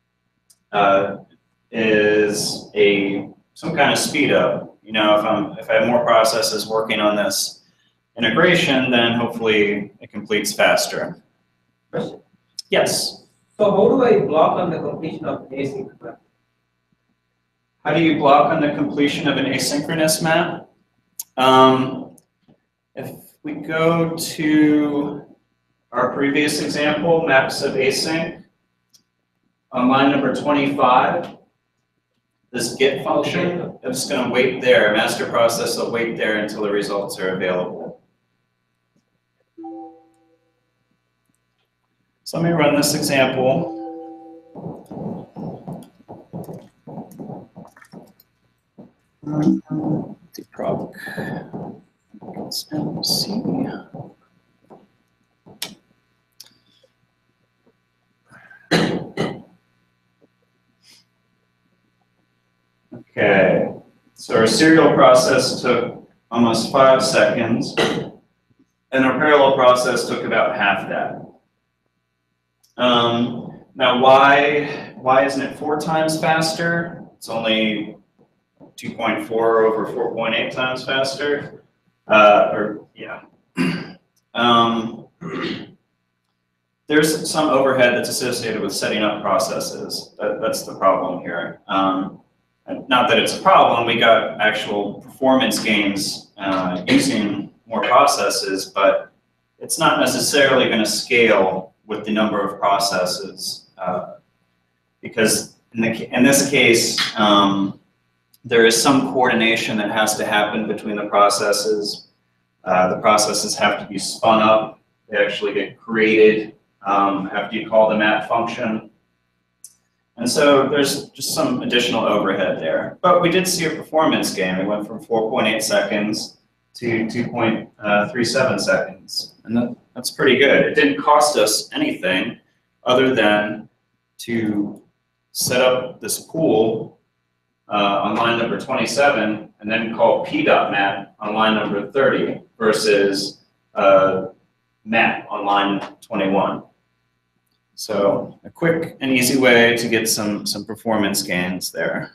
is some kind of speed up. You know, if I have more processes working on this integration, then hopefully it completes faster. Question. Yes. So how do I block on the completion of async map? How do you block on the completion of an asynchronous map? If we go to our previous example, maps of async, on line number 25, this get function, I'm just going to wait there. Master process will wait there until the results are available. So let me run this example. Deproc MC. Okay, so our serial process took almost 5 seconds, and our parallel process took about half that. Now, why isn't it 4 times faster? It's only 2.4 over 4.8 times faster. There's some overhead that's associated with setting up processes. That's the problem here. Not that it's a problem, we got actual performance gains using more processes, but it's not necessarily going to scale with the number of processes because in this case, there is some coordination that has to happen between the processes. The processes have to be spun up. They actually get created after you call the map function. And so there's just some additional overhead there. But we did see a performance gain. We went from 4.8 seconds to 2.37 seconds. And that's pretty good. It didn't cost us anything other than to set up this pool on line number 27 and then call p.map on line number 30 versus map on line 21. So a quick and easy way to get some performance gains there.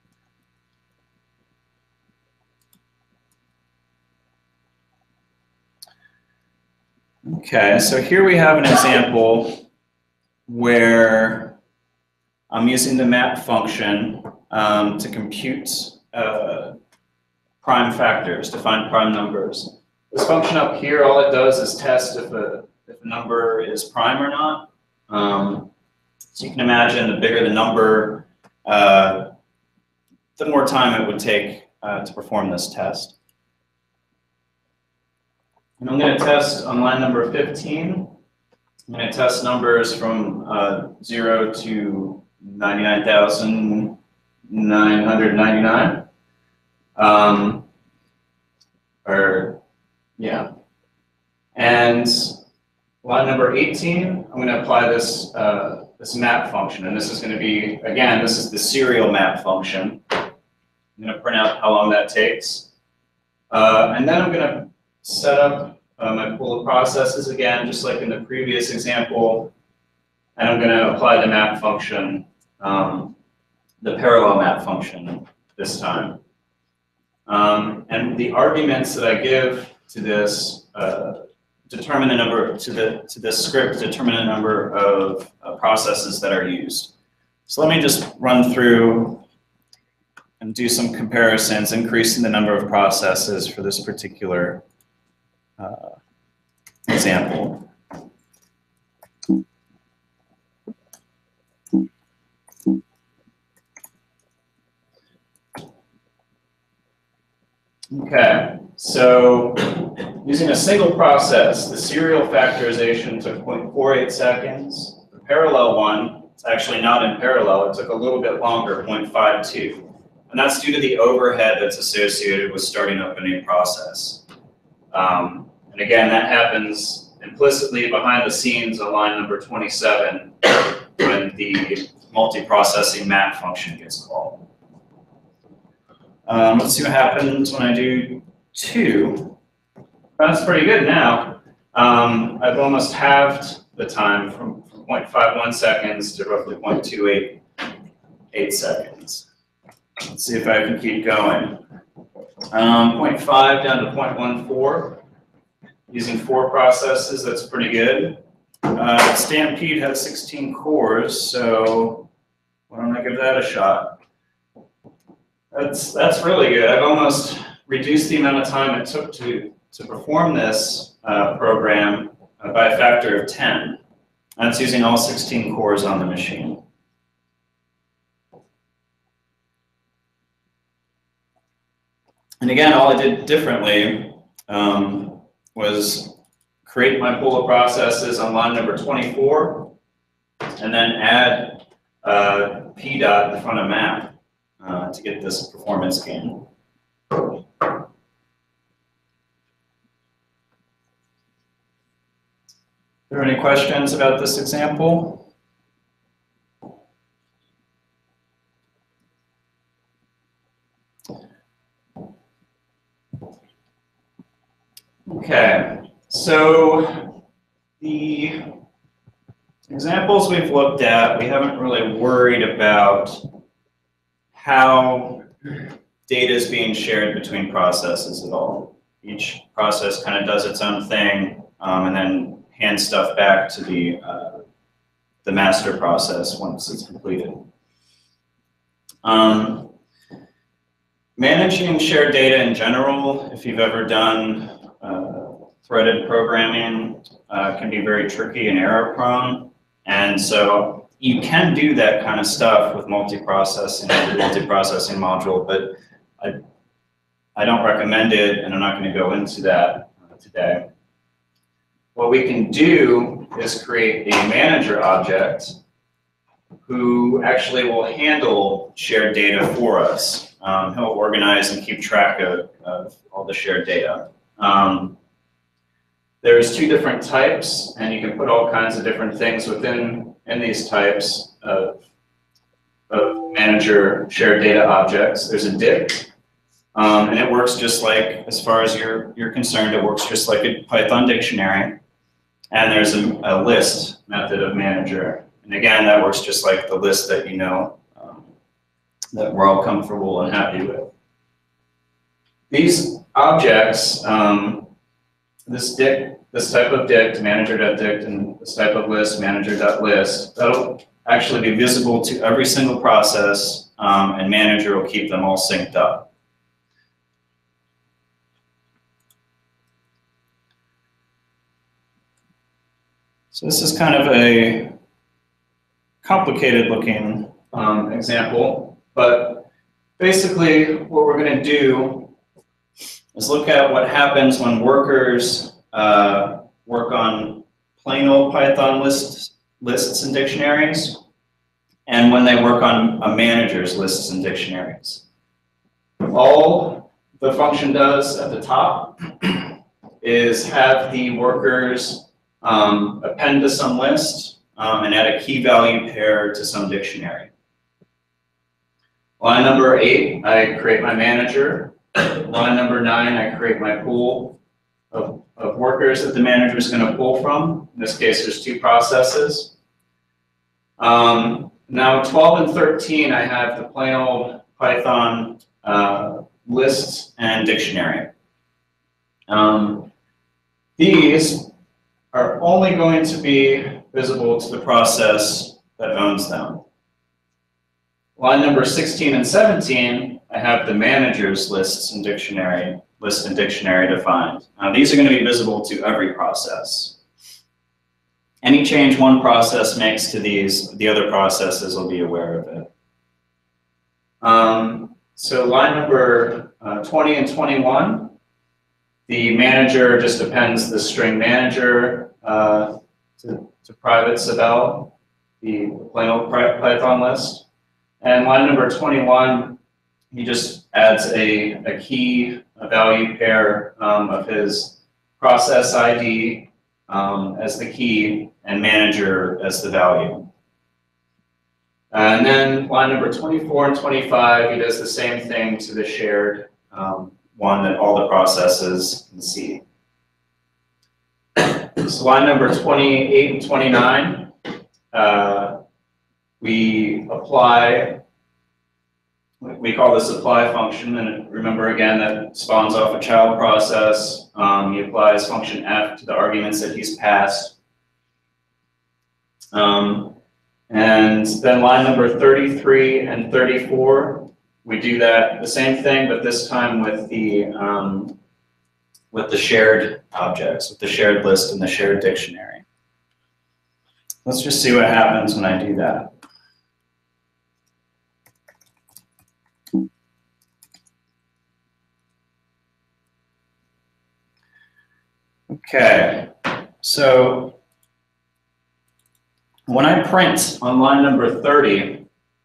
Okay, so here we have an example where I'm using the map function to compute prime factors, to find prime numbers. This function up here, all it does is test if a number is prime or not. So you can imagine the bigger the number, the more time it would take to perform this test. And I'm going to test on line number 15. I'm going to test numbers from 0 to 99,999. Yeah. And line number 18, I'm going to apply this, this map function. And this is going to be, again, this is the serial map function. I'm going to print out how long that takes. And then I'm going to set up my pool of processes again, just like in the previous example. And I'm going to apply the map function, the parallel map function this time. And the arguments that I give to this determine the number, to this script, determine the number of processes that are used. So let me just run through and do some comparisons, increasing the number of processes for this particular example. Okay, so using a single process, the serial factorization took 0.48 seconds. The parallel one, it's actually not in parallel, it took a little bit longer, 0.52. And that's due to the overhead that's associated with starting up a new process. And again, that happens implicitly behind the scenes on line number 27 when the multiprocessing map function gets called. Let's see what happens when I do 2. That's pretty good now. I've almost halved the time from 0.51 seconds to roughly 0.28 seconds. Let's see if I can keep going. 0.5 down to 0.14. Using 4 processes, that's pretty good. Stampede has 16 cores, so why don't I give that a shot? That's really good. I've almost reduced the amount of time it took to perform this program by a factor of 10. That's using all 16 cores on the machine. And again, all I did differently was create my pool of processes on line number 24, and then add P dot in front of map to get this performance gain. Are there any questions about this example? Okay, so the examples we've looked at, we haven't really worried about how data is being shared between processes at all. Each process kind of does its own thing and then hands stuff back to the master process once it's completed. Managing shared data in general, if you've ever done threaded programming, can be very tricky and error prone. And so you can do that kind of stuff with multiprocessing, the multiprocessing module, but I don't recommend it, and I'm not going to go into that today. What we can do is create a manager object who actually will handle shared data for us. He'll organize and keep track of all the shared data. There's 2 different types, and you can put all kinds of different things in these types of manager shared data objects. There's a dict, and it works just like, as far as you're concerned, it works just like a Python dictionary. And there's a list method of manager. And again, that works just like the list that you know, that we're all comfortable and happy with. These objects, this type of dict, manager.dict, and this type of list, manager.list, that'll actually be visible to every single process, and manager will keep them all synced up. So this is kind of a complicated looking example, but basically what we're going to do is look at what happens when workers work on plain old Python lists and dictionaries, and when they work on a manager's lists and dictionaries. All the function does at the top is have the workers append to some list and add a key value pair to some dictionary. Line number 8, I create my manager. Line number 9, I create my pool of workers that the manager is going to pull from. In this case, there's 2 processes. Now 12 and 13, I have the plain old Python lists and dictionary. These are only going to be visible to the process that owns them. Line number 16 and 17, I have the manager's lists and dictionary, list and dictionary defined. Now these are going to be visible to every process. Any change one process makes to these, the other processes will be aware of it. So line number 20 and 21, the manager just appends the string manager to private Sabel, the plain old Python list. And line number 21, he just adds a key, a value pair of his process ID as the key and manager as the value. And then line number 24 and 25, he does the same thing to the shared one that all the processes can see. So line number 28 and 29, we apply, we call this apply function, and remember again that spawns off a child process. He applies function f to the arguments that he's passed. And then line number 33 and 34, we do that the same thing, but this time with the shared objects, with the shared list and the shared dictionary. Let's just see what happens when I do that. Okay, so when I print on line number 30,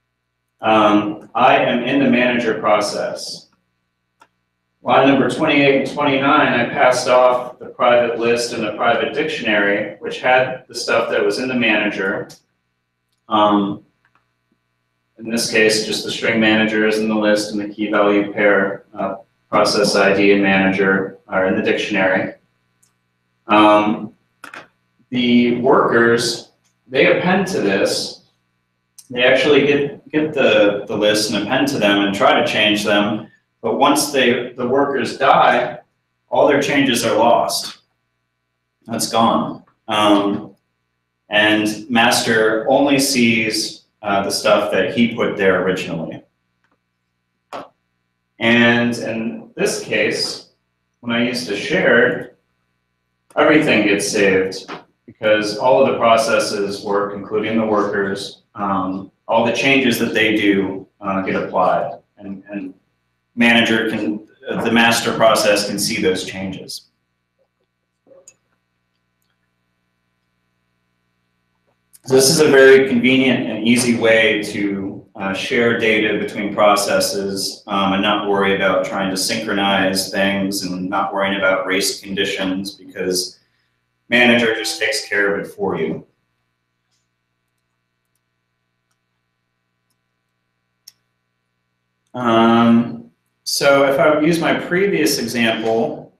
I am in the manager process. Line number 28 and 29, I passed off the private list and the private dictionary, which had the stuff that was in the manager. In this case, just the string managers in the list and the key value pair, process ID and manager are in the dictionary. The workers, they append to this. They actually get the list and append to them and try to change them. But once the workers die, all their changes are lost. That's gone. And master only sees the stuff that he put there originally. And in this case, when I use the shared, everything gets saved because all of the processes work, including the workers. All the changes that they do get applied, and manager can, the master process can see those changes. So this is a very convenient and easy way to share data between processes and not worry about trying to synchronize things and not worrying about race conditions, because manager just takes care of it for you. So if I use my previous example,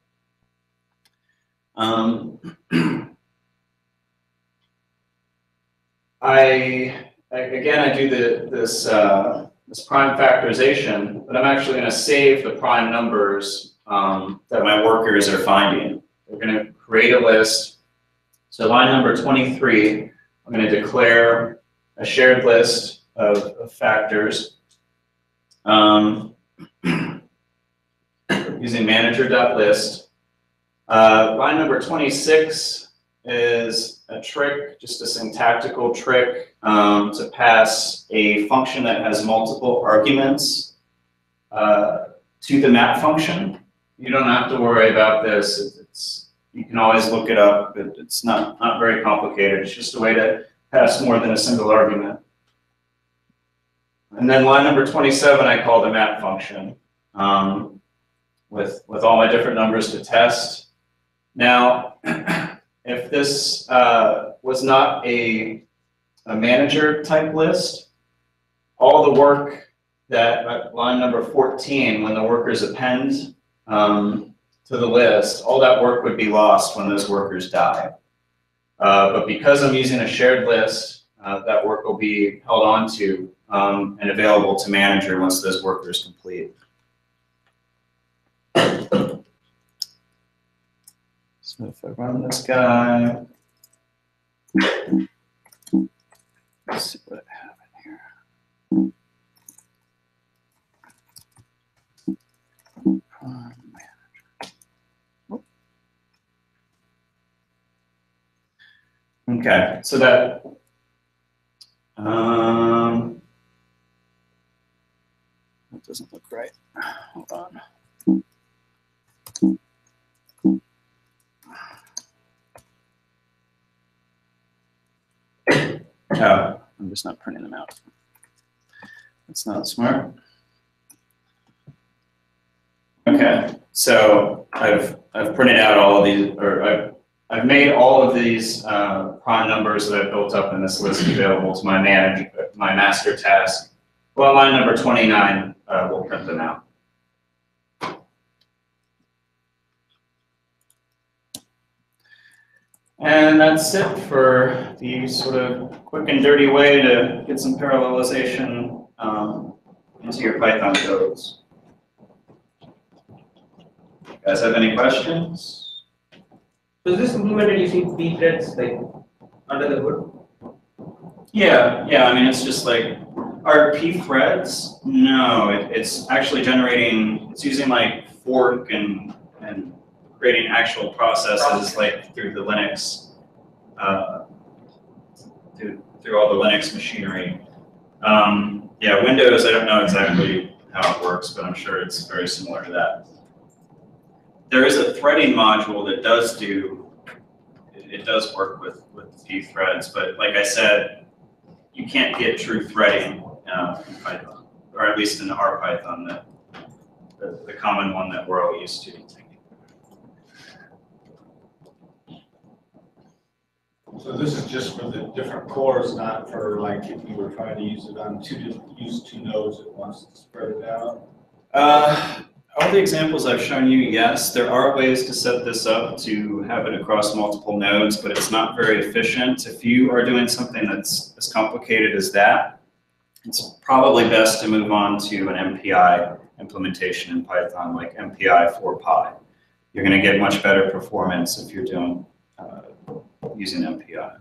I do this prime factorization, but I'm actually going to save the prime numbers that my workers are finding. We're going to create a list. So line number 23, I'm going to declare a shared list of factors using manager.list. Line number 26 is a trick, just a syntactical trick to pass a function that has multiple arguments to the map function. You don't have to worry about this. You can always look it up. It's not very complicated. It's just a way to pass more than a single argument. And then line number 27, I call the map function, with all my different numbers to test. Now, if this was not a manager type list, all the work that at line number 14, when the workers append to the list, all that work would be lost when those workers die. But because I'm using a shared list, that work will be held on to and available to manager once those workers complete. So if I run this guy, let's see what I have in here. Okay, so that that doesn't look right. Hold on. Oh, I'm just not printing them out. That's not smart. Okay, so I've printed out all of these, or I've made all of these prime numbers that I've built up in this list available to my master task. Well, line number 29, we'll print them out. And that's it for the sort of quick and dirty way to get some parallelization into your Python codes. You guys have any questions? So is this implemented using p threads like under the hood? Yeah, I mean, it's just like, are P threads? No, it's actually generating, it's using like fork and creating actual processes like through the Linux, through all the Linux machinery. Yeah, Windows, I don't know exactly how it works, but I'm sure it's very similar to that. There is a threading module that does it does work with P threads, but like I said, you can't get true threading in Python, or at least in R Python, the common one that we're all used to. So this is just for the different cores, not for like if you were trying to use it on use two nodes at once to spread it out? All the examples I've shown you, yes, there are ways to set this up to have it across multiple nodes, but it's not very efficient. If you are doing something that's as complicated as that, it's probably best to move on to an MPI implementation in Python, like MPI 4Pi. You're going to get much better performance if you're doing using MPI.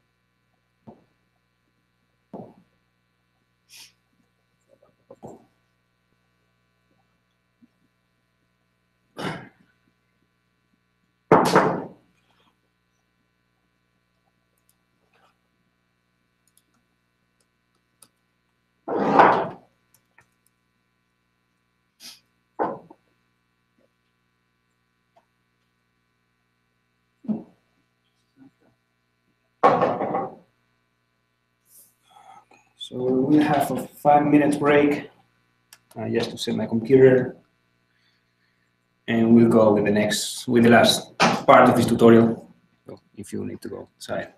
So we'll have a 5-minute break just to set my computer, and we'll go with the last part of this tutorial. So if you need to go outside.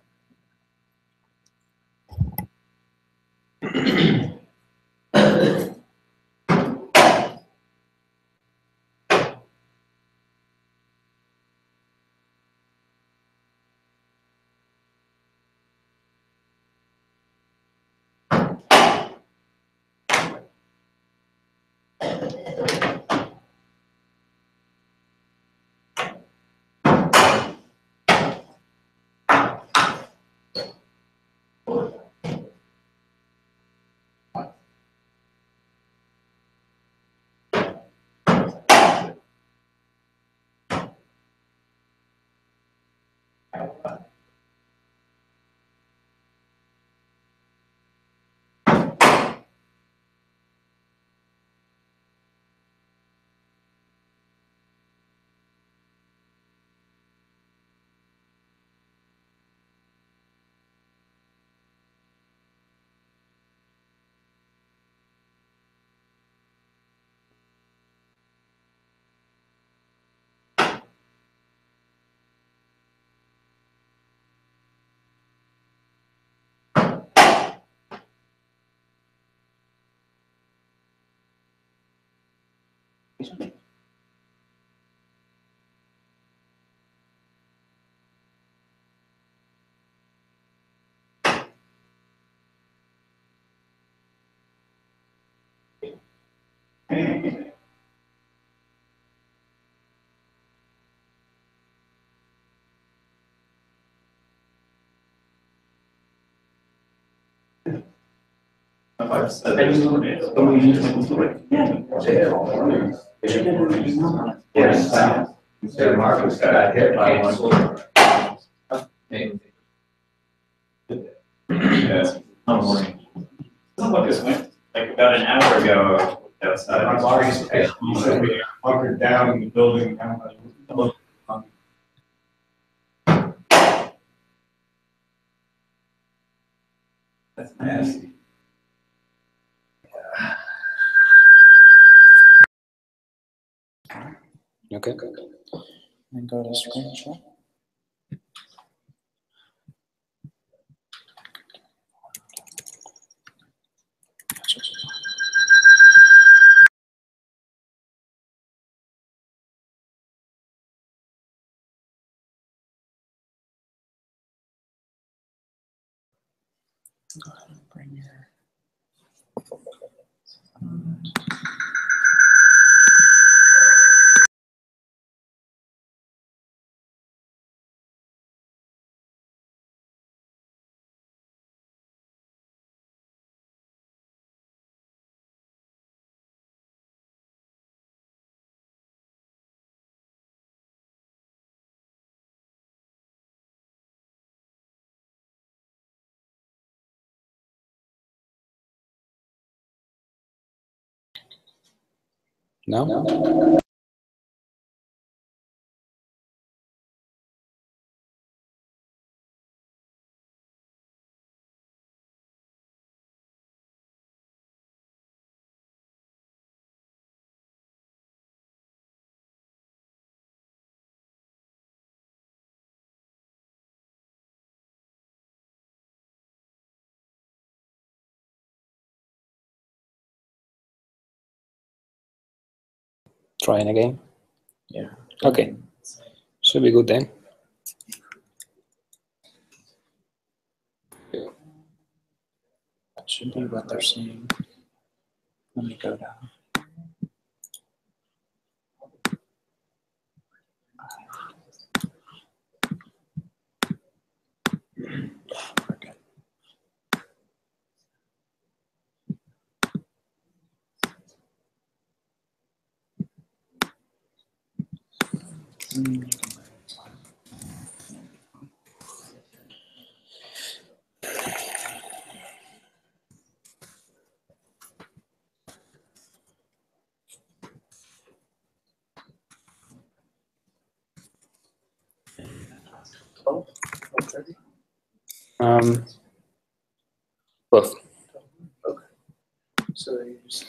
Yes. So Marcus got hit by one. Yeah. Doesn't look as went like about an hour ago outside. My boss said we hunkered down in the building. That's nasty. Okay. And go to screenshot. Go ahead and bring your no? Trying again? Yeah. Okay. Should be good then. That should be what they're seeing. Let me go down. We're good. Both. So you just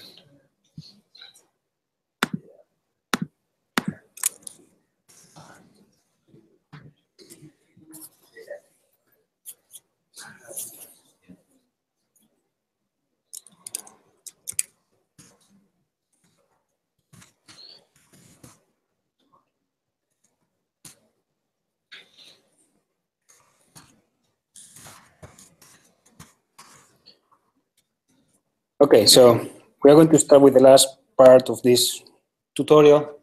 Okay, so we are going to start with the last part of this tutorial.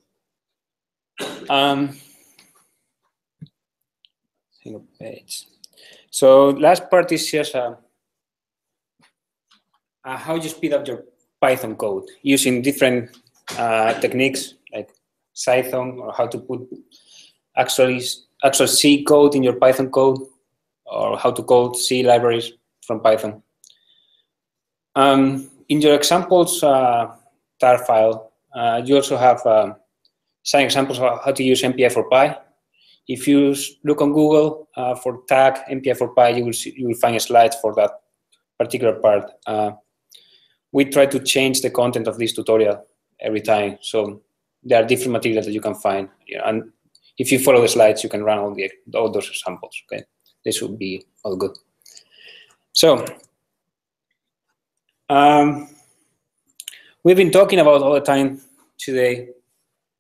Single page. So last part is just how you speed up your Python code using different techniques like Python, or how to put actual C code in your Python code, or how to code C libraries from Python. In your examples tar file, you also have some examples of how to use MPI4Py. If you look on Google for tag MPI4Py, you will find a slide for that particular part. We try to change the content of this tutorial every time, so there are different materials that you can find. And if you follow the slides, you can run all those examples. Okay, they should be all good. So we've been talking about all the time today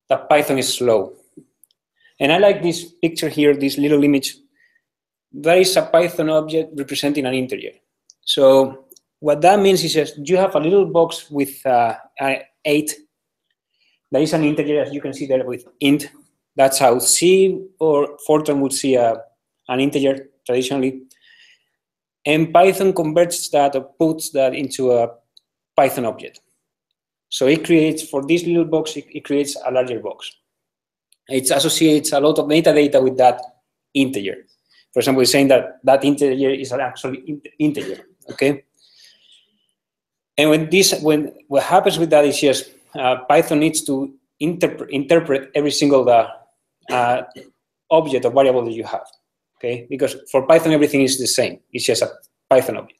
that Python is slow. And I like this picture here, this little image. That is a Python object representing an integer. So what that means is just you have a little box with 8. That is an integer, as you can see there, with int. That's how C or Fortran would see an integer traditionally. And Python converts that or puts that into a Python object. So it creates, for this little box, it creates a larger box. It associates a lot of metadata with that integer. For example, it's saying that that integer is actually integer, okay? And when what happens with that is just Python needs to interpret every single object or variable that you have, okay? Because for Python, everything is the same. It's just a Python object.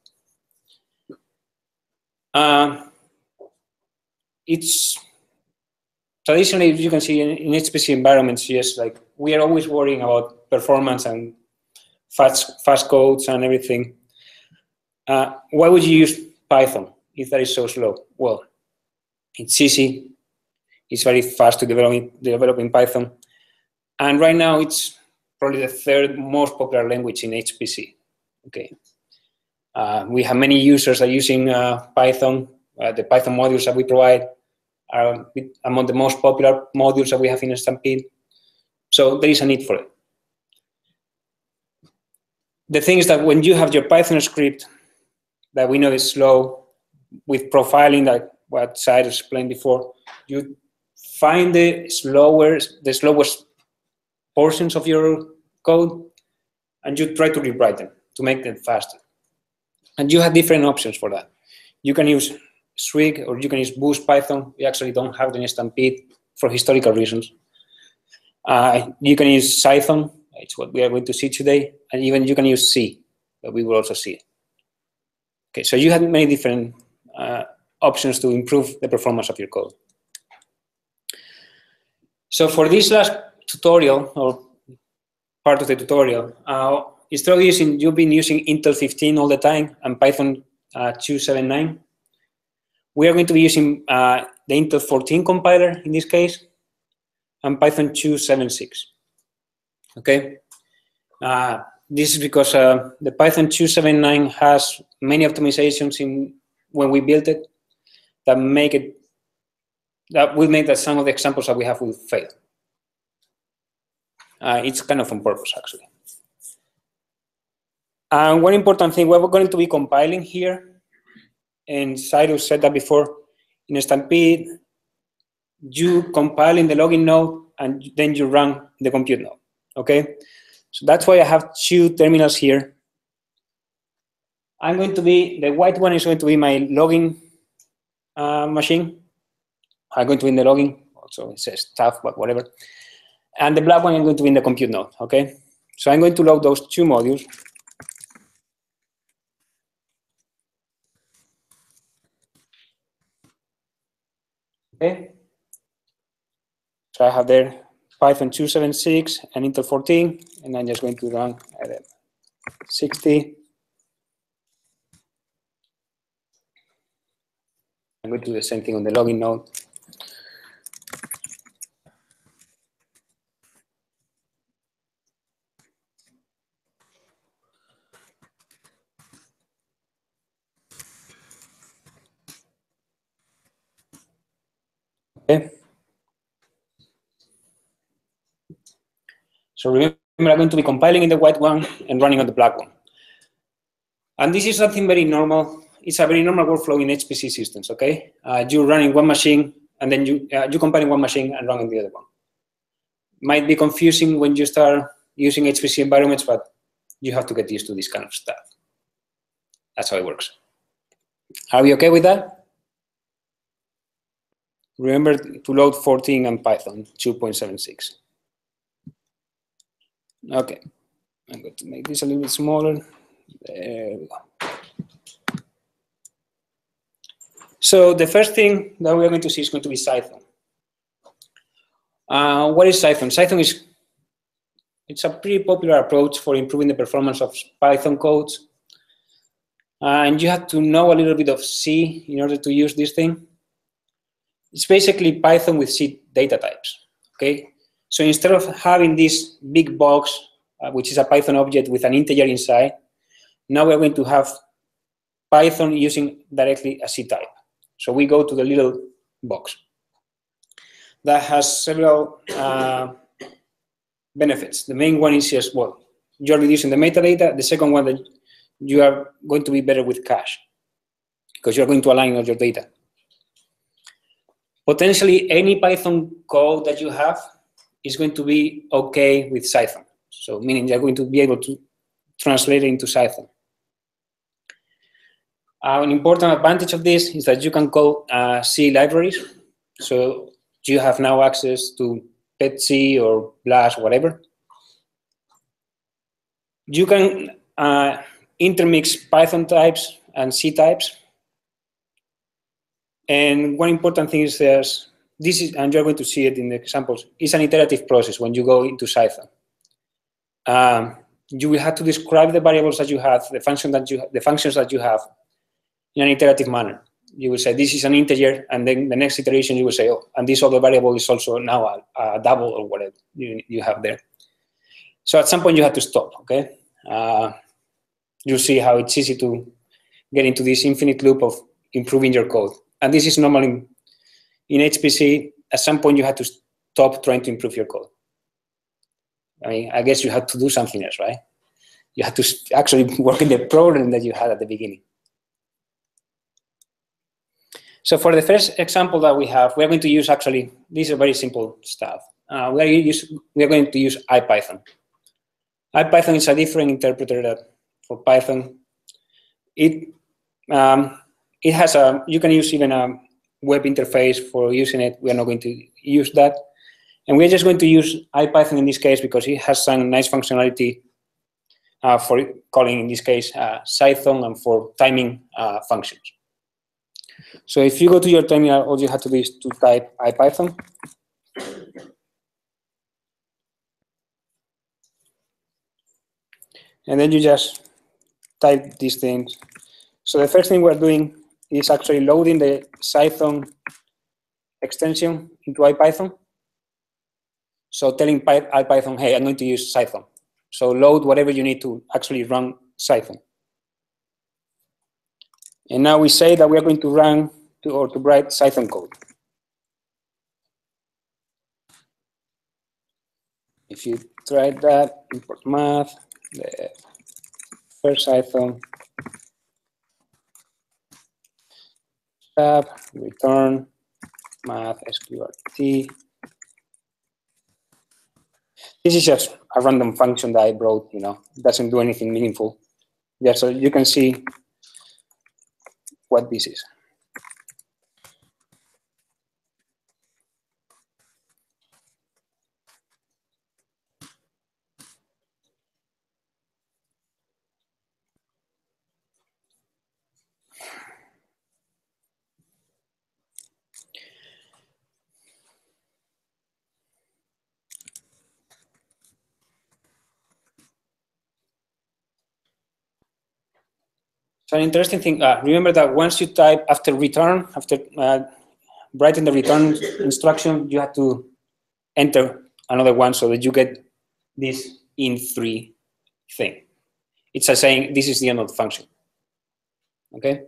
It's traditionally, you can see in HPC environments, yes, like we are always worrying about performance and fast codes and everything. Why would you use Python if that is so slow? Well, it's easy. It's very fast to develop in Python. And right now, it's probably the 3rd most popular language in HPC. Okay. We have many users that are using Python. The Python modules that we provide are among the most popular modules that we have in Stampede. So there is a need for it. The thing is that when you have your Python script that we know is slow, with profiling, like what Cyrus explained before, you find the slowest portions of your code, and you try to rewrite them to make them faster. And you have different options for that. You can use Swig or you can use Boost Python. We actually don't have the in Stampede for historical reasons. You can use Python. It's what we are going to see today. And even you can use C, but we will also see it. Okay, so you have many different options to improve the performance of your code. So for this last tutorial, or part of the tutorial, instead of you've been using Intel 15 all the time and Python 2.7.9, we are going to be using the Intel 14 compiler in this case, and Python 2.7.6. Okay, this is because the Python 2.7.9 has many optimizations when we built it that will make that some of the examples that we have will fail. It's kind of on purpose, actually. And one important thing, we're going to be compiling here, and Cyrus said that before, in Stampede, you compile in the login node, and then you run the compute node, okay? So that's why I have 2 terminals here. The white one is going to be my login machine. I'm going to be in the login, also it says staff, but whatever. And the black one is going to be in the compute node, okay? So I'm going to load those 2 modules. Okay. So I have there Python 2.7.6 and Intel 14, and I'm just going to run at 60. I'm going to do the same thing on the login node. Okay. So remember, I'm going to be compiling in the white one and running on the black one. And this is something very normal. It's a very normal workflow in HPC systems, okay? You run in one machine, and then you compile in one machine and run in the other one. Might be confusing when you start using HPC environments, but you have to get used to this kind of stuff. That's how it works. Are we okay with that? Remember to load 14 and Python 2.7.6. Okay, I'm going to make this a little bit smaller. There we go. So the first thing that we're going to see is going to be Python. What is Python? Python it's a pretty popular approach for improving the performance of Python codes. And you have to know a little bit of C in order to use this thing. It's basically Python with C data types. Okay, so instead of having this big box, which is a Python object with an integer inside, now we're going to have Python using directly a C type. So we go to the little box that has several benefits. The main one is just, well, you're reducing the metadata. The second one, that you are going to be better with cache because you're going to align all your data. Potentially, any Python code that you have is going to be okay with Python. So meaning you're going to be able to translate it into Python. An important advantage of this is that you can call C libraries. So you have now access to PET-C or BLAS, whatever. You can intermix Python types and C types. And one important thing is this is, and you're going to see it in the examples, it's an iterative process when you go into Python. You will have to describe the variables that you have, the functions that you have in an iterative manner. You will say this is an integer, and then the next iteration you will say, oh, and this other variable is also now a double or whatever you have there. So at some point you have to stop, okay? You'll see how it's easy to get into this infinite loop of improving your code. And this is normally in HPC, at some point you have to stop trying to improve your code. I mean, I guess you have to do something else, right? You have to actually work in the problem that you had at the beginning. So for the first example that we have, we're going to use actually, these are very simple stuff. We're going to use IPython. IPython is a different interpreter for Python. It has you can use even a web interface for using it. We're not going to use that. And we're just going to use IPython in this case because it has some nice functionality for calling, in this case, Python and for timing functions. So if you go to your terminal, all you have to do is to type IPython. And then you just type these things. So the first thing we're doing is actually loading the Python extension into IPython. So telling IPython, hey, I'm going to use Python. So load whatever you need to actually run Python. And now we say that we are going to run to write Python code. If you try that, import math, the first Python, tab, return, math, sqrt. This is just a random function that I wrote, it doesn't do anything meaningful. Yeah, so you can see what this is. So an interesting thing, remember that once you type after return, after writing the return instruction, you have to enter another one so that you get this int3 thing. It's saying this is the end of the function, okay?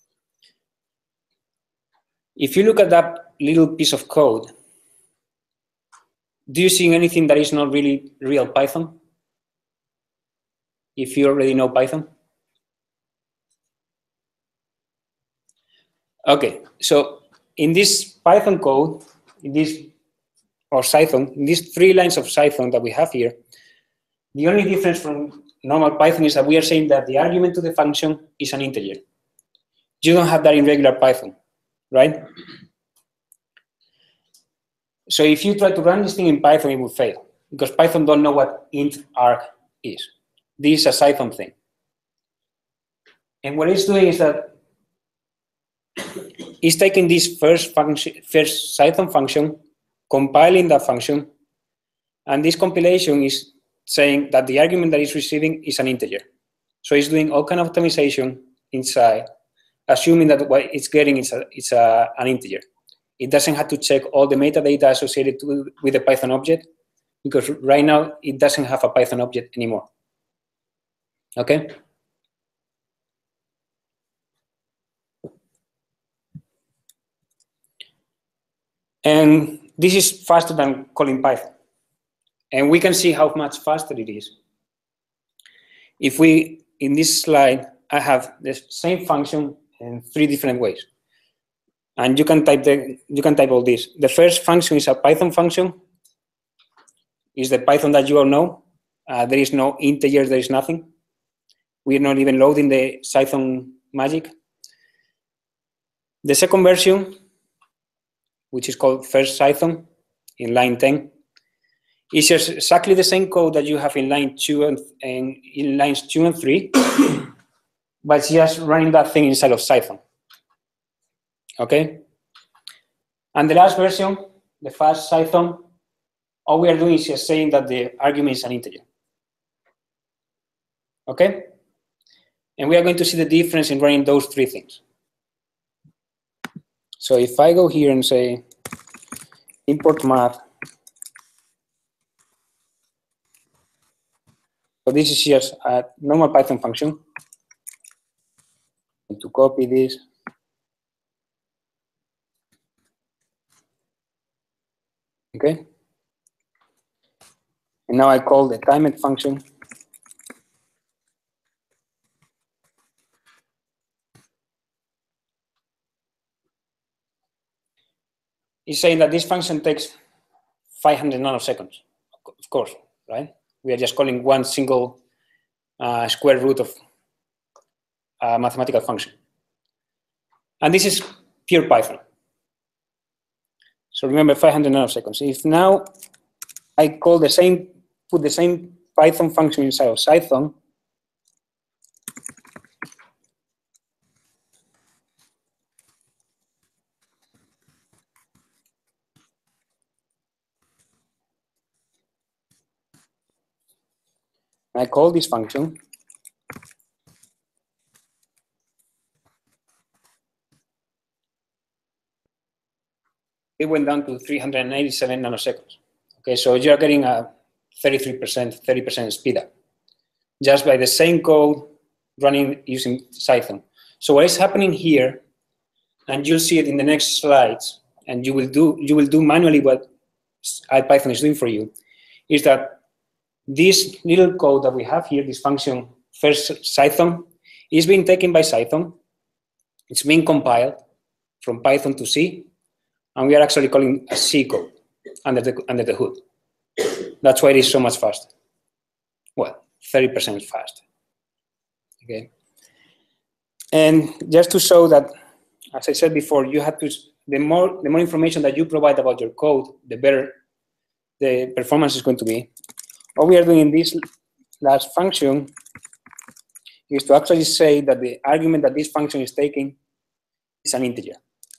If you look at that little piece of code, do you see anything that is not really real Python? If you already know Python? Okay, so in this Python code, in these 3 lines of Python that we have here, the only difference from normal Python is that we are saying that the argument to the function is an integer. You don't have that in regular Python, right? So if you try to run this thing in Python, it will fail because Python don't know what int arg is. This is a Python thing. And what it's doing is that it's taking this first Python function, compiling that function, and this compilation is saying that the argument that it's receiving is an integer. So it's doing all kind of optimization inside, assuming that what it's getting is an integer. it doesn't have to check all the metadata associated with the Python object, because right now it doesn't have a Python object anymore. Okay? And this is faster than calling Python. And we can see how much faster it is. If we, in this slide, I have the same function in 3 different ways. And you can type all this. The first function is a Python function. Is the Python that you all know. There is no integer, there is nothing. We are not even loading the Python magic. The second version, which is called first Python in line 10, is just exactly the same code that you have in line 2 and in lines 2 and 3, but it's just running that thing inside of Python. Okay? And the last version, the fast Python, all we are doing is just saying that the argument is an integer. Okay? And we are going to see the difference in running those 3 things. So if I go here and say import math, so this is just a normal Python function. I need to copy this. Okay. And now I call the timed function. It's saying that this function takes 500 nanoseconds, of course, right? We are just calling one single square root of a mathematical function. And this is pure Python. So remember 500 nanoseconds. If now I call the same, put the same Python function inside of Python, I call this function, it went down to 387 nanoseconds. Okay, so you're getting a 33%, 30% speed up just by the same code running using Python. So what is happening here, and you'll see it in the next slides, and you will do manually what Python is doing for you, is that this little code that we have here, this function first Python, is being taken by Python. It's being compiled from Python to C, and we are actually calling a C code under the hood. That's why it is so much faster. Well, 30% faster. Okay. And just to show that, as I said before, you have to the more information that you provide about your code, the better the performance is going to be. What we are doing in this last function is to actually say that the argument that this function is taking is an integer.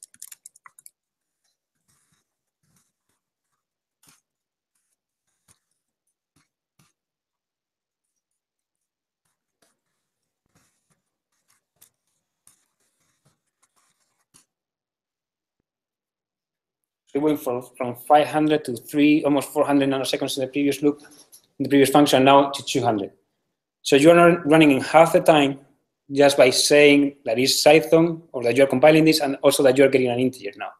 It went from 500 to almost 400 nanoseconds in the previous loop, in the previous function, now to 200. So you are running in half the time just by saying that it's Python, or that you're compiling this, and also that you're getting an integer now.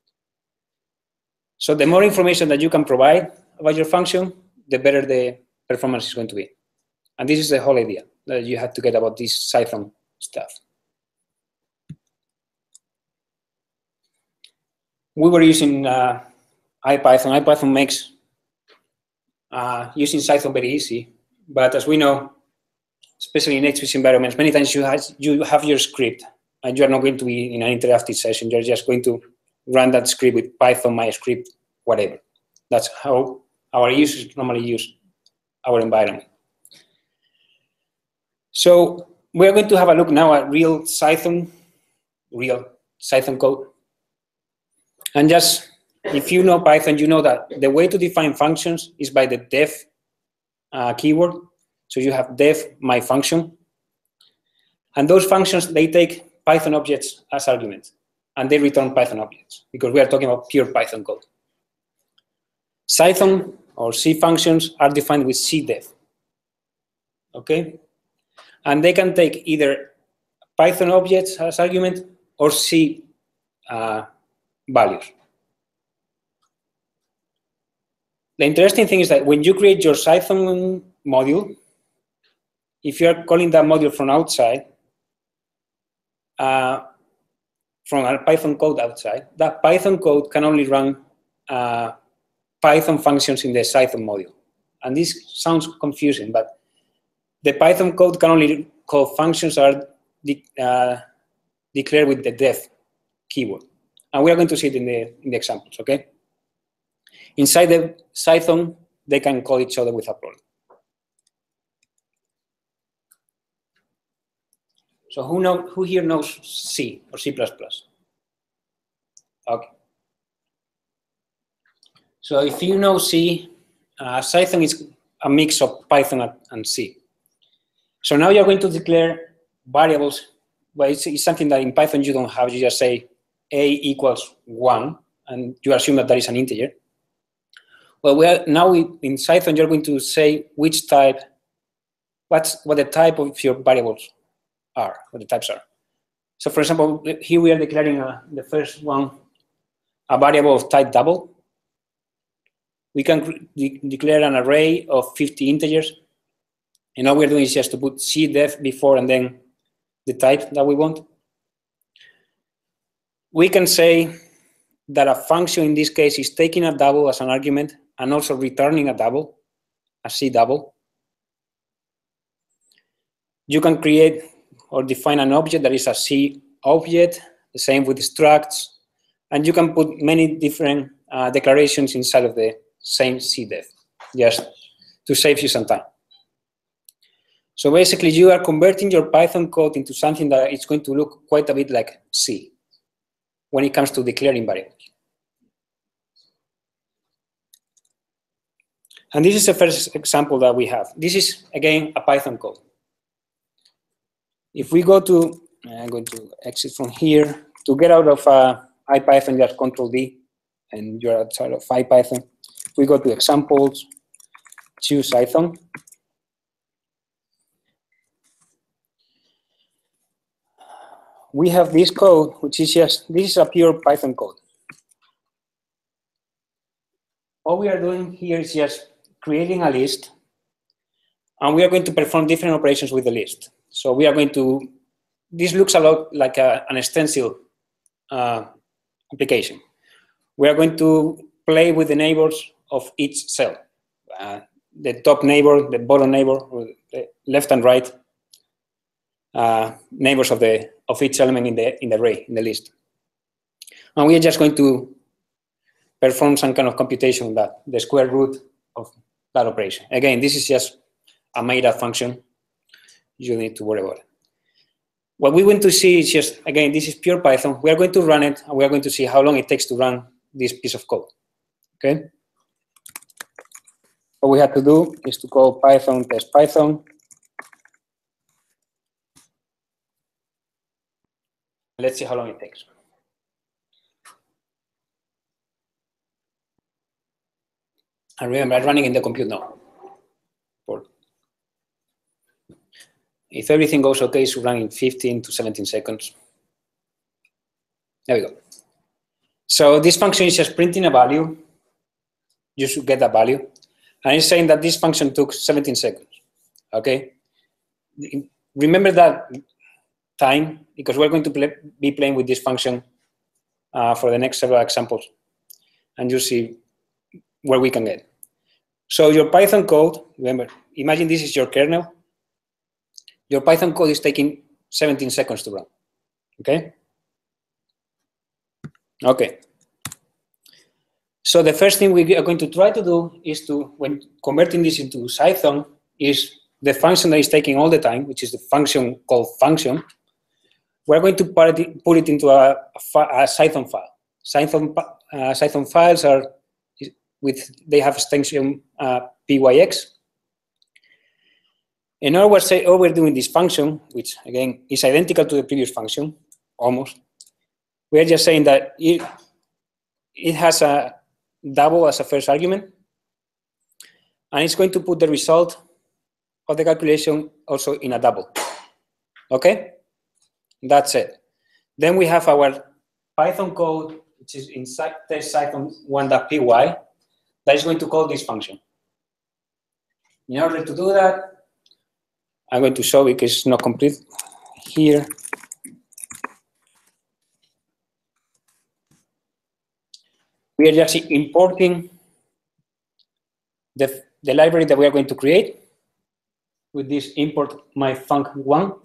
So the more information that you can provide about your function, the better the performance is going to be. And this is the whole idea that you have to get about this Python stuff. We were using IPython. IPython makes using Python very easy, but as we know, especially in HPC environments, many times you have your script, and you are not going to be in an interactive session. You're just going to run that script with Python, my script, whatever. That's how our users normally use our environment. So we're going to have a look now at real Python code. And just, if you know Python, you know that the way to define functions is by the def keyword. So you have def my function. And those functions, they take Python objects as arguments. and they return Python objects, because we are talking about pure Python code. Python or C functions are defined with cdef, okay? And they can take either Python objects as argument or C values. The interesting thing is that when you create your Python module, if you are calling that module from outside, from a Python code outside, that Python code can only run Python functions in the Python module. And this sounds confusing, but the Python code can only call functions that are declared with the def keyword. And we are going to see it in the examples, okay? Inside the Python, they can call each other without problem. So who here knows C or C++? Okay. So if you know C, Python is a mix of Python and C. So now you're going to declare variables. Well, it's something that in Python you don't have. You just say a equals 1, and you assume that is an integer. Well, now in Python you're going to say which type, what the type of your variables are, what the types are. So for example, here we are declaring the first one, a variable of type double. We can declare an array of 50 integers. And all we're doing is just to put cdef before and then the type that we want. We can say that a function in this case is taking a double as an argument and also returning a double, a C double. You can create or define an object that is a C object, the same with structs, and you can put many different declarations inside of the same cdef, just to save you some time. So basically, you are converting your Python code into something that is going to look quite a bit like C when it comes to declaring variables. And this is the first example that we have. This is, again, a Python code. If we go to, I'm going to exit from here. To get out of IPython, just Control-D, and you're outside of IPython. We go to examples, choose Python. We have this code, which is just, this is a pure Python code. All we are doing here is just creating a list, and we are going to perform different operations with the list. So we are going to, this looks a lot like an stencil application. We are going to play with the neighbors of each cell. The top neighbor, the bottom neighbor, the left and right neighbors of each element in the array, in the list. And we are just going to perform some kind of computation that the square root of that operation. Again, this is just a made-up function. You don't need to worry about it. What we want to see is just, again, this is pure Python. We are going to run it, and we are going to see how long it takes to run this piece of code. Okay? What we have to do is to call Python test Python. Let's see how long it takes. And remember, I'm running in the compute now. If everything goes okay, it should run in 15 to 17 seconds. There we go. So this function is just printing a value. You should get that value. And it's saying that this function took 17 seconds. Okay? Remember that time, because we're going to be playing with this function for the next several examples. And you see where we can get. So your Python code, remember, imagine this is your kernel. Your Python code is taking 17 seconds to run. Okay? Okay. So the first thing we are going to try to do is to, when converting this into Python, is the function that is taking all the time, which is the function called function. We're going to put it into a Python file. Python files are they have extension pyx. And now we're doing this function, which again is identical to the previous function, almost. We are just saying that it has a double as a first argument, and it's going to put the result of the calculation also in a double. Okay? That's it. Then we have our Python code, which is inside test Python1.py, that is going to call this function. In order to do that, I'm going to show it because it's not complete here. We are just importing the library that we are going to create with this import myfunc1.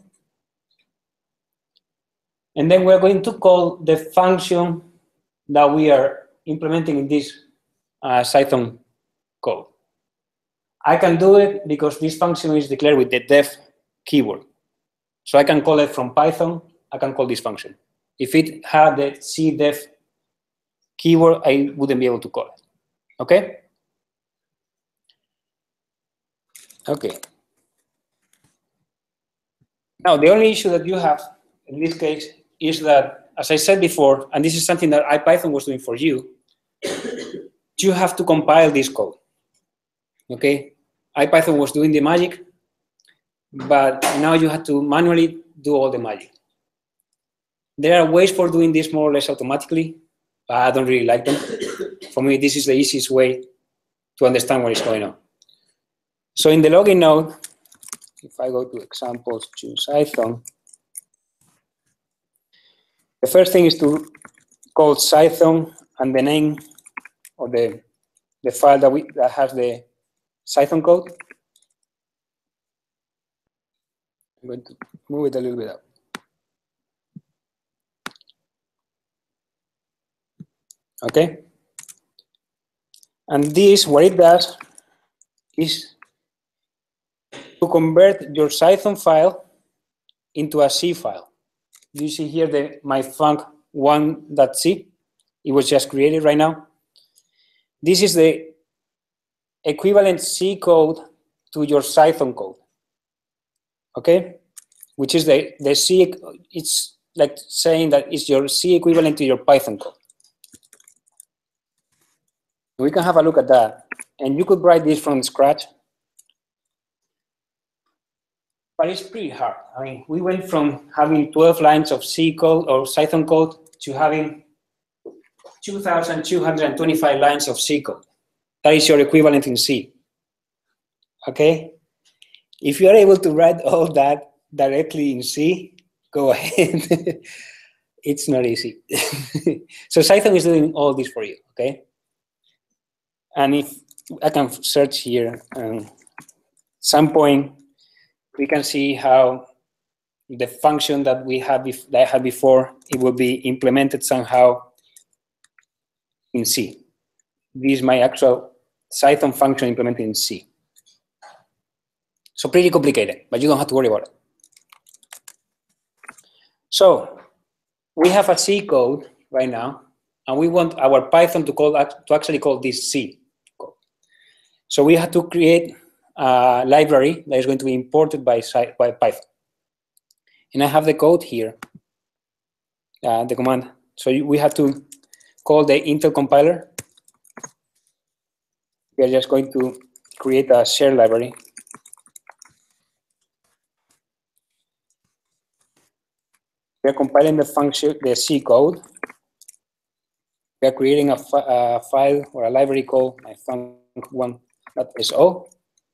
And then we're going to call the function that we are implementing in this Python code. I can do it because this function is declared with the def keyword. So I can call it from Python, I can call this function. If it had the cdef keyword, I wouldn't be able to call it. Okay? Okay. Now, the only issue that you have in this case is that, as I said before, and this is something that IPython was doing for you, you have to compile this code. Okay? IPython was doing the magic, but now you have to manually do all the magic. There are ways for doing this more or less automatically, but I don't really like them. For me, this is the easiest way to understand what is going on. So in the login node, if I go to examples, choose Python, the first thing is to call Python and the name or the file that has the Python code. I'm going to move it a little bit up. Okay. And this, what it does is to convert your Python file into a C file. You see here the myfunc1.c. It was just created right now. This is the equivalent C code to your Python code. Okay? Which is the C, it's like saying that it's your C equivalent to your Python code. We can have a look at that. And you could write this from scratch. But it's pretty hard. I mean, we went from having 12 lines of C code or Python code to having 2,225 lines of C code. That is your equivalent in C. Okay? If you are able to write all that directly in C, go ahead. It's not easy. So Python is doing all this for you, okay? And if I can search here, some point, we can see how the function that that I had before, it will be implemented somehow in C. This is my actual Python function implemented in C. So pretty complicated, but you don't have to worry about it. So we have a C code right now, and we want our Python to actually call this C code. So we have to create a library that is going to be imported by Python. And I have the code here, the command. So we have to call the Intel compiler. We are just going to create a shared library. We are compiling the function, the C code. We are creating a file or a library called myfunc1.so.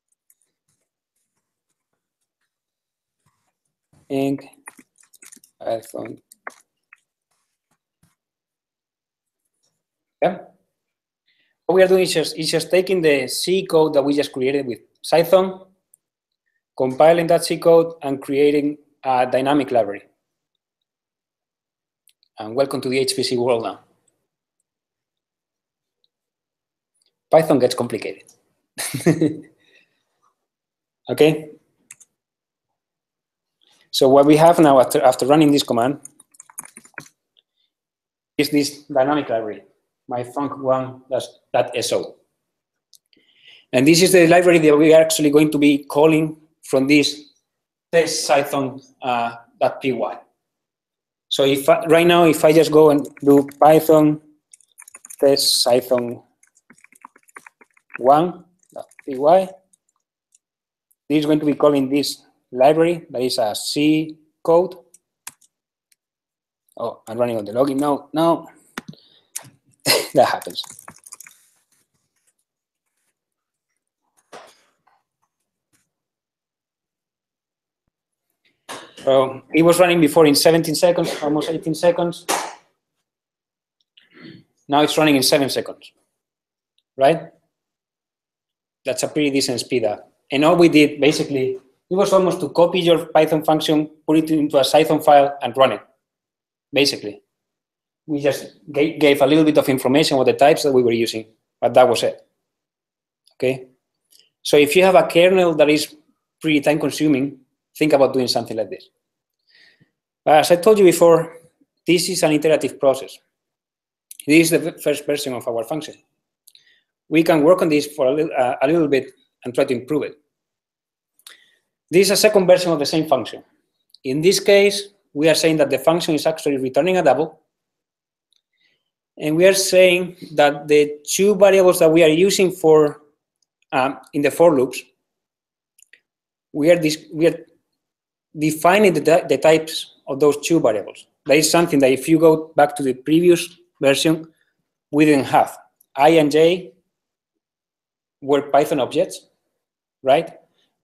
And Python. Yeah. What we are doing is just taking the C code that we just created with Python, compiling that C code, and creating a dynamic library. And welcome to the HPC world now. Python gets complicated. Okay. So what we have now after running this command is this dynamic library, myfunc1.so. And this is the library that we are actually going to be calling from this test Python.py. So right now, if I just go and do Python test Python 1.py, this is going to be calling this library that is a C code. Oh, I'm running on the login now. No, that happens. So it was running before in 17 seconds, almost 18 seconds. Now it's running in 7 seconds, right? That's a pretty decent speed up. And all we did, basically, it was almost to copy your Python function, put it into a Python file, and run it, basically. We just gave a little bit of information what the types that we were using, but that was it, okay? So if you have a kernel that is pretty time-consuming, think about doing something like this. As I told you before, this is an iterative process. This is the first version of our function. We can work on this for a little bit and try to improve it. This is a second version of the same function. In this case, we are saying that the function is actually returning a double. And we are saying that the two variables that we are using for in the for loops, we are defining the types of those two variables. That is something that if you go back to the previous version, we didn't have. I and j were Python objects, right?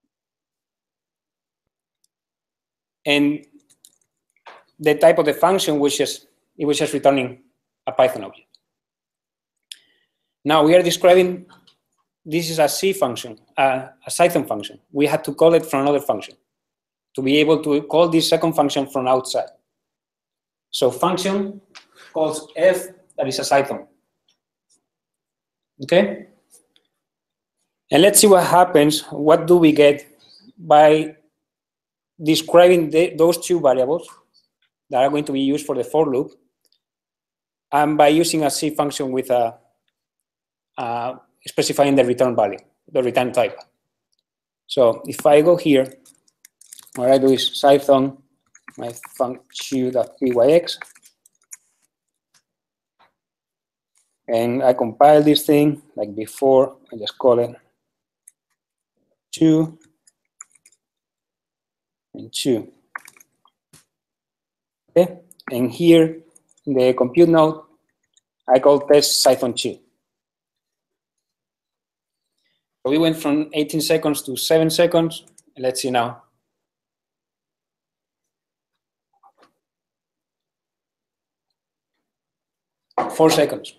And the type of the function was just returning a Python object. Now we are describing, this is a C function, a Python function. We had to call it from another function to be able to call this second function from outside. So function calls f, that is a Python. Okay? And let's see what happens. What do we get by describing those two variables that are going to be used for the for loop, and by using a C function with specifying the return value, the return type. So if I go here, what I do is Python my function.pyx, and I compile this thing like before. I just call it 2 and 2. Okay, and here in the compute node, I call test Python 2. So we went from 18 seconds to 7 seconds. Let's see now. Four seconds.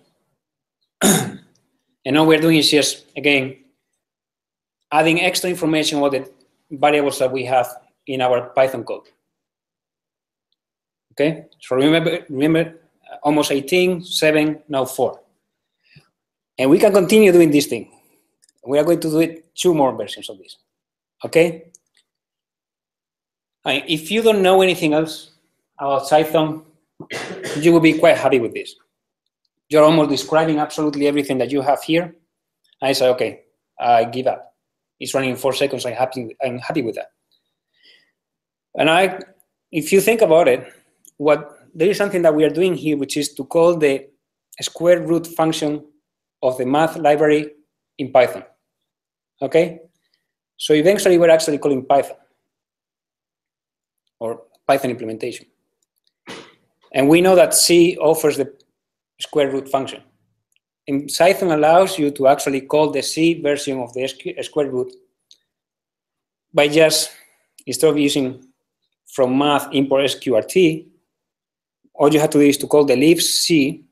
And all we're doing is just, again, adding extra information about the variables that we have in our Python code. Okay, so remember almost 18, 7, now 4. And we can continue doing this thing. We are going to do it 2 more versions of this. Okay? And if you don't know anything else about Python, you will be quite happy with this. You're almost describing absolutely everything that you have here. I say, okay, I give up. It's running in 4 seconds. I'm happy with that. And if you think about it, there is something that we are doing here, which is to call the square root function of the math library in Python. Okay? So eventually we're actually calling Python or Python implementation. And we know that C offers the square root function. And Python allows you to actually call the C version of the square root by just, instead of using from math import sqrt, all you have to do is to call the libc.math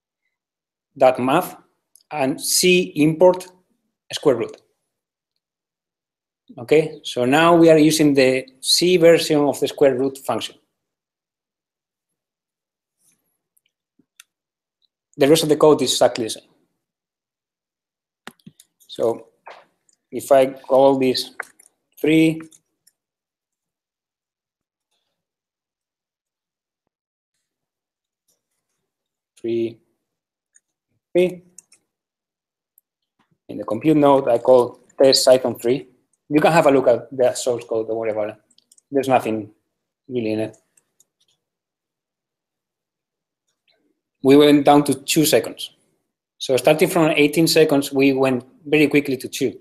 and C import square root. Okay, so now we are using the C version of the square root function. The rest of the code is exactly the same. So if I call this 3, in the compute node, I call test Python 3. You can have a look at the source code, don't worry about it. There's nothing really in it. we went down to 2 seconds. So starting from 18 seconds, we went very quickly to 2.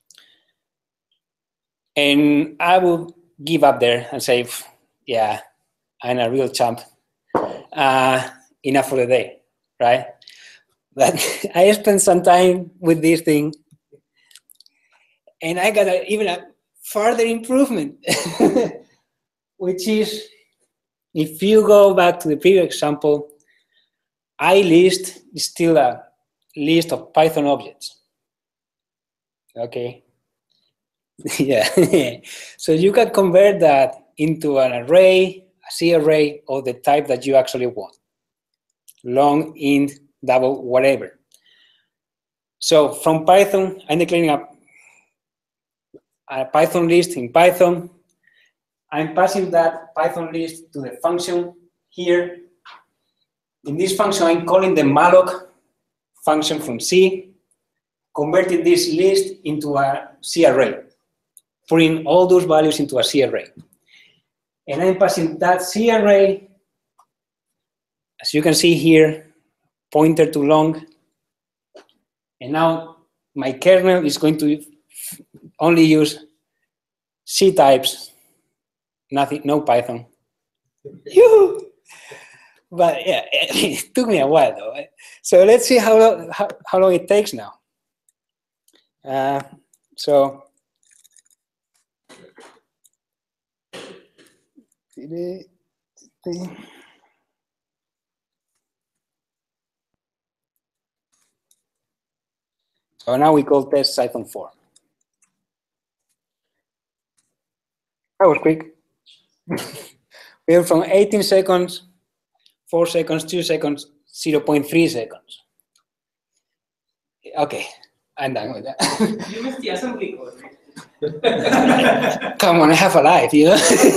And I will give up there and say, yeah, I'm a real champ. Enough for the day, right? But I spent some time with this thing, and I got even a further improvement, which is, if you go back to the previous example, iList is still a list of Python objects. Okay. Yeah. So you can convert that into an array, a C array, or the type that you actually want. Long, int, double, whatever. So from Python, I'm declaring a Python list in Python. I'm passing that Python list to the function here. In this function, I'm calling the malloc function from C, converting this list into a C array, putting all those values into a C array. And I'm passing that C array, as you can see here, pointer to long. And now my kernel is going to only use C types, nothing, no Python. But yeah, it took me a while though. Right? So let's see how long it takes now. So now we call test Python 4. That was quick. We went from 18 seconds, 4 seconds, 2 seconds, 0.3 seconds. Okay, I'm done with that. You missed the assembly code, right? Come on, I have a life, you know?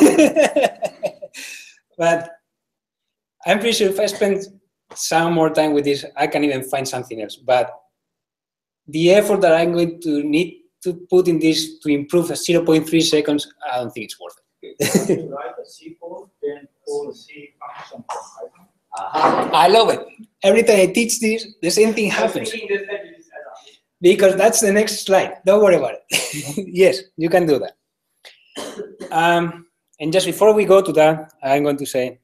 But I'm pretty sure if I spend some more time with this, I can even find something else. But the effort that I'm going to need to put in this to improve a 0.3 seconds, I don't think it's worth it. Write a C code, then call a C function from Python. I love it. Every time I teach this, the same thing happens. Because that's the next slide. Don't worry about it. Yes, you can do that. And just before we go to that, I'm going to say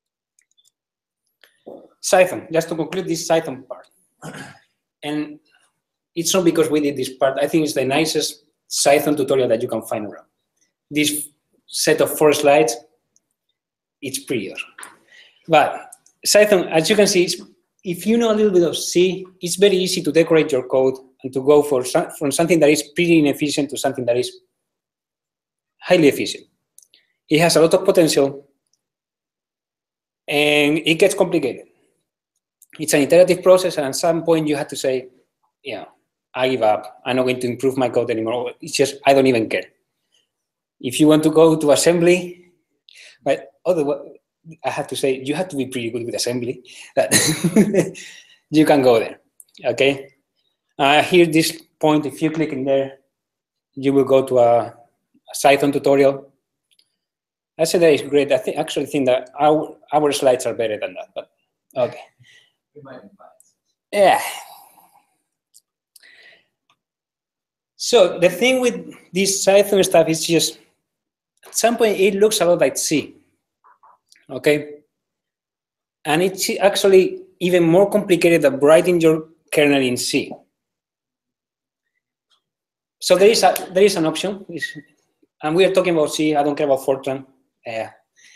Python, just to conclude this Python part. And it's not because we did this part. I think it's the nicest Python tutorial that you can find around. This set of 4 slides, it's pretty awesome. But Python, as you can see, if you know a little bit of C, it's very easy to decorate your code and to go from something that is pretty inefficient to something that is highly efficient. It has a lot of potential, and it gets complicated. It's an iterative process, and at some point you have to say, yeah, I give up. I'm not going to improve my code anymore. It's just, I don't even care. If you want to go to assembly, but otherwise, I have to say, you have to be pretty good with assembly. That you can go there, okay? Here, this point, if you click in there, you will go to a Python tutorial. I said that is great. I actually think that our slides are better than that, but okay. Yeah. So the thing with this Python stuff is just, at some point, it looks a lot like C, okay? And it's actually even more complicated than writing your kernel in C. So there is an option, and we are talking about C. I don't care about Fortran. Yeah.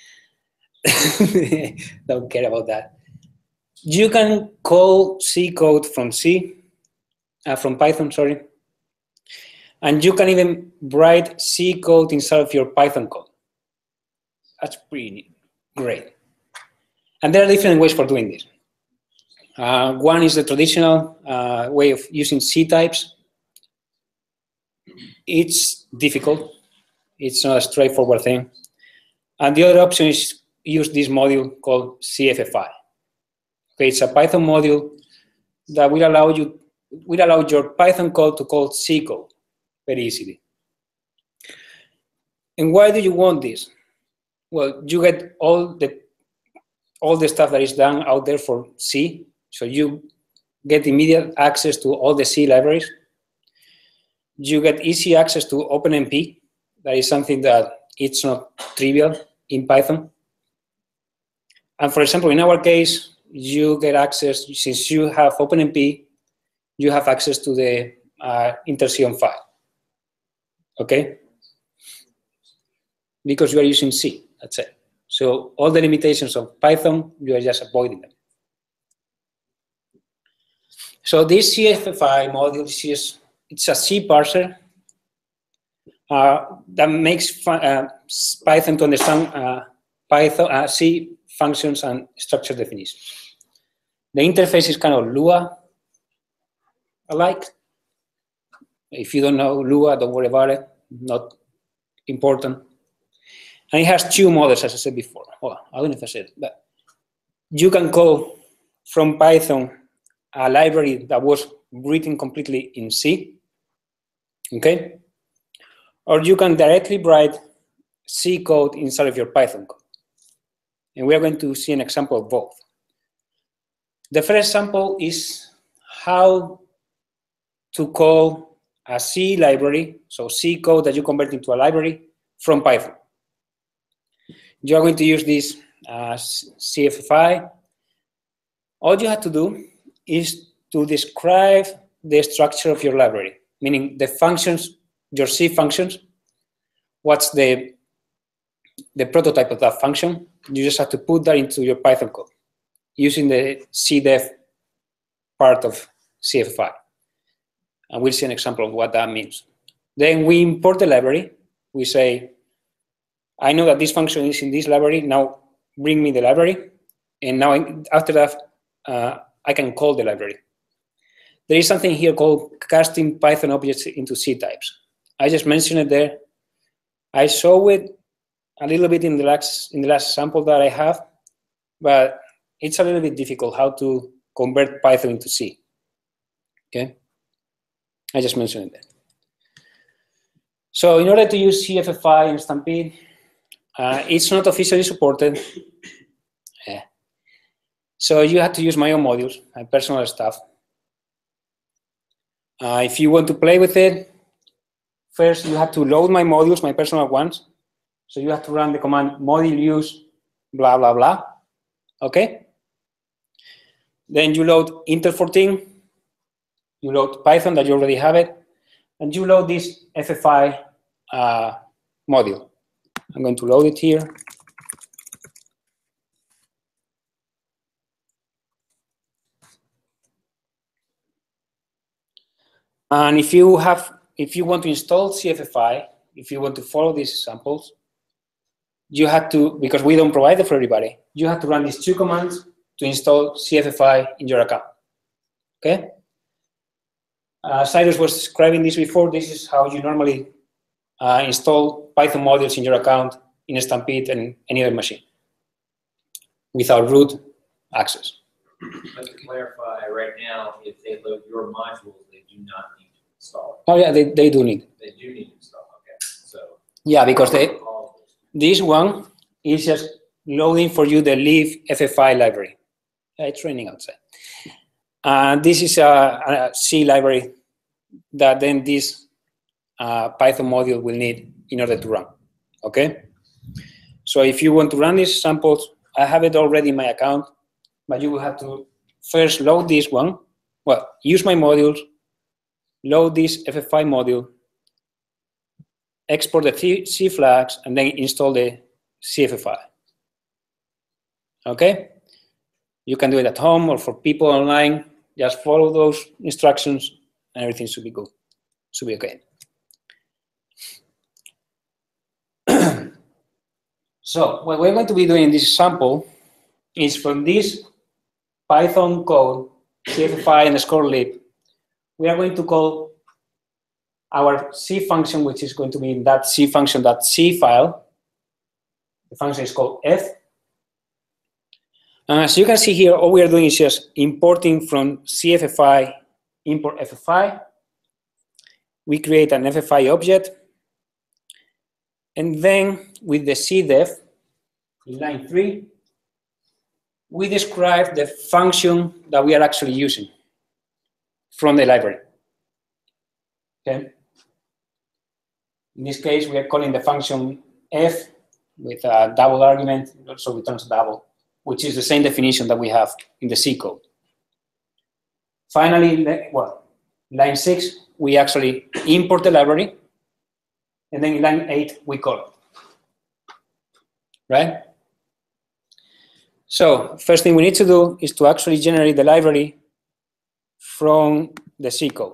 Don't care about that. You can call C code from from Python, sorry. And you can even write C code inside of your Python code. That's pretty great. And there are different ways for doing this. One is the traditional way of using C types. It's difficult. It's not a straightforward thing. And the other option is use this module called CFFI. Okay, it's a Python module that will allow your Python code to call C code very easily. And why do you want this? Well, you get all the all the stuff that is done out there for C. So you get immediate access to all the C libraries. You get easy access to OpenMP. That is something that it's not trivial in Python. And for example, in our case, you get access, since you have OpenMP, you have access to the intercion file, okay? Because you are using C, that's it. So all the limitations of Python, you are just avoiding them. So this CFFI module, it's a C parser that makes Python to understand C functions and structure definitions. The interface is kind of Lua-alike. If you don't know Lua, don't worry about it, not important. And it has two models, as I said before. Well, I don't know if I said it, but you can call from Python a library that was written completely in C, okay? Or you can directly write C code inside of your Python code. And we are going to see an example of both. The first example is how to call a C library, so C code that you convert into a library from Python. You are going to use this CFFI. All you have to do is to describe the structure of your library, meaning the functions, your C functions, what's the prototype of that function. You just have to put that into your Python code using the cdef part of CFFI. And we'll see an example of what that means. Then we import the library. We say, I know that this function is in this library. Now bring me the library. And now after that, I can call the library. There is something here called casting Python objects into C types. I just mentioned it there. I saw it a little bit in the last sample that I have, but it's a little bit difficult how to convert Python into C. Okay, I just mentioned it there. So in order to use CFFI in Stampede, it's not officially supported. So you have to use my own modules, my personal stuff. If you want to play with it, first you have to load my modules, my personal ones. So you have to run the command module use blah, blah, blah. Okay? Then you load Intel 14. You load Python that you already have it. And you load this FFI module. I'm going to load it here. And if you want to install CFFI, if you want to follow these samples, you have to, because we don't provide it for everybody, you have to run these two commands to install CFFI in your account. Okay? Cyrus was describing this before. This is how you normally install Python modules in your account in Stampede and any other machine without root access. But to clarify, right now, if they load your modules, they do not need to install Oh yeah, they do need. They do need to install, okay. So yeah, because this one is just loading for you the live FFI library. It's raining outside. This is a C library that then this Python module will need in order to run. Okay? So if you want to run these samples, I have it already in my account, but you will have to first load this one. Well, use my modules, load this FFI module, export the C flags, and then install the CFFI. Okay? You can do it at home or for people online. Just follow those instructions and everything should be good. Should be okay. So what we're going to be doing in this sample is from this Python code, CFFI underscore lib, we are going to call our C function, which is going to be in that C function.c file. The function is called f. As you can see here, all we are doing is just importing from CFFI, import FFI. We create an FFI object. And then with the cdef, in line 3, we describe the function that we are actually using from the library. Okay. In this case, we are calling the function f with a double argument, it also returns double, which is the same definition that we have in the C code. Finally, well, line 6, we actually import the library, and then in line 8, we call it, right? So first thing we need to do is to actually generate the library from the C code.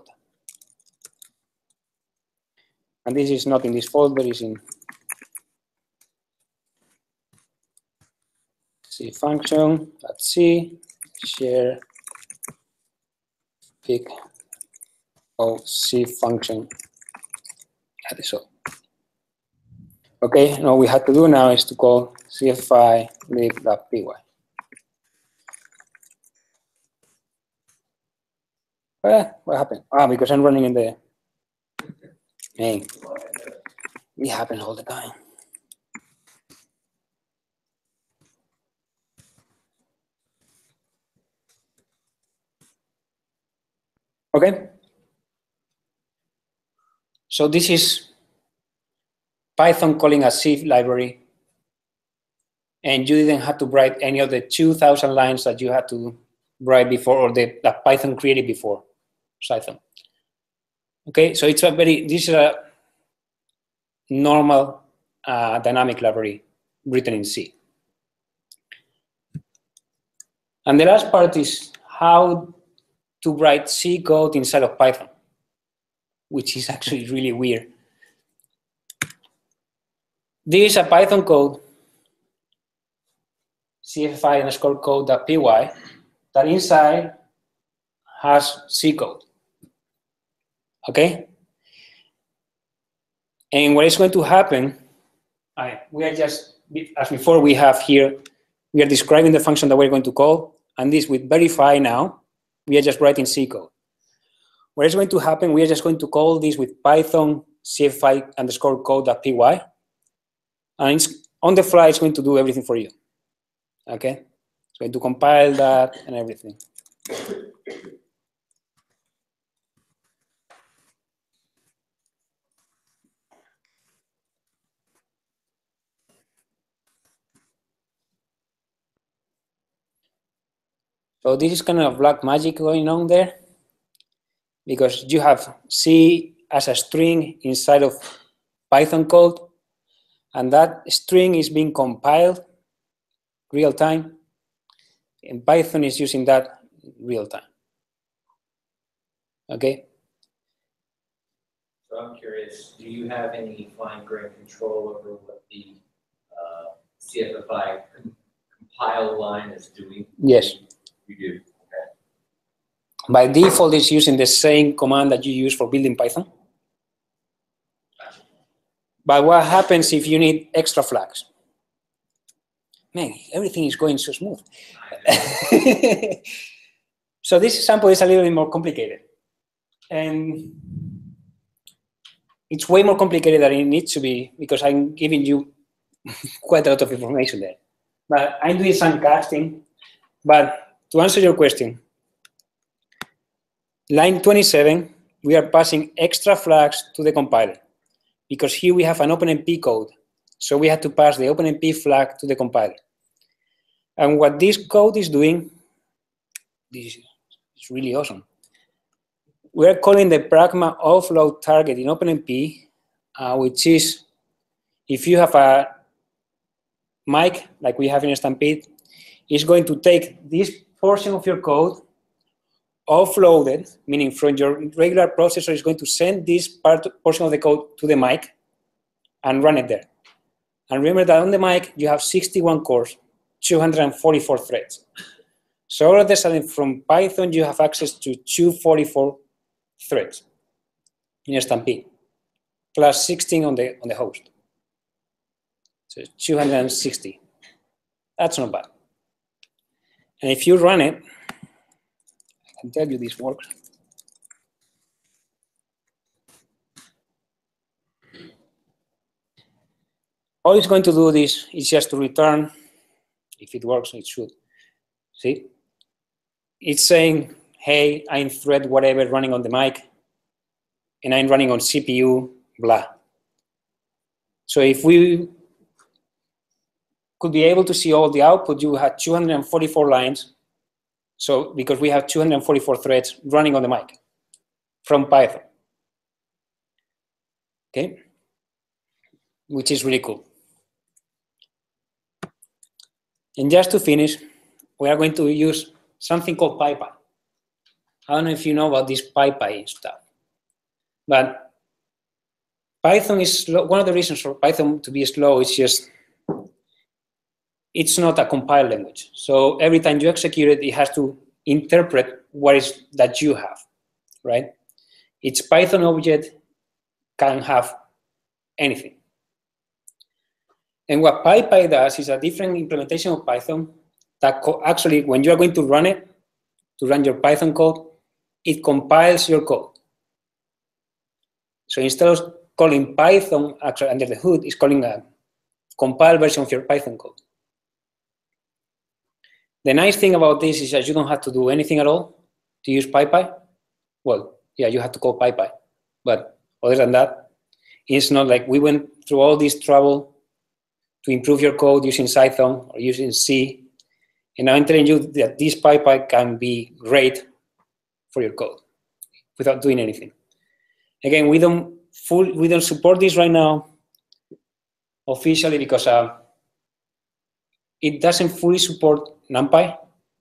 And this is not in this folder, it's in C function at C share pick of C function at so. Okay, and all we have to do now is to call cfi lib.py. What happened? Because I'm running in the. Hey, it happens all the time. Okay. So this is Python calling a C library, and you didn't have to write any of the 2,000 lines that you had to write before, or that Python created before Python. Okay, so this is a normal dynamic library written in C. And the last part is how to write C code inside of Python, which is actually really weird. This is a Python code, cfi_code.py, that inside has C code. Okay? And what is going to happen, we are just, as before we have here, we are describing the function that we're going to call, and this with verify now, we are just writing C code. What is going to happen, we are just going to call this with Python cfi_code.py, and it's, on the fly, it's going to do everything for you. Okay? It's going to compile that and everything. So this is kind of black magic going on there, because you have C as a string inside of Python code, and that string is being compiled real time, and Python is using that real time. Okay? So I'm curious, do you have any fine-grained control over what the CFFI compile line is doing? Yes. You do. Okay. By default, it's using the same command that you use for building Python. But what happens if you need extra flags? Man, everything is going so smooth. So this example is a little bit more complicated. And it's way more complicated than it needs to be, because I'm giving you quite a lot of information there. But I'm doing some casting. But to answer your question, line 27, we are passing extra flags to the compiler, because here we have an OpenMP code. So we have to pass the OpenMP flag to the compiler. And what this code is doing, this is really awesome. We are calling the pragma offload target in OpenMP, which is, if you have a mic, like we have in Stampede, it's going to take this portion of your code, offload it, meaning from your regular processor is going to send this portion of the code to the mic and run it there. And remember that on the mic, you have 61 cores, 244 threads. So all of a sudden, from Python, you have access to 244 threads in Stampede, plus 16 on the host. So 260. That's not bad. And if you run it, I can tell you this works. All it's going to do this is just to return, if it works, it should, See? It's saying, hey, I'm thread whatever running on the mic, and I'm running on CPU, blah. So if we could be able to see all the output, you had 244 lines. So because we have 244 threads running on the mic from Python. Okay? Which is really cool. And just to finish, we are going to use something called PyPy. I don't know if you know about this PyPy stuff, but Python is slow. One of the reasons for Python to be slow is just it's not a compiled language. So every time you execute it, it has to interpret what is that you have, right? Its Python object can have anything. And what PyPy does is a different implementation of Python that actually, when you are going to run it, to run your Python code, it compiles your code. So instead of calling Python, actually under the hood, it's calling a compiled version of your Python code. The nice thing about this is that you don't have to do anything at all to use PyPy. Well, yeah, you have to call PyPy, but other than that, it's not like we went through all this trouble to improve your code using Python or using C. And now I'm telling you that this PyPy can be great for your code without doing anything. Again, we don't support this right now officially because it doesn't fully support NumPy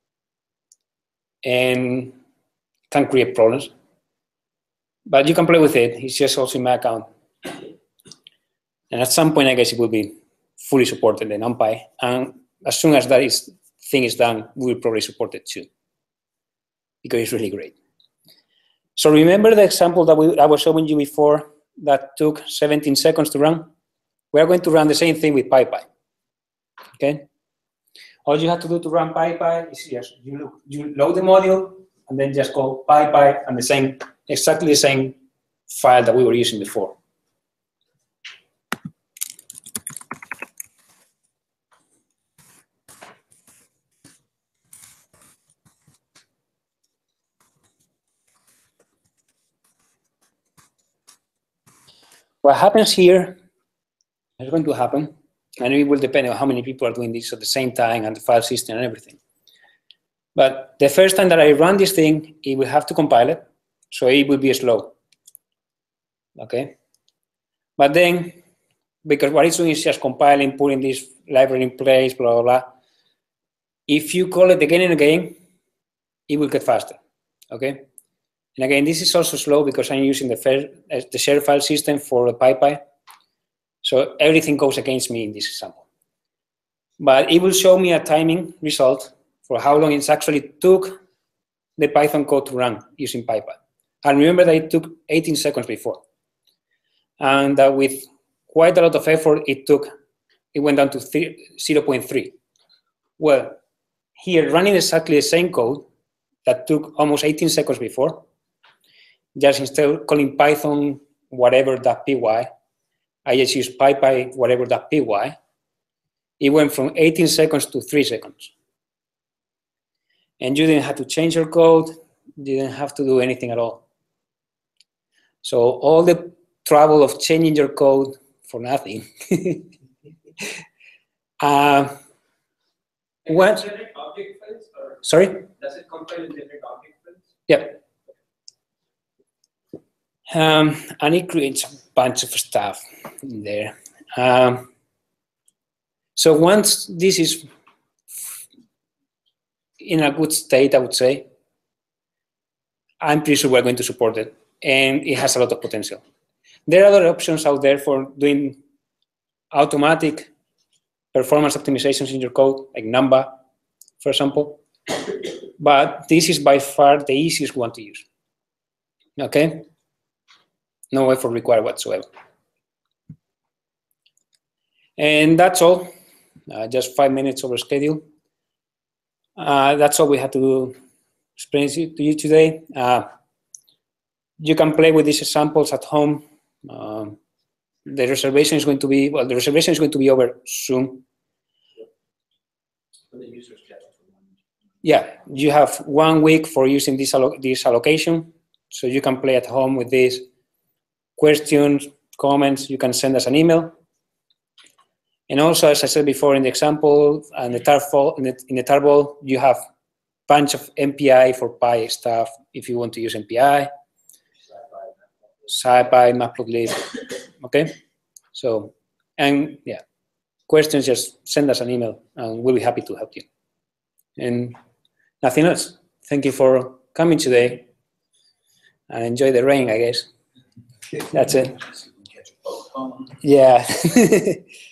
and can create problems. But you can play with it. It's just also in my account. And at some point, I guess it will be fully supported in NumPy. And as soon as thing is done, we'll probably support it too, because it's really great. So remember the example that I was showing you before that took 17 seconds to run? We're going to run the same thing with PyPy, okay? All you have to do to run PyPy is just you load the module and then just call PyPy and exactly the same file that we were using before. What happens here is going to happen, and it will depend on how many people are doing this at the same time and the file system and everything. But the first time that I run this thing, it will have to compile it, so it will be slow. Okay? But then, because what it's doing is just compiling, putting this library in place, blah, blah, blah. If you call it again and again, it will get faster. Okay? And again, this is also slow because I'm using the share file system for the PyPy. So everything goes against me in this example. But it will show me a timing result for how long it actually took the Python code to run using PyPy. And remember that it took 18 seconds before. And with quite a lot of effort, it went down to 0.3. Well, here, running exactly the same code that took almost 18 seconds before, just instead of calling Python whatever.py, I just use PyPy whatever.py. It went from 18 seconds to 3 seconds. And you didn't have to change your code, didn't have to do anything at all. So all the trouble of changing your code for nothing. Sorry? Does it compile in different object files? Yeah. And it creates a bunch of stuff in there. So once this is in a good state, I would say, I'm pretty sure we're going to support it, and it has a lot of potential. There are other options out there for doing automatic performance optimizations in your code, like Numba, for example. But this is by far the easiest one to use. Okay? No effort required whatsoever. And that's all. Just 5 minutes over schedule. That's all we had to explain to you today. You can play with these examples at home. The reservation is going to be, well, the reservation is going to be over soon. For the user's Yeah, you have 1 week for using this allocation, so you can play at home with these questions, comments. You can send us an email. And also, as I said before in the example, and the in the tarball, you have a bunch of MPI for Pi stuff if you want to use MPI, SciPy, Matplotlib. Okay, so, and yeah, questions, just send us an email and we'll be happy to help you. And nothing else. Thank you for coming today and enjoy the rain, I guess. That's it. Yeah.